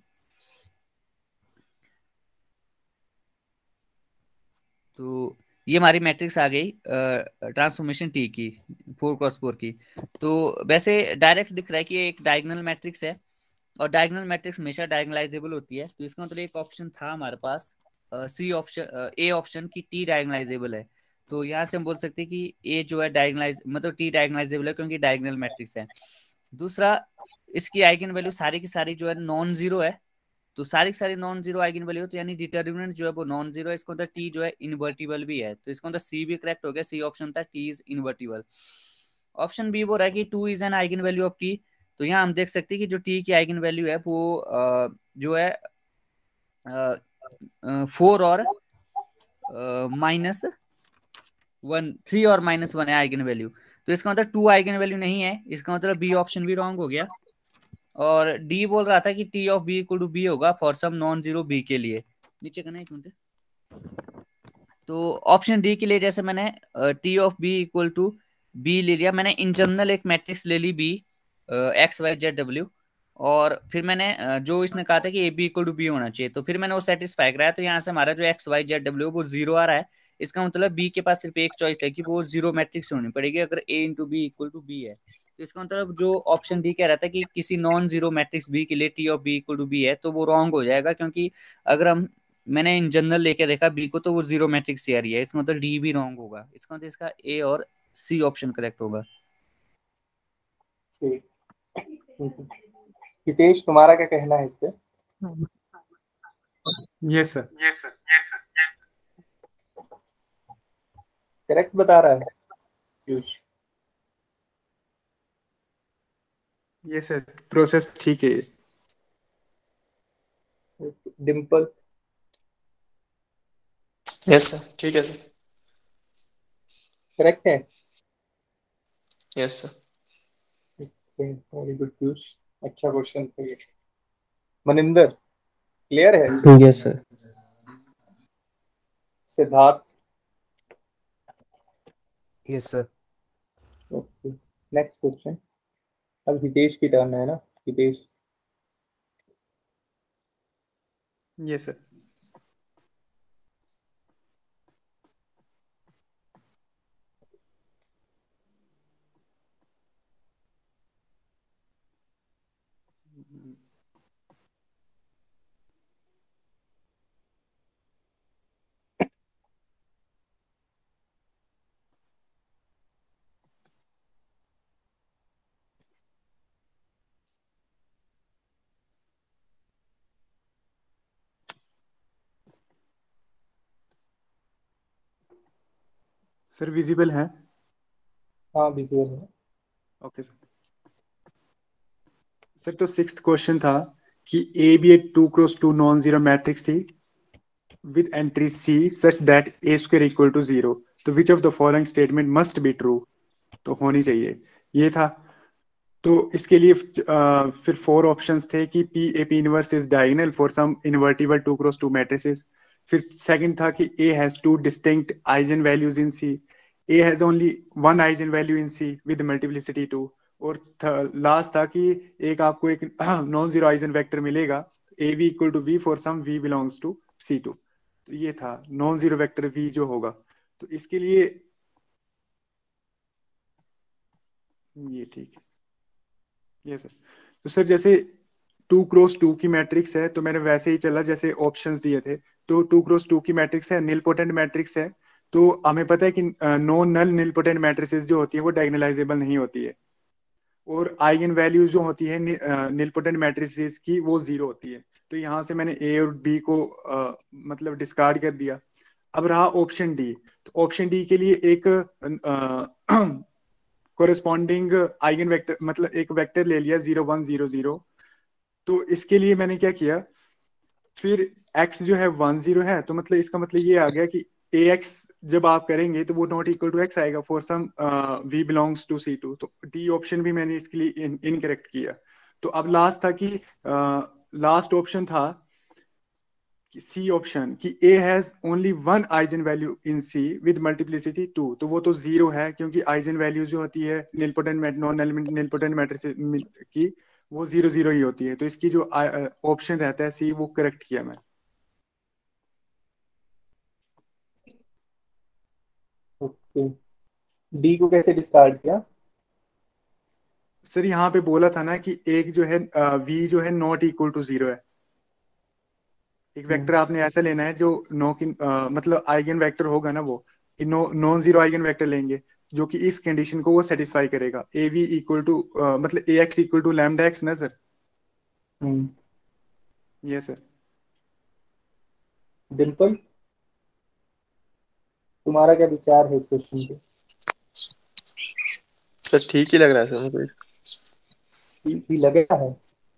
तो ये हमारी मैट्रिक्स आ गई ट्रांसफॉर्मेशन टी की फोर क्रॉस फोर की। तो वैसे डायरेक्ट दिख रहा है कि ये एक डायगोनल मैट्रिक्स है और डायगोनल मैट्रिक्स हमेशा डायगोनलाइजेबल होती है। तो इसका मतलब एक ऑप्शन था हमारे पास सी ऑप्शन, ए ऑप्शन की टी डायगोनलाइजेबल है। तो यहाँ से हम बोल सकते हैं कि ए जो है डायगोनलाइज मतलब टी डायगोनलाइजेबल है क्योंकि डायगोनल मैट्रिक्स है। दूसरा, इसकी आइगन वैल्यू सारी की सारी जो है नॉन जीरो है। तो सारी की सारी नॉन जीरो आइगन वैल्यू, तो यानी डिटर्मिनेंट जो है वो नॉन जीरो है। इसका मतलब टी जो है इन्वर्टिबल भी है, तो इसका मतलब सी भी करेक्ट हो गया। सी ऑप्शन था T is invertible. Option B बोल रहा है कि two is an eigen value of T. तो यहाँ हम देख सकते हैं कि जो टी की आइगन वैल्यू है वो अ, जो है फोर और माइनस वन, थ्री और माइनस वन है आइगन वैल्यू। तो इसका मतलब टू आइगन वैल्यू नहीं है, इसका मतलब बी ऑप्शन भी रॉन्ग हो गया। और डी बोल रहा था कि T of B equal to B होगा for some non zero B के लिए। नीचे करना एक मिनट। तो ऑप्शन डी के लिए जैसे मैंने T of B equal to B ले लिया, मैंने इन जनरल एक मैट्रिक्स ले ली B X Y Z W, और फिर मैंने अ, जो इसने कहा था कि A B equal to B होना चाहिए, तो फिर मैंने वो सेटिस्फाई कराया। तो यहाँ से हमारा जो एक्स वाई जेड डब्ल्यू वो जीरो आ रहा है। इसका मतलब बी के पास सिर्फ एक चॉइस है कि वो जीरो मैट्रिक्स होनी पड़ेगी अगर A into B equal to B है। तो इसका मतलब जो ऑप्शन डी कह रहा था कि किसी नॉन जीरो मैट्रिक्स बी के लिए T of B equal to B है, तो वो रॉन्ग हो जाएगा, क्योंकि अगर हम मैंने इन जनरल लेके देखा बी को तो वो जीरो मैट्रिक्स ही आ रही है। इसका मतलब डी भी रॉन्ग होगा। इसका मतलब इसका ए और सी ऑप्शन करेक्ट होगा। ठीक। हितेश, तुम्हारा क्या कहना है इस पे? Yes sir. Yes sir, yes sir, correct बता रहा है पीयूष? यस सर, प्रोसेस ठीक है। डिम्पल? यस सर, ठीक है सर। करेक्ट है? Yes sir. Very good Piyush, अच्छा क्वेश्चन था ये। मनिंदर क्लियर है? Yes sir. Siddharth? Yes sir. Okay, next question. अब हितेश की टर्न है ना? Hitesh? Yes sir. Sir visible है? हाँ विजुअल है। Okay sir. सर तो सिक्स्थ क्वेश्चन था कि A B a two cross two non zero matrix थी with entry C such that a square equal to zero, तो which of the following statement must be true, तो होनी चाहिए ये था। तो इसके लिए uh, फिर फोर ऑप्शंस थे कि P A P inverse is diagonal for some invertible two cross two matrices. फिर सेकंड था कि A has two distinct eigen values in C, A has only one eigen value in C with multiplicity two. और लास्ट था कि एक आपको एक नॉन जीरो आइजन वेक्टर मिलेगा A V equal to V for some V belongs to C two. तो ये था नॉन जीरो वेक्टर वी जो होगा। तो इसके लिए ये ठीक है, ये सर। तो सर जैसे टू क्रॉस टू की मैट्रिक्स है तो मैंने वैसे ही चला जैसे ऑप्शंस दिए थे। तो टू क्रॉस टू की मैट्रिक्स है, निलपोटेंट मैट्रिक्स है। तो हमें पता है कि नो नल निलपोटेंट मैट्रिसेस जो होती है वो डायगोनलाइजेबल नहीं होती है, और आइगन वैल्यूज जो होती है निलपोटेंट मैट्रिसेस की वो जीरो होती है। तो यहाँ से मैंने ए और बी को आ, मतलब डिस्कार्ड कर दिया। अब रहा ऑप्शन डी। तो ऑप्शन डी के लिए एक कोरेस्पॉन्डिंग आइगन वेक्टर मतलब एक वेक्टर ले लिया जीरो वन जीरो जीरो। तो इसके लिए मैंने क्या किया, फिर x जो है वन जीरो है, तो मतलब इसका मतलब ये आ गया कि ax जब आप करेंगे तो वो नॉट इक्वल टू x आएगा for some v belongs to C two. तो डी ऑप्शन भी मैंने इसके लिए इनकरेक्ट किया। तो अब लास्ट था कि लास्ट ऑप्शन था कि सी ऑप्शन कि a has only one eigen value in c with multiplicity two. तो वो तो जीरो है क्योंकि आइजन वैल्यू जो होती है निलपोटेंट नॉन निलपोटेंट मैट्रिक्स की वो जीरो जीरो ही होती है। तो इसकी जो ऑप्शन रहता है सी वो करेक्ट किया मैं। ओके, डी को कैसे डिस्कार्ड किया? सर यहाँ पे बोला था ना कि एक जो है वी जो है नॉट इक्वल टू जीरो है। एक वेक्टर आपने ऐसा लेना है जो नो की uh, मतलब आइगन वेक्टर होगा ना वो कि no non zero eigen vector लेंगे जो कि इस कंडीशन को वो सेटिस्फाई करेगा। ए वी इक्वल टू मतलब ए X equal to lambda X ना सर? हम्म ये सर। डिम्पल, तुम्हारा क्या विचार है इस क्वेश्चन पे? सर ठीक ही लग रहा है सर मुझे। ठीक ही लगा है।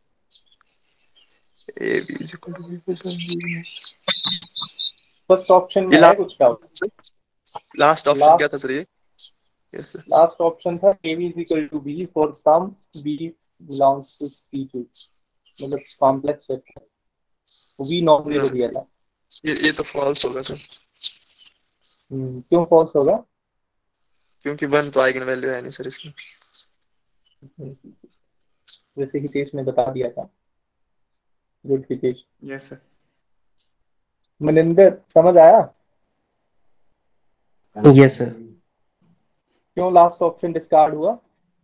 ए B is equal to B for some V. First option में ये है कुछ डाउट? लास्ट ऑप्शन क्या था सर? ये यस सर। लास्ट ऑप्शन था a v is equal to b for some b belongs to C two, मतलब complex vector v non zero दिया था। ये ये तो फॉल्स होगा सर, हम्म क्यों फॉल्स होगा? क्योंकि वन तो आइगन वैल्यू है नहीं सर इसमें। जैसे हितेश ने बता दिया था। Good Hitesh. Yes sir. Maninder समझ आया? Yes sir. क्यों लास्ट ऑप्शन डिस्कार्ड हुआ?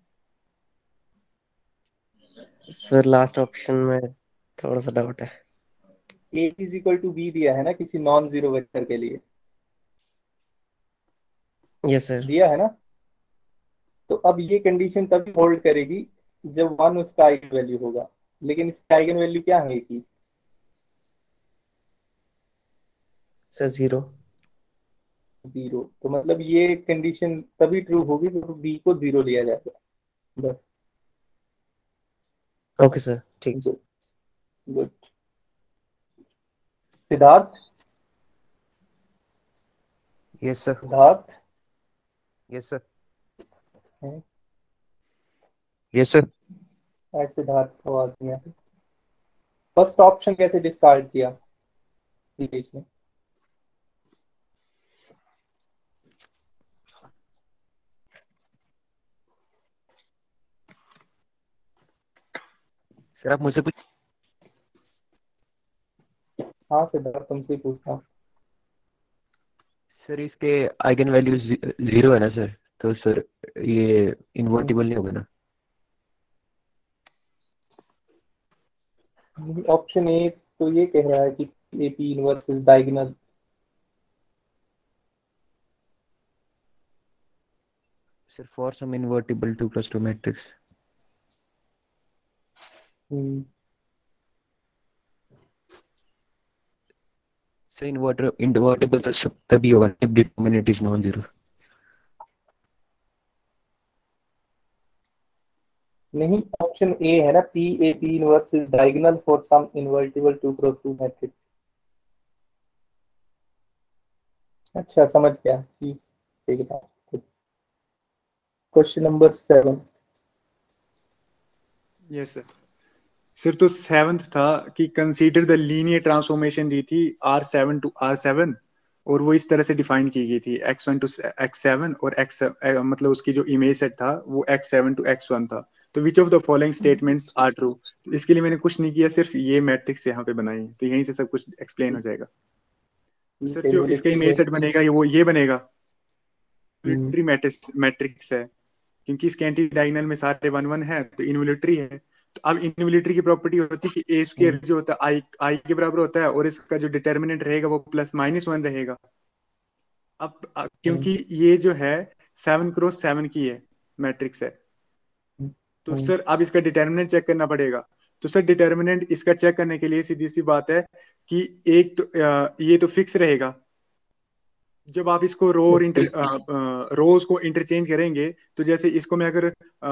सर लास्ट ऑप्शन में थोड़ा सा डाउट है। a is equal to b दिया है ना किसी नॉन जीरो वेक्टर के लिए? Yes sir. दिया है ना? तो अब ये कंडीशन तभी होल्ड करेगी जब वन उसका आइगन वैल्यू होगा, लेकिन इसका आइगन वैल्यू क्या है कि सर जीरो। जीरो। तो मतलब ये कंडीशन तभी ट्रू होगी जब बी को जीरो लिया जाएगा। बस। ओके सर ठीक। Good good. Siddharth. Yes sir. Siddharth yes sir. है? Yes sir. आज सिद्धार्थ को आवाज नहीं आती। फर्स्ट ऑप्शन कैसे डिस्कार्ड किया हितेश ने? सर आप मुझसे कुछ। हाँ सिद्धार्थ तुमसे ही पूछता हूँ। सर इसके आइगन वैल्यूज जीरो है ना सर, तो सर ये इन्वर्टिबल नहीं होगा ना? ऑप्शन ए तो ये कह रहा है कि A P inverse is diagonal. Sir for some invertible two plus two matrix. हम्म सर इन्वर्टर इन्वर्टिबल तो सब तभी होगा जब डिटरमिनेंट इज नॉन जीरो। नहीं, ऑप्शन ए है ना, P A P inverse is diagonal for some invertible two cross two matrix. अच्छा समझ गया। ठीक है। Question number seven. Yes sir. Sir तो सेवंथ था कि कंसीडर द लीनियर ट्रांसफॉर्मेशन दी थी are seven to R seven, और वो इस तरह से डिफाइन की गई थी X one to X seven, और एक्स मतलब उसकी जो इमेज सेट था वो X seven to X one था। तो which of the following statements are true? तो इसके लिए मैंने कुछ नहीं किया, सिर्फ ये मैट्रिक्स यहाँ पे बनाई, तो यहीं से सब कुछ एक्सप्लेन हो जाएगा। तो सर जो इसका इमेज सेट बनेगा ये वो ये बनेगा इन्वोल्यूटरी मैट्रिक्स मैट्रिक्स है, क्योंकि इसके एंटी डायगोनल में सारे वन वन है तो इन्वोल्यूटरी है। तो अब इन्वोल्यूटरी की प्रॉपर्टी होती है कि ए स्क्वायर जो होता है आई आई के बराबर होता है, और इसका जो डिटर्मिनेंट रहेगा वो प्लस माइनस वन रहेगा। अब क्योंकि ये जो है सेवन क्रॉस सेवन की है मैट्रिक्स है, तो सर अब इसका डिटर्मिनेंट चेक करना पड़ेगा। तो सर डिटर्मिनेंट इसका चेक करने के लिए सीधी सी बात है कि एक तो ये तो फिक्स रहेगा, जब आप इसको रो और इंटर रोज को इंटरचेंज करेंगे, तो जैसे इसको मैं अगर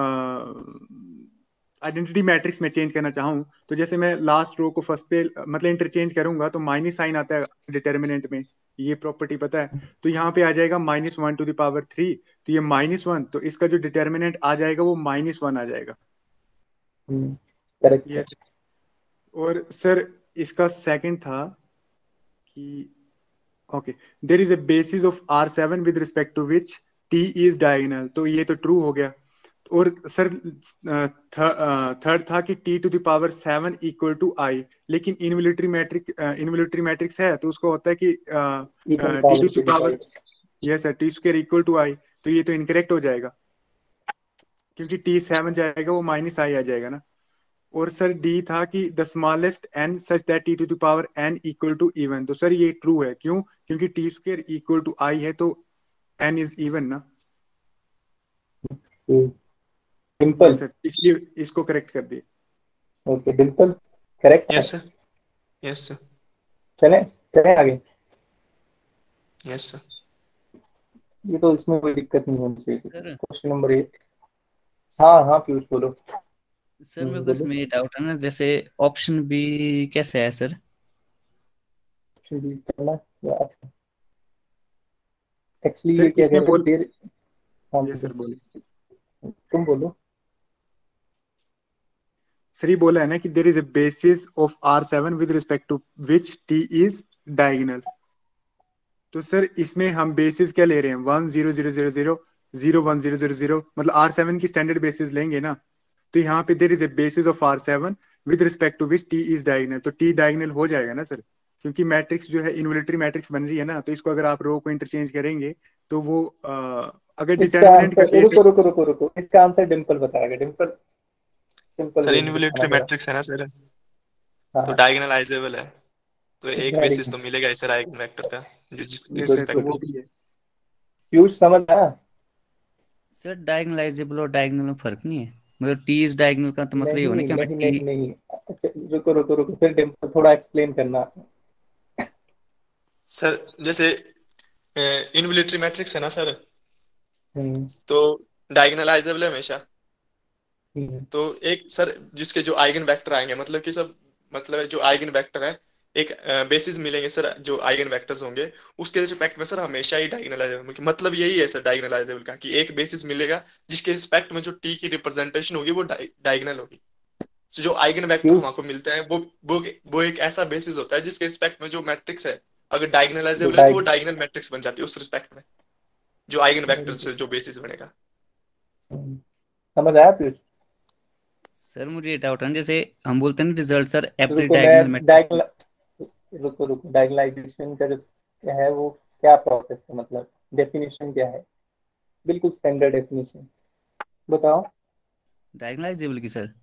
आइडेंटिटी मैट्रिक्स में चेंज करना चाहूँ, तो जैसे मैं लास्ट रो को फर्स्ट पे मतलब इंटरचेंज करूंगा तो माइनस साइन आता है डिटर्मिनेंट में, ये प्रॉपर्टी पता है। तो यहाँ पे आ जाएगा minus one to the power three, तो ये माइनस वन, तो इसका जो डिटर्मिनेंट आ जाएगा वो माइनस वन आ जाएगा। करेक्ट। यस। और सर इसका सेकंड था कि okay there is a basis of R seven with respect to which T is diagonal, तो ये तो ट्रू हो गया। और सर थर्ड था कि T to the power seven equal to I, लेकिन इन्वोल्यूटरी मैट्रिक इन्वोल्यूटरी मैट्रिक्स है तो उसको होता है कि T to the power yes sir T square equal to I, तो ये तो इनकरेक्ट हो जाएगा क्योंकि टी सेवन जाएगा वो माइनस आई आ जाएगा ना। और सर डी था कि the smallest N such that T to the power N equal to even, तो सर ये ट्रू है, क्यों? क्योंकि T square equal to I है तो एन इज इवन ना। डिम्पल सर इसलिए इसको करेक्ट कर दिए। Okay Dimple correct. Yes sir. Yes sir. चले चले आगे। Yes sir. ये तो इसमें कोई दिक्कत नहीं होनी चाहिए। Sir question number eight. हाँ हाँ पीयूष बोलो। सर मेरे को इसमें डाउट है ना, जैसे ऑप्शन बी कैसे है सर? ऑप्शन बी करना यार एक्चुअली सर ये क्या इसमें कह रहे बोल देर। हाँ ये सर बोले तुम बोलो। सर ये बोला है ना कि there is a basis of R seven with respect to which T is diagonal. तो सर इसमें हम बेसिस क्या ले रहे हैं? One zero zero zero zero zero one zero zero zero, मतलब आर सेवन की स्टैंडर्ड बेसिस लेंगे ना। तो यहाँ पे there is a basis of R seven with respect to which T is diagonal, तो टी डायगोनल हो जाएगा ना सर, क्योंकि मैट्रिक्स जो है इन्वोल्यूटरी मैट्रिक्स बन रही है ना, तो इसको अगर आप रो को इंटरचेंज करेंगे तो वो आ, अगर डिटर्मिनेंट का रुको रुको रुको रुको इसका आंसर डिम्पल बताएगा। Dimple Dimple sir involutory matrix है ना सर, तो डायगोनलाइजेबल है, तो एक बेसिस तो मिलेगा इस आइगन वेक्टर का जो जिसके रिस्पेक्ट वो भी है। पीयूष समझ आया? सर डायगोनलाइजेबल और डायगोनल में फर्क नहीं है, मतलब टी इज डायगोनल का तो मतलब ये होना कि हमें नहीं टी नहीं नहीं रुको रुको रुको फिर डिम्पल थोड़ा एक्सप्लेन करना। सर जैसे इन्वोल्यूटरी मैट्रिक्स है ना सर, तो डायगोनलाइजेबल है हमेशा। तो एक सर जिसके जो आइगन वेक्टर आएंगे, मतलब कि सब मतलब जो आइगन वेक्टर है एक बेसिस मिलेंगे सर, जो आइगन वेक्टर्स होंगे उसके रिस्पेक्ट में सर हमेशा ही डायगोनलाइजेबल, मतलब यही है सर डायगोनलाइजेबल का कि एक बेसिस मिलेगा जिसके रिस्पेक्ट में जो टी की रिप्रेजेंटेशन होगी वो डायगोनल होगी। तो जो आइगन वेक्टर हमको मिलते हैं वो वो वो एक ऐसा बेसिस होता है जिसके रिस्पेक्ट में जो मैट्रिक्स है अगर डायगोनलाइजेबल है तो वो डायगोनल मैट्रिक्स बन जाती है उस रिस्पेक्ट में, जो आइगन वेक्टर से जो बेसिस बनेगा। समझ आया पीयूष? सर मुझे ये डाउट है, जैसे हम बोलते हैं ना result sir every diagonal matrix. रुको रुको डायगोनलाइजेशन का जो क्या है वो क्या प्रोसेस है, मतलब डेफिनेशन क्या है? बिल्कुल स्टैंडर्ड डेफिनेशन बताओ डायगोनलाइजेबल की सर।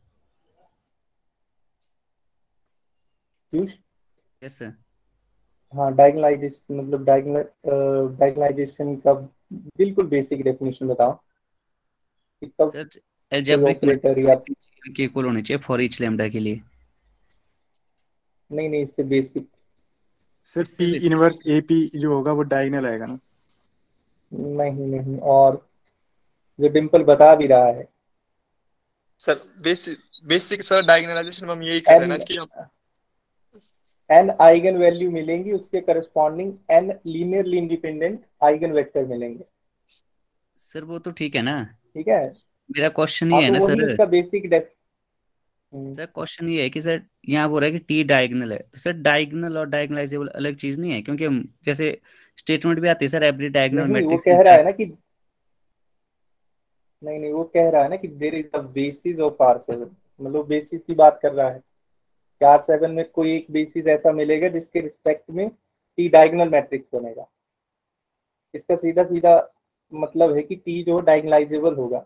Piyush yes sir. हाँ डायगोनलाइजेशन मतलब डायगोनल डायगोनलाइजेशन का बिल्कुल बेसिक डेफिनेशन बताओ। सर अलजेब्रिक मैट्रिक्स के इक्वल होने चाहिए फॉर ईच लैम्डा के लिए। नहीं नहीं इससे basic sir P inverse A P जो होगा वो डायगोनल आएगा ना। नहीं नहीं और जो डिम्पल बता भी रहा है sir basic basic sir diagonalization में हम यही कर रहे हैं ना कि हम एन आइगन वैल्यू मिलेंगी उसके corresponding N linearly independent eigen vector मिलेंगे। सर वो तो ठीक है ना, ठीक है मेरा क्वेश्चन ये है ना सर, उसका बेसिक सर क्वेश्चन ये है कि सर यहाँ बोल रहा है कि टी डायगोनल है, तो सर डायगोनल और डायगोनलाइजेबल अलग चीज नहीं है? क्योंकि हम जैसे स्टेटमेंट भी आती है सर, एवरी डायगोनल नहीं, वो मैट्रिक्स कह इज रहा है ना कि नहीं नहीं वो कह रहा है ना कि there is a basis of R seven, मतलब बेसिस की बात कर रहा है कि आर सेवन में कोई एक बेसिस ऐसा मिलेगा जिसके रिस्पेक्ट में टी डायगोनल मैट्रिक्स बनेगा। इसका सीधा सीधा मतलब है कि टी जो डायगोनलाइजेबल होगा।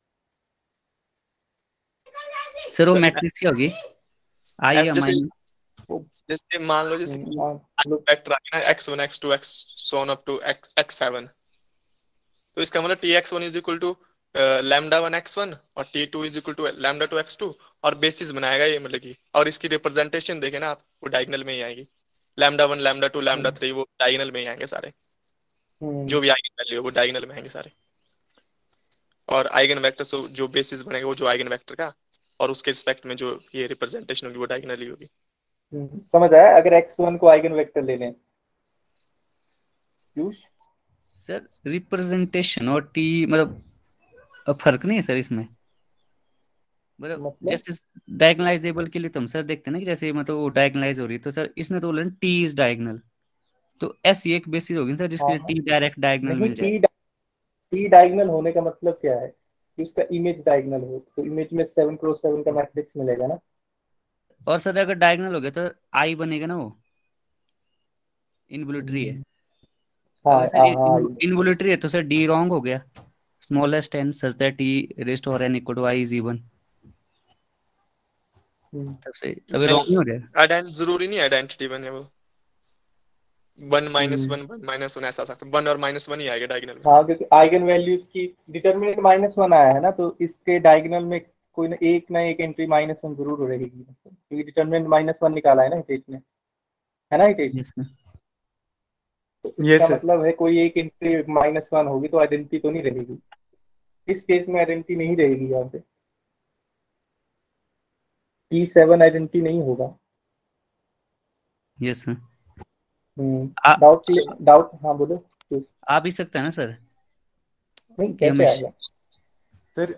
सर वो मैट्रिक्स क्या होगी? आई या जैसे माइनस? जैसे मान लो जैसे वेक्टर आ गया ना X one X two X so on up to X X seven, तो इसका मतलब T X one is equal to lambda one X one और T two is equal to lambda two X two, और बेसिस बनाएगा ये मतलब कि, और इसकी रिप्रेजेंटेशन देखे ना आप, वो डायगोनल में ही आएगी। Lambda one lambda two lambda three वो डायगोनल में ही आएंगे सारे, जो भी आइगन वैल्यू वो डायगोनल में आएंगे सारे। और आइगन वेक्टर जो बेसिस बनेगा वो जो आइगन वेक्टर का, और उसके रिस्पेक्ट में जो ये रिप्रेजेंटेशन होगी वो डायगोनल ही होगी। समझ आया? अगर एक्स वन को आइगन वेक्टर ले लें सर रिप्रेजेंटेशन और टी मतलब फर्क नहीं है सर इसमें? मतलब, मतलब जैसे डायगोनलाइजेबल के लिए तुम सर देखते हैं ना कि जैसे मतलब वो डायगोनलाइज हो रही है, तो सर इसने तो बोला टी इज डायगोनल, तो ऐसी एक बेसिस होगी सर जिसके हाँ लिए हाँ। टी डायरेक्ट डायगोनल नहीं, मिल जाए। टी टी डायगोनल होने का मतलब क्या है कि उसका इमेज डायगोनल हो, तो इमेज में सेवन क्रॉस सेवन का मैट्रिक्स मिलेगा ना। और सर अगर डायगोनल हो गया तो आई बनेगा ना, वो इनवोल्यूटरी है। हाँ अगर हाँ सर हाँ इनवोल्यूटरी है तो सर डी रॉन्ग हो गया। Smallest N such that T raised to n equal to i is even, तब से तब रॉन्ग नहीं हो जाएगा। आइडेंट जरूरी नहीं आइडेंटिटी बने वो, one minus one one minus one ऐसा सकता, वन और माइनस वन ही आएगा डायगोनल में। हाँ, क्योंकि आइगन वैल्यूज की डिटरमिनेंट माइनस वन आया है ना, तो इसके डायगोनल में कोई ना एक ना एक एंट्री माइनस वन जरूर रहेगी, क्योंकि डिटरमिनेंट माइनस वन निकाला है ना हितेश ने, है ना हितेश? Yes sir. तो इसका मतलब है कोई एक एंट्री माइनस वन होगी तो आइडेंटिटी तो नहीं रहेगी। इस केस में आइडेंटिटी नहीं रहेगी, यहाँ पे टी सेवन आइडेंटिटी नहीं होगा। Yes sir. डाउट डाउट हाँ बोलो। आ भी सकता है ना सर? नहीं, कैसे आएगा सर?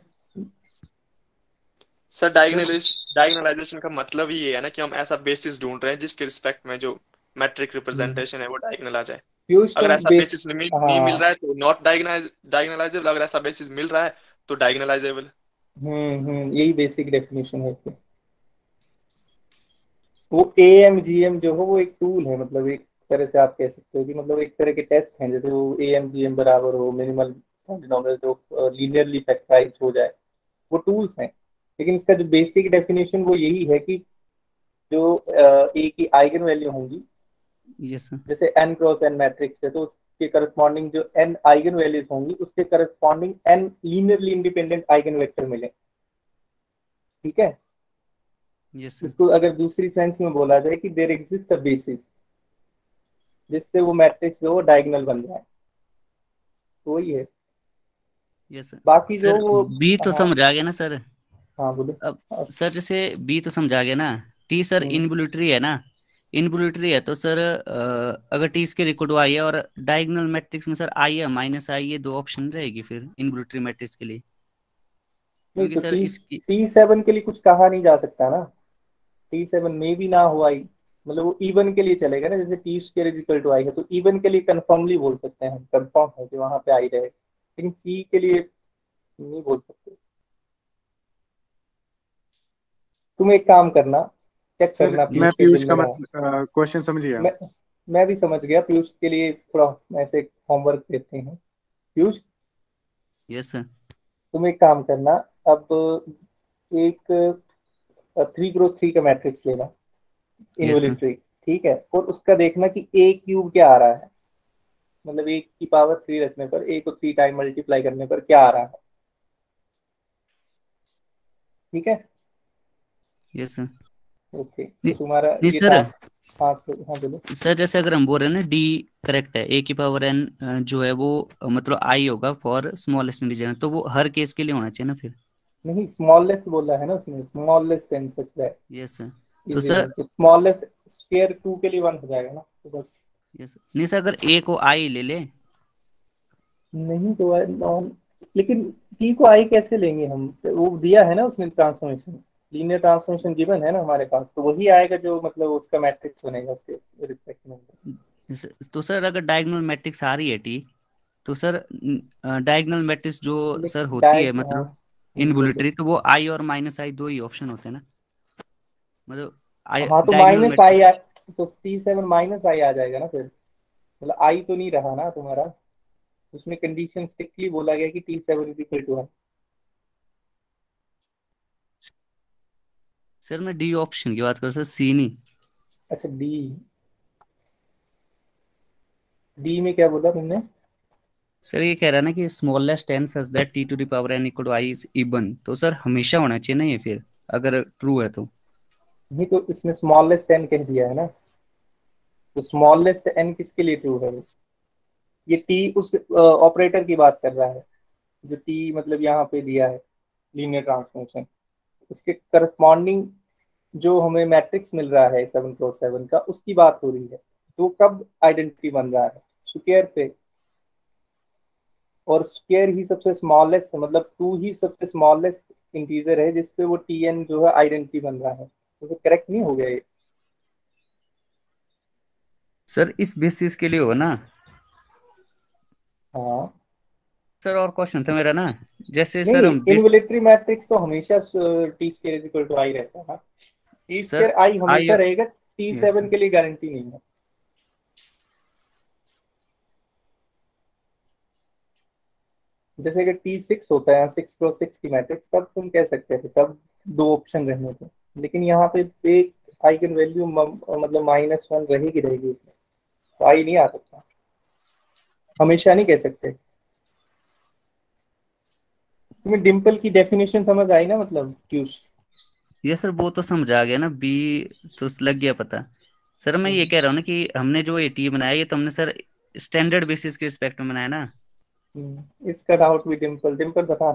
सर डायगोनलाइजेशन डायगोनलाइजेशन का मतलब ही ये है ना कि हम ऐसा बेसिस ढूंढ रहे हैं जिसके रिस्पेक्ट में जो मैट्रिक रिप्रेजेंटेशन है वो डायगोनल आ जाए। अगर ऐसा बेसिस नहीं, नहीं मिल रहा है तो नॉट डायगोनलाइजेबल, अगर ऐसा बेसिस मिल रहा है तो डायगोनलाइजेबल। हम्म हम्म यही बेसिक डेफिनेशन है। वो ए एम जी एम जो हो वो एक टूल है, मतलब एक तरह से आप कह सकते हो कि मतलब एक तरह के टेस्ट हैं, जैसे वो ए एम जी एम बराबर हो मिनिमल पॉलिनोमियल जो लीनियरली फैक्टराइज हो जाए, वो टूल्स हैं। लेकिन इसका जो बेसिक डेफिनेशन वो यही है कि जो ए की आइगन वैल्यू होंगी, यस सर, जैसे n क्रॉस n मैट्रिक्स है तो उसके करस्पॉन्डिंग जो n आइगन वैल्यूज होंगी उसके corresponding n linearly independent eigen vector मिले। ठीक है? Yes sir. इसको अगर दूसरी सेंस में बोला जाए कि देयर एग्जिस्ट अ बेसिस जिससे वो मैट्रिक्स जो डायगोनल बन जाए, तो वही है। Yes sir. बाकी जो सर वो बी तो हाँ समझ आ गया ना सर? हाँ बोलो। अब सर जैसे बी तो समझ आ गया ना, टी सर इनवोल्यूटरी है ना, इनवोल्यूटरी है तो सर अगर टी इसके इक्वल टू आई है और डायगोनल मैट्रिक्स में सर आई है माइनस आई, ये दो ऑप्शन रहेगी फिर इनवोल्यूटरी मैट्रिक्स के लिए, नहीं क्योंकि तो सर टी इसकी टी सेवन के लिए कुछ कहा नहीं जा सकता ना। टी सेवन में भी ना हो आई, मतलब वो इवन के लिए चलेगा ना, जैसे T square is equal to I है तो इवन के लिए कंफर्मली बोल सकते हैं हम, कंफर्म है कि वहां पे आई रहे, लेकिन टी के लिए नहीं बोल सकते। तुम एक काम करना, चेक सर करना मैं पीयूष के पीयूष जिम का में है। मतलब क्वेश्चन समझ गया। मैं मैं भी समझ गया। पीयूष के लिए थोड़ा ऐसे होमवर्क देते हैं। Piyush yes sir. तुम एक काम करना, अब एक थ्री क्रॉस थ्री का मैट्रिक्स लेना यस सर। इनवॉल्यूटरी, ठीक है? और उसका देखना कि ए क्यूब क्या आ रहा है, मतलब एक की पावर थ्री रखने पर ए को थ्री टाइम मल्टीप्लाई करने पर क्या आ रहा है। ठीक है? Yes sir. ओके, तो तुम्हारा नहीं ये सर, टास्क। हाँ हाँ बोलो। सर जैसे अगर हम बोल रहे हैं ना डी करेक्ट है, ए की पावर एन जो है वो मतलब आई होगा फॉर स्मॉलेस्ट इंटीजर, तो वो हर केस के लिए होना चाहिए ना फिर? नहीं, स्मॉलेस्ट बोला है ना उसने, smallest n such that yes sir. तो इज सर इवन, तो स्मॉलेस्ट स्क्वायर टू के लिए वन हो जाएगा ना, तो बस। यस नहीं सर, अगर ए को आई ले ले नहीं तो नॉन, लेकिन टी को आई कैसे लेंगे हम? वो दिया है ना उसने ट्रांसफॉर्मेशन। लीनियर ट्रांसफॉर्मेशन गिवन है ना हमारे पास, तो वही आएगा जो मतलब उसका मैट्रिक्स बनेगा उसके रिस्पेक्ट में। तो सर अगर डायगोनल मैट्रिक्स आ रही है टी, तो सर डायगोनल मैट्रिक्स जो सर होती है डायग हाँ मतलब हम्म, बोलो। इनवोल्यूटरी, तो वो आई और माइनस आई दो ही ऑप्शन होते हैं ना, मतलब आई हाँ तो डायगोनल माइनस आई मैट्रिक्स। तो टी सेवन माइनस आई आ जाएगा ना फिर, मतलब आई तो नहीं रहा ना तुम्हारा, उसमें कंडीशन स्ट्रिक्टली बोला गया कि T seven is equal to I. Sir मैं डी ऑप्शन की बात कर सर, सी नहीं। अच्छा डी, डी में क्या बोला तुमने? सर ये कह रहा है ना कि smallest n such that t to the power n equal to i is even, तो सर हमेशा होना चाहिए ना ये फिर, अगर ट्रू है तो। नहीं तो इसने स्मॉलेस्ट एन कह दिया है ना, तो स्मॉलेस्ट एन किसके लिए ट्रू है? ये टी उस ऑपरेटर की बात कर रहा है जो टी मतलब यहाँ पे दिया है लीनियर ट्रांसफॉर्मेशन, उसके करस्पॉन्डिंग जो हमें मैट्रिक्स मिल रहा है सेवन क्रॉस सेवन का, उसकी बात हो रही है। तो कब आइडेंटिटी बन रहा है? स्क्वायर पे, और स्क्वायर ही सबसे स्मॉलेस्ट, मतलब टू ही सबसे स्मॉलेस्ट इंटीजर है जिसपे वो टी एन जो है आइडेंटिटी बन रहा है, तो करेक्ट नहीं हो गया ये? सर इस बेसिस के लिए हो ना। हाँ सर और क्वेश्चन था मेरा ना, जैसे सर नहीं, हम बेस इनवोल्यूटरी मैट्रिक्स तो हमेशा T square is equal to I रहता है, T sir square I I, हमेशा रहेगा, टी यस सेवन सर। के लिए गारंटी नहीं है। जैसे अगर टी सिक्स होता है सिक्स क्रॉस सिक्स की मैट्रिक्स, तब तुम कह सकते थे, तब दो ऑप्शन रहने थे, लेकिन यहाँ पे एक आइगन वैल्यू मतलब माइनस वन रहेगी रहेगी उसमें, तो आई नहीं आ सकता, हमेशा नहीं कह सकते। तुम्हें डिम्पल की डेफिनेशन समझ आई ना, मतलब ट्यूश? ये सर वो तो समझ आ गया ना, बी तो लग गया पता। सर मैं ये कह रहा हूँ ना कि हमने जो ए टी बनाया ये तो हमने सर स्टैंडर्ड बेसिस के रिस्पेक्ट में बनाया ना। हम्म, इसका डाउट भी डिम्पल, डिम्पल बता।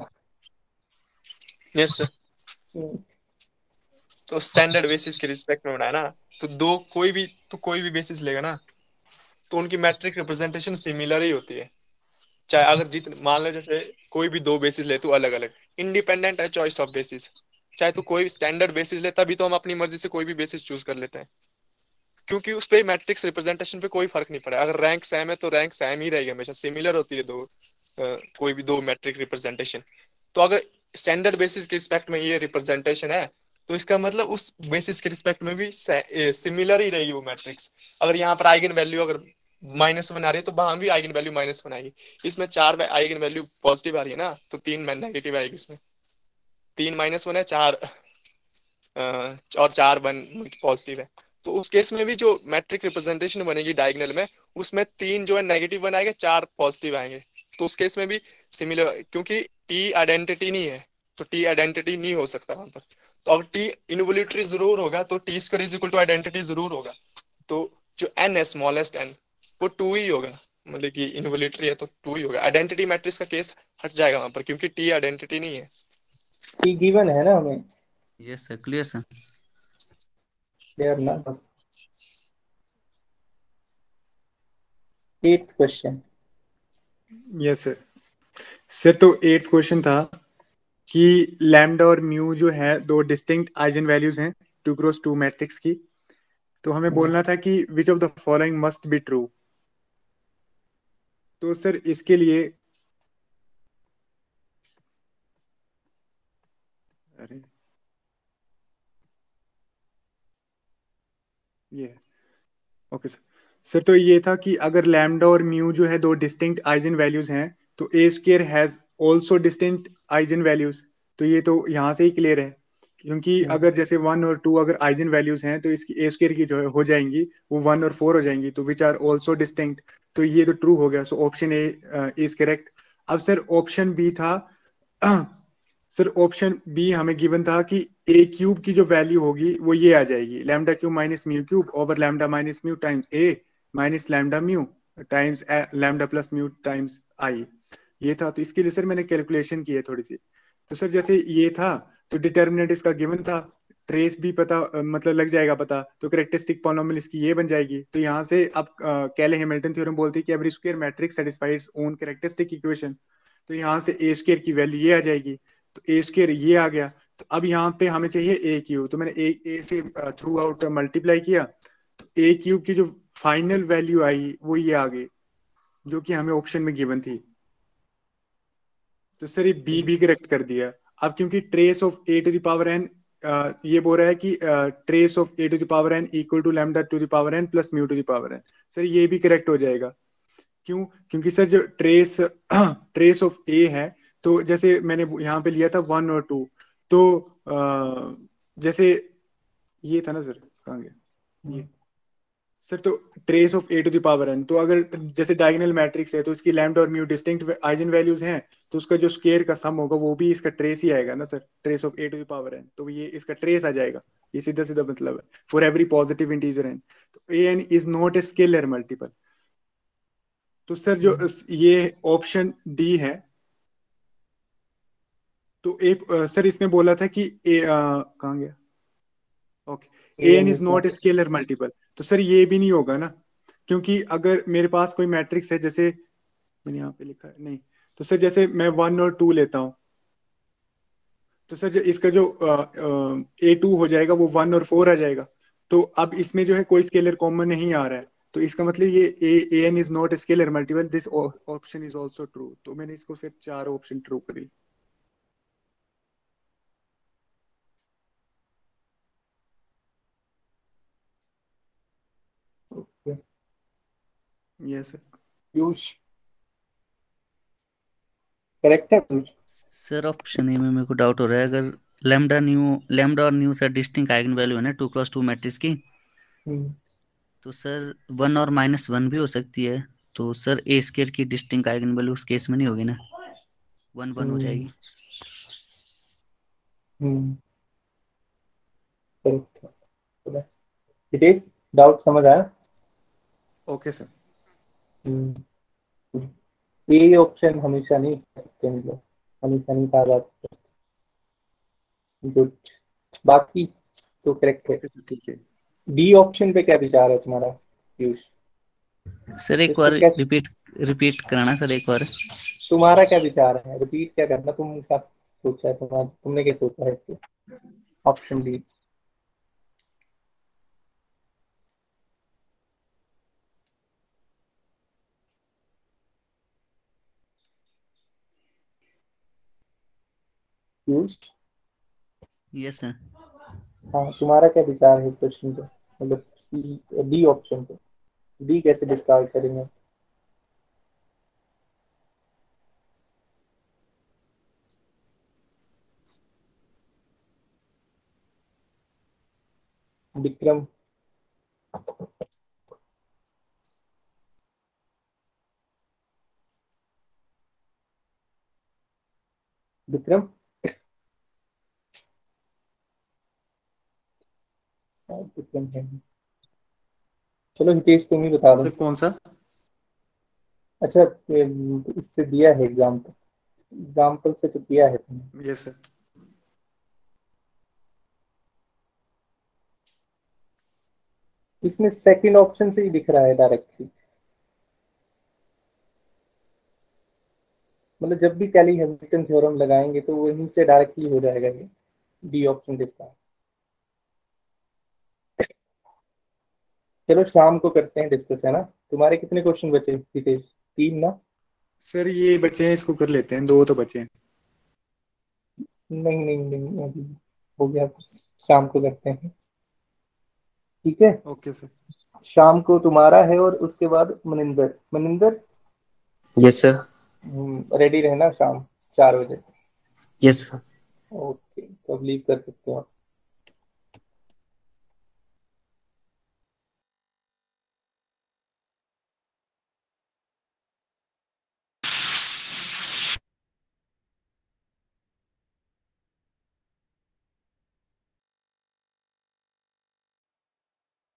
Yes sir. हम्म, तो स्टैंडर्ड बेसिस के रिस्पेक्ट में बनाया ना, तो दो कोई भी तो कोई भी बेसिस लेगा ना, तो उनकी मैट्रिक रिप्रेजेंटेशन सिमिलर ही होती है। चाहे अगर जितने मान लो जैसे कोई भी दो बेसिस ले तू अलग अलग, इंडिपेंडेंट है चॉइस ऑफ बेसिस, चाहे तू कोई स्टैंडर्ड बेसिस ले, तभी तो हम अपनी मर्जी से कोई भी बेसिस चूज कर लेते हैं, क्योंकि उस पे मैट्रिक्स रिप्रेजेंटेशन पे कोई फर्क नहीं पड़ा। अगर रैंक सेम है तो रैंक सेम ही रहेगी, हमेशा सिमिलर होती है दो अ, कोई भी दो मैट्रिक रिप्रेजेंटेशन। तो अगर स्टैंडर्ड बेसिस के रिस्पेक्ट में ये रिप्रेजेंटेशन है, तो इसका मतलब उस बेसिस के रिस्पेक्ट में भी सिमिलर ही रहेगी वो मैट्रिक्स। अगर यहाँ पर आइगन वैल्यू अगर माइनस वन आ रही है, तो वहां भी आइगन वैल्यू माइनस वन आएगी। इसमें चार आइगन वैल्यू पॉजिटिव आ रही है ना, तो तीन नेगेटिव आएगी इसमें। तीन माइनस वन है, चार और चार वन पॉजिटिव है। तो उस केस में भी जो मैट्रिक रिप्रेजेंटेशन बनेगी डायगोनल में, उसमें तीन जो है नेगेटिव वन आएंगे, चार पॉजिटिव आएंगे। तो उस केस में भी सिमिलर, क्योंकि टी आइडेंटिटी नहीं है, तो टी आइडेंटिटी नहीं हो सकता वहां पर। तो अगर टी इनवोल्यूटरी जरूर होगा, तो T square is equal to identity जरूर होगा। तो जो एन है स्मॉलेस्ट एन, वो टू ही होगा, मतलब कि इनवोल्यूटरी है तो टू ही होगा। आइडेंटिटी मैट्रिक्स का केस हट जाएगा वहां पर, क्योंकि टी आइडेंटिटी नहीं है। टी गिवन है ना हमें? Yes sir, clear sir. Clear ना? Eight question. Yes sir. Sir तो एट क्वेश्चन था कि लैम्डा और म्यू जो है दो डिस्टिंक्ट आइगन वैल्यूज हैं टू क्रॉस टू मैट्रिक्स की, तो हमें बोलना था कि which of the following must be true. तो सर इसके लिए अरे ये ओके सर। सर तो ये था कि अगर लैम्डा और म्यू जो है दो डिस्टिंक्ट आइगन वैल्यूज हैं, तो A square has also distinct eigen values. तो ये तो यहाँ से ही क्लियर है, क्योंकि अगर जैसे वन और टू अगर आइगन वैल्यूज हैं, तो इसकी ए स्क्वायर की जो है हो जाएंगी वो वन और फोर हो जाएंगी, तो विच आर आल्सो डिस्टिंक्ट। तो ये तो ट्रू हो गया, so option A is correct. अब सर ऑप्शन बी था सर ऑप्शन बी हमें गिवन था कि ए क्यूब की जो वैल्यू होगी वो ये आ जाएगी, lambda cube minus mu cube over lambda minus mu times A minus lambda mu times lambda plus mu times I. ये था, तो इसके लिए सर मैंने कैलकुलेशन की है थोड़ी सी। तो सर जैसे ये था, तो डिटर्मिनेंट इसका गिवन था, ट्रेस भी पता मतलब लग जाएगा पता, तो कैरेक्टरिस्टिक पॉलिनोमियल इसकी ये बन जाएगी। तो यहाँ से अब कैले हैमिल्टन थ्योरम बोलती है कि every square matrix satisfies own characteristic equation. तो यहाँ से ए स्क्वायर की वैल्यू ये आ जाएगी, तो ए स्क्वायर ये आ गया। तो अब यहाँ पे हमें चाहिए ए क्यूब, तो मैंने ए ए से थ्रू आउट मल्टीप्लाई किया, तो ए क्यूब की जो फाइनल वैल्यू आई वो ये आ गई जो कि हमें ऑप्शन में गिवन थी। तो सर ये बी भी करेक्ट कर दिया। अब क्योंकि trace of A to the power n ये बोल रहा है कि trace of A to the power N equal to lambda to the power n plus mu to the power n, sir ये भी करेक्ट हो जाएगा। क्यों? क्योंकि सर जो ट्रेस ट्रेस ऑफ ए है, तो जैसे मैंने यहाँ पे लिया था वन और टू, तो आ, जैसे ये था ना सर, कहाँ गया ये सर, तो trace of A to the power n, तो अगर जैसे डायगोनल मैट्रिक्स है तो इसकी लैम्डा और म्यू डिस्टिंक्ट आइजन वैल्यूज हैं, तो उसका जो स्क्वायर का सम होगा वो भी इसका ट्रेस ही आएगा ना sir, trace of A to the power n, तो ये इसका ट्रेस आ जाएगा। ये सीधा सीधा मतलब है for every positive integer n, तो A n is not a scalar multiple. तो सर जो ये ऑप्शन डी है, तो एक सर इसमें बोला था कि ए कहाँ गया, okay, A n is not a scalar multiple, तो सर ये भी नहीं होगा ना, क्योंकि अगर मेरे पास कोई मैट्रिक्स है, जैसे मैंने यहाँ पे लिखा है नहीं, तो सर जैसे मैं वन और टू लेता हूँ, तो सर जो इसका जो ए टू हो जाएगा वो वन और फोर आ जाएगा, तो अब इसमें जो है कोई स्केलर कॉमन नहीं आ रहा है, तो इसका मतलब ये A n is not a scalar multiple, this option is also true. तो मैंने इसको फिर चार ऑप्शन ट्रू करी। Yes sir. पीयूष करेक्ट है? सर ऑप्शन ए में मेरे को डाउट हो रहा है, अगर लैम्डा न्यू लैम्डा और mu sir distinct eigen value है ना टू क्रॉस टू मैट्रिक्स की, तो सर वन और माइनस वन भी हो सकती है, तो सर ए स्केयर की डिस्टिंक्ट आइगन वैल्यू उस केस में नहीं होगी ना, वन वन हो जाएगी। हम्म करेक्ट। हितेश डाउट समझ आया? Okay sir. हम्म ए ऑप्शन हमेशा नहीं सकते हम लोग, हमेशा नहीं कहा जा सकता। गुड, बाकी तो करेक्ट है। ठीक है। डी ऑप्शन पे क्या विचार है तुम्हारा पीयूष? सर एक बार रिपीट रिपीट कराना सर, एक बार तुम्हारा क्या विचार है? रिपीट क्या करना, तुम क्या सोचा है, तुम्हारा तुमने क्या सोचा है इसके ऑप्शन डी? Yes sir. हाँ, तुम्हारा क्या विचार है इस क्वेश्चन पे, मतलब सी डी ऑप्शन पे? डी कैसे डिस्कार्ड करेंगे? विक्रम विक्रम विक्रम है। चलो हितेश तुम ही बता दो। सर कौन सा? अच्छा, इससे दिया है एग्जाम्पल, एग्जाम्पल से तो किया है तुमने। Yes sir. इसमें सेकंड ऑप्शन से ही दिख रहा है डायरेक्टली, मतलब जब भी कैली हैमिल्टन थ्योरम लगाएंगे तो वहीं से डायरेक्टली हो जाएगा ये डी ऑप्शन डिस्कार्ड। चलो शाम को करते हैं डिस्कस, है ना? तुम्हारे कितने क्वेश्चन बचे हितेश? तीन ना? सर ये बचे हैं, इसको कर लेते हैं, दो तो बचे हैं। नहीं नहीं नहीं अभी हो गया, शाम को करते हैं, ठीक है? Okay sir. शाम को तुम्हारा है और उसके बाद Maninder. Maninder yes sir. Ready रहना शाम चार बजे। Yes sir. ओके, तो अब लीव कर सकते हो आप।